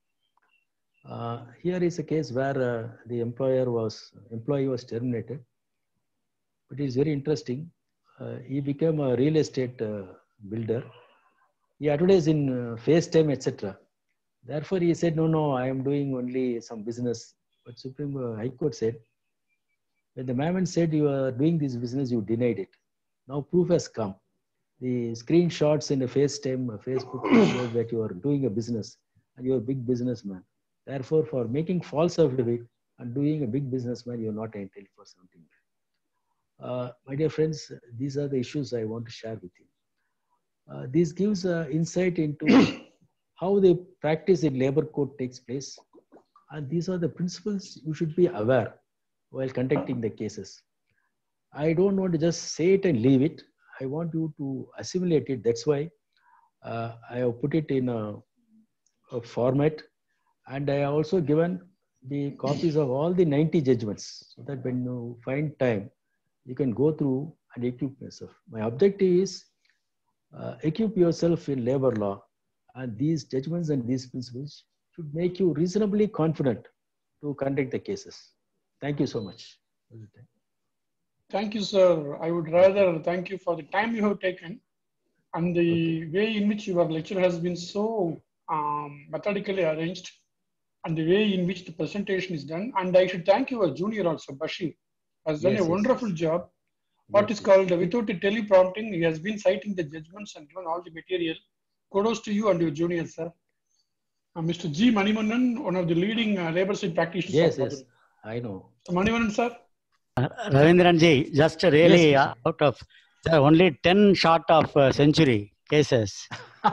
Uh, here is a case where uh, the employer was employee was terminated. But it is very interesting. Uh, he became a real estate uh, builder. He advertised in uh, FaceTime, et cetera. Therefore, he said, no, no, I am doing only some business. But Supreme uh, High Court said, when the man said you are doing this business, you denied it. Now proof has come. The screenshots in the FaceTime, uh, Facebook show that you are doing a business and you are a big businessman. Therefore, for making false affidavit and doing a big businessman, you are not entitled for something. Uh, my dear friends, these are the issues I want to share with you. Uh, this gives uh, insight into how the practice in labor court takes place. And these are the principles you should be aware while conducting the cases. I don't want to just say it and leave it. I want you to assimilate it. That's why uh, I have put it in a, a format. And I have also given the copies of all the ninety judgments so that when you find time, you can go through and equip yourself. My objective is uh, equip yourself in labor law, and these judgments and these principles should make you reasonably confident to conduct the cases. Thank you so much. Thank you, sir. I would rather thank you for the time you have taken and the okay. way in which your lecture has been so um, methodically arranged and the way in which the presentation is done. And I should thank your junior also, Bashir, has done yes, a wonderful yes. job. What yes, is called, yes. without the teleprompting, he has been citing the judgments and given all the material. Kudos to you and your junior, sir. Uh, Mister G. Manivannan, one of the leading uh, labor side practitioners. Yes, yes, I know. So Manivannan, sir. Uh, Ravindran ji, just really yes, uh, out of uh, only ten short of uh, century cases.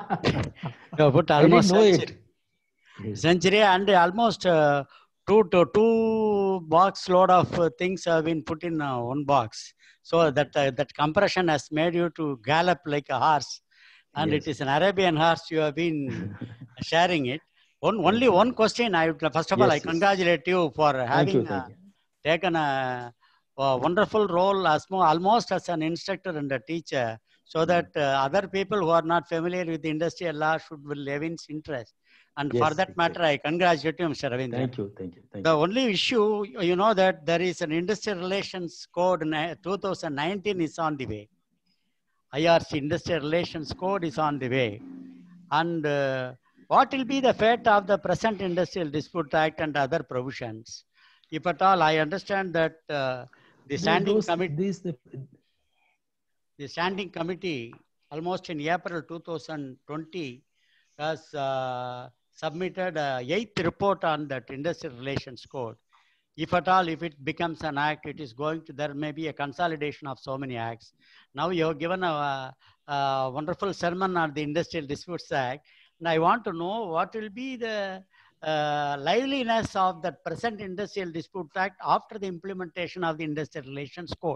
You put almost I didn't know century, it. Yes. century and almost uh, two to two box load of uh, things have been put in uh, one box. So that uh, that compression has made you to gallop like a horse, and yes. it is an Arabian horse. You have been sharing it. One, only yes. one question. I would, first of yes, all, I yes. congratulate you for having you, uh, taken a, a wonderful role as more, almost as an instructor and a teacher, so that uh, other people who are not familiar with industrial law should will evince interest. And yes, for that exactly. matter, I congratulate you, Mister Ravindran. Thank you, thank you. Thank the you. only issue, you know, that there is an industrial relations code in two thousand nineteen is on the way. I R C Industrial Relations Code is on the way. And uh, what will be the fate of the present Industrial Dispute Act and other provisions? If at all, I understand that uh, the standing those, committee, these, the... the standing committee, almost in April two thousand twenty, has uh, submitted a eighth report on that Industrial Relations Code. If at all, if it becomes an act, it is going to, there may be a consolidation of so many acts. Now you have given a, a wonderful sermon on the Industrial Disputes Act. And I want to know what will be the uh, liveliness of the present Industrial Dispute Act after the implementation of the Industrial Relations Code.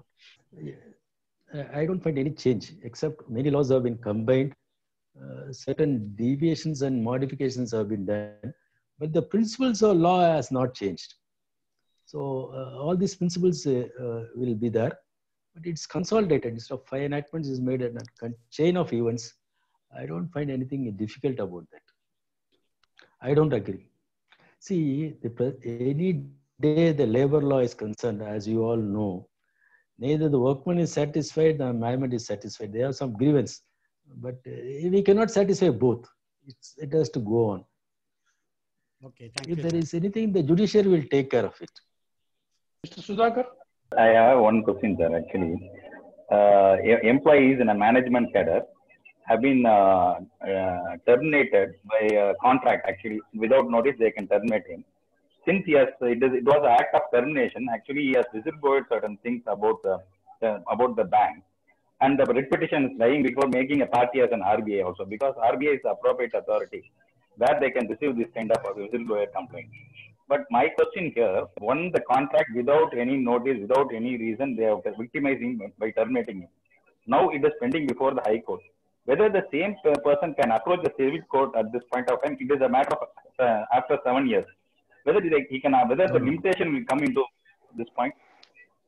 I don't find any change, except many laws have been combined. Uh, certain deviations and modifications have been done, but the principles of law has not changed. So uh, all these principles uh, uh, will be there, but it's consolidated. Instead of five enactments, is made a chain of events. I don't find anything difficult about that. I don't agree. See, the, any day the labor law is concerned, as you all know, neither the workman is satisfied, the management is satisfied. They have some grievance, but uh, we cannot satisfy both. It's, it has to go on. Okay, thank if you. If there is anything, the judiciary will take care of it. Mister Sudhakar? I have one question, sir, actually. Uh, employees in a management cadre have been uh, uh, terminated by a contract, actually. Without notice, they can terminate him. Since he has, it, is, it was an act of termination, actually he has whistleblowed certain things about the, the, about the bank. And the writ petition is lying before making a party as an R B I also, because R B I is the appropriate authority where they can receive this kind of a whistleblower complaint. But my question here, won the contract without any notice, without any reason, they have victimized him by terminating him. Now it is pending before the High Court. Whether the same person can approach the civil court at this point of time, it is a matter of uh, after seven years. Whether he can, whether the limitation will come into this point.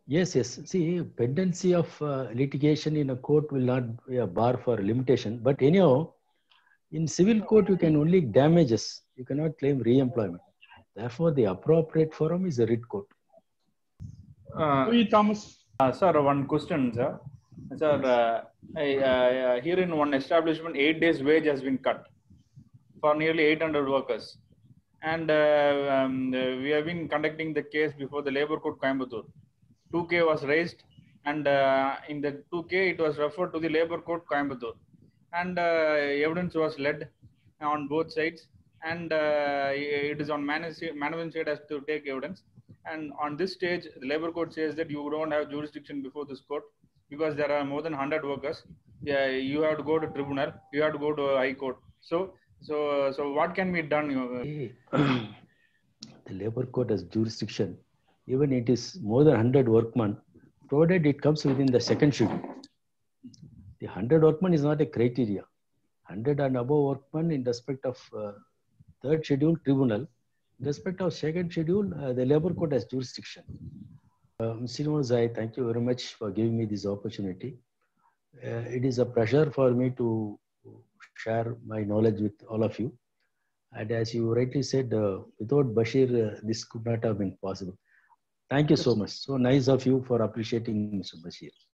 Yes, yes. See, pendency of uh, litigation in a court will not be a bar for limitation. But anyhow, in civil court, you can only damages. You cannot claim re-employment. Therefore, the appropriate forum is a writ court. Uh, Louis Thomas. uh, sir, one question, sir. Sir, uh, I, uh, here in one establishment, eight days wage has been cut for nearly eight hundred workers. And uh, um, we have been conducting the case before the Labor Court Coimbatore. two K was raised, and uh, in the two K, it was referred to the Labor Court Coimbatore. And uh, evidence was led on both sides. And uh, it is on management side as to take evidence. And on this stage, the Labor Court says that you don't have jurisdiction before this court because there are more than one hundred workers. Yeah, you have to go to tribunal. You have to go to High Court. So, so, so what can be done? The Labor Court has jurisdiction. Even it is more than one hundred workmen, provided it comes within the second schedule. The one hundred workmen is not a criteria. one hundred and above workmen in respect of uh, third schedule tribunal. In respect of second schedule, uh, the Labor Court has jurisdiction. Uh, Mister I thank you very much for giving me this opportunity. Uh, it is a pleasure for me to share my knowledge with all of you. And as you rightly said, uh, without Bashir, uh, this could not have been possible. Thank you so much. So nice of you for appreciating Mister Bashir.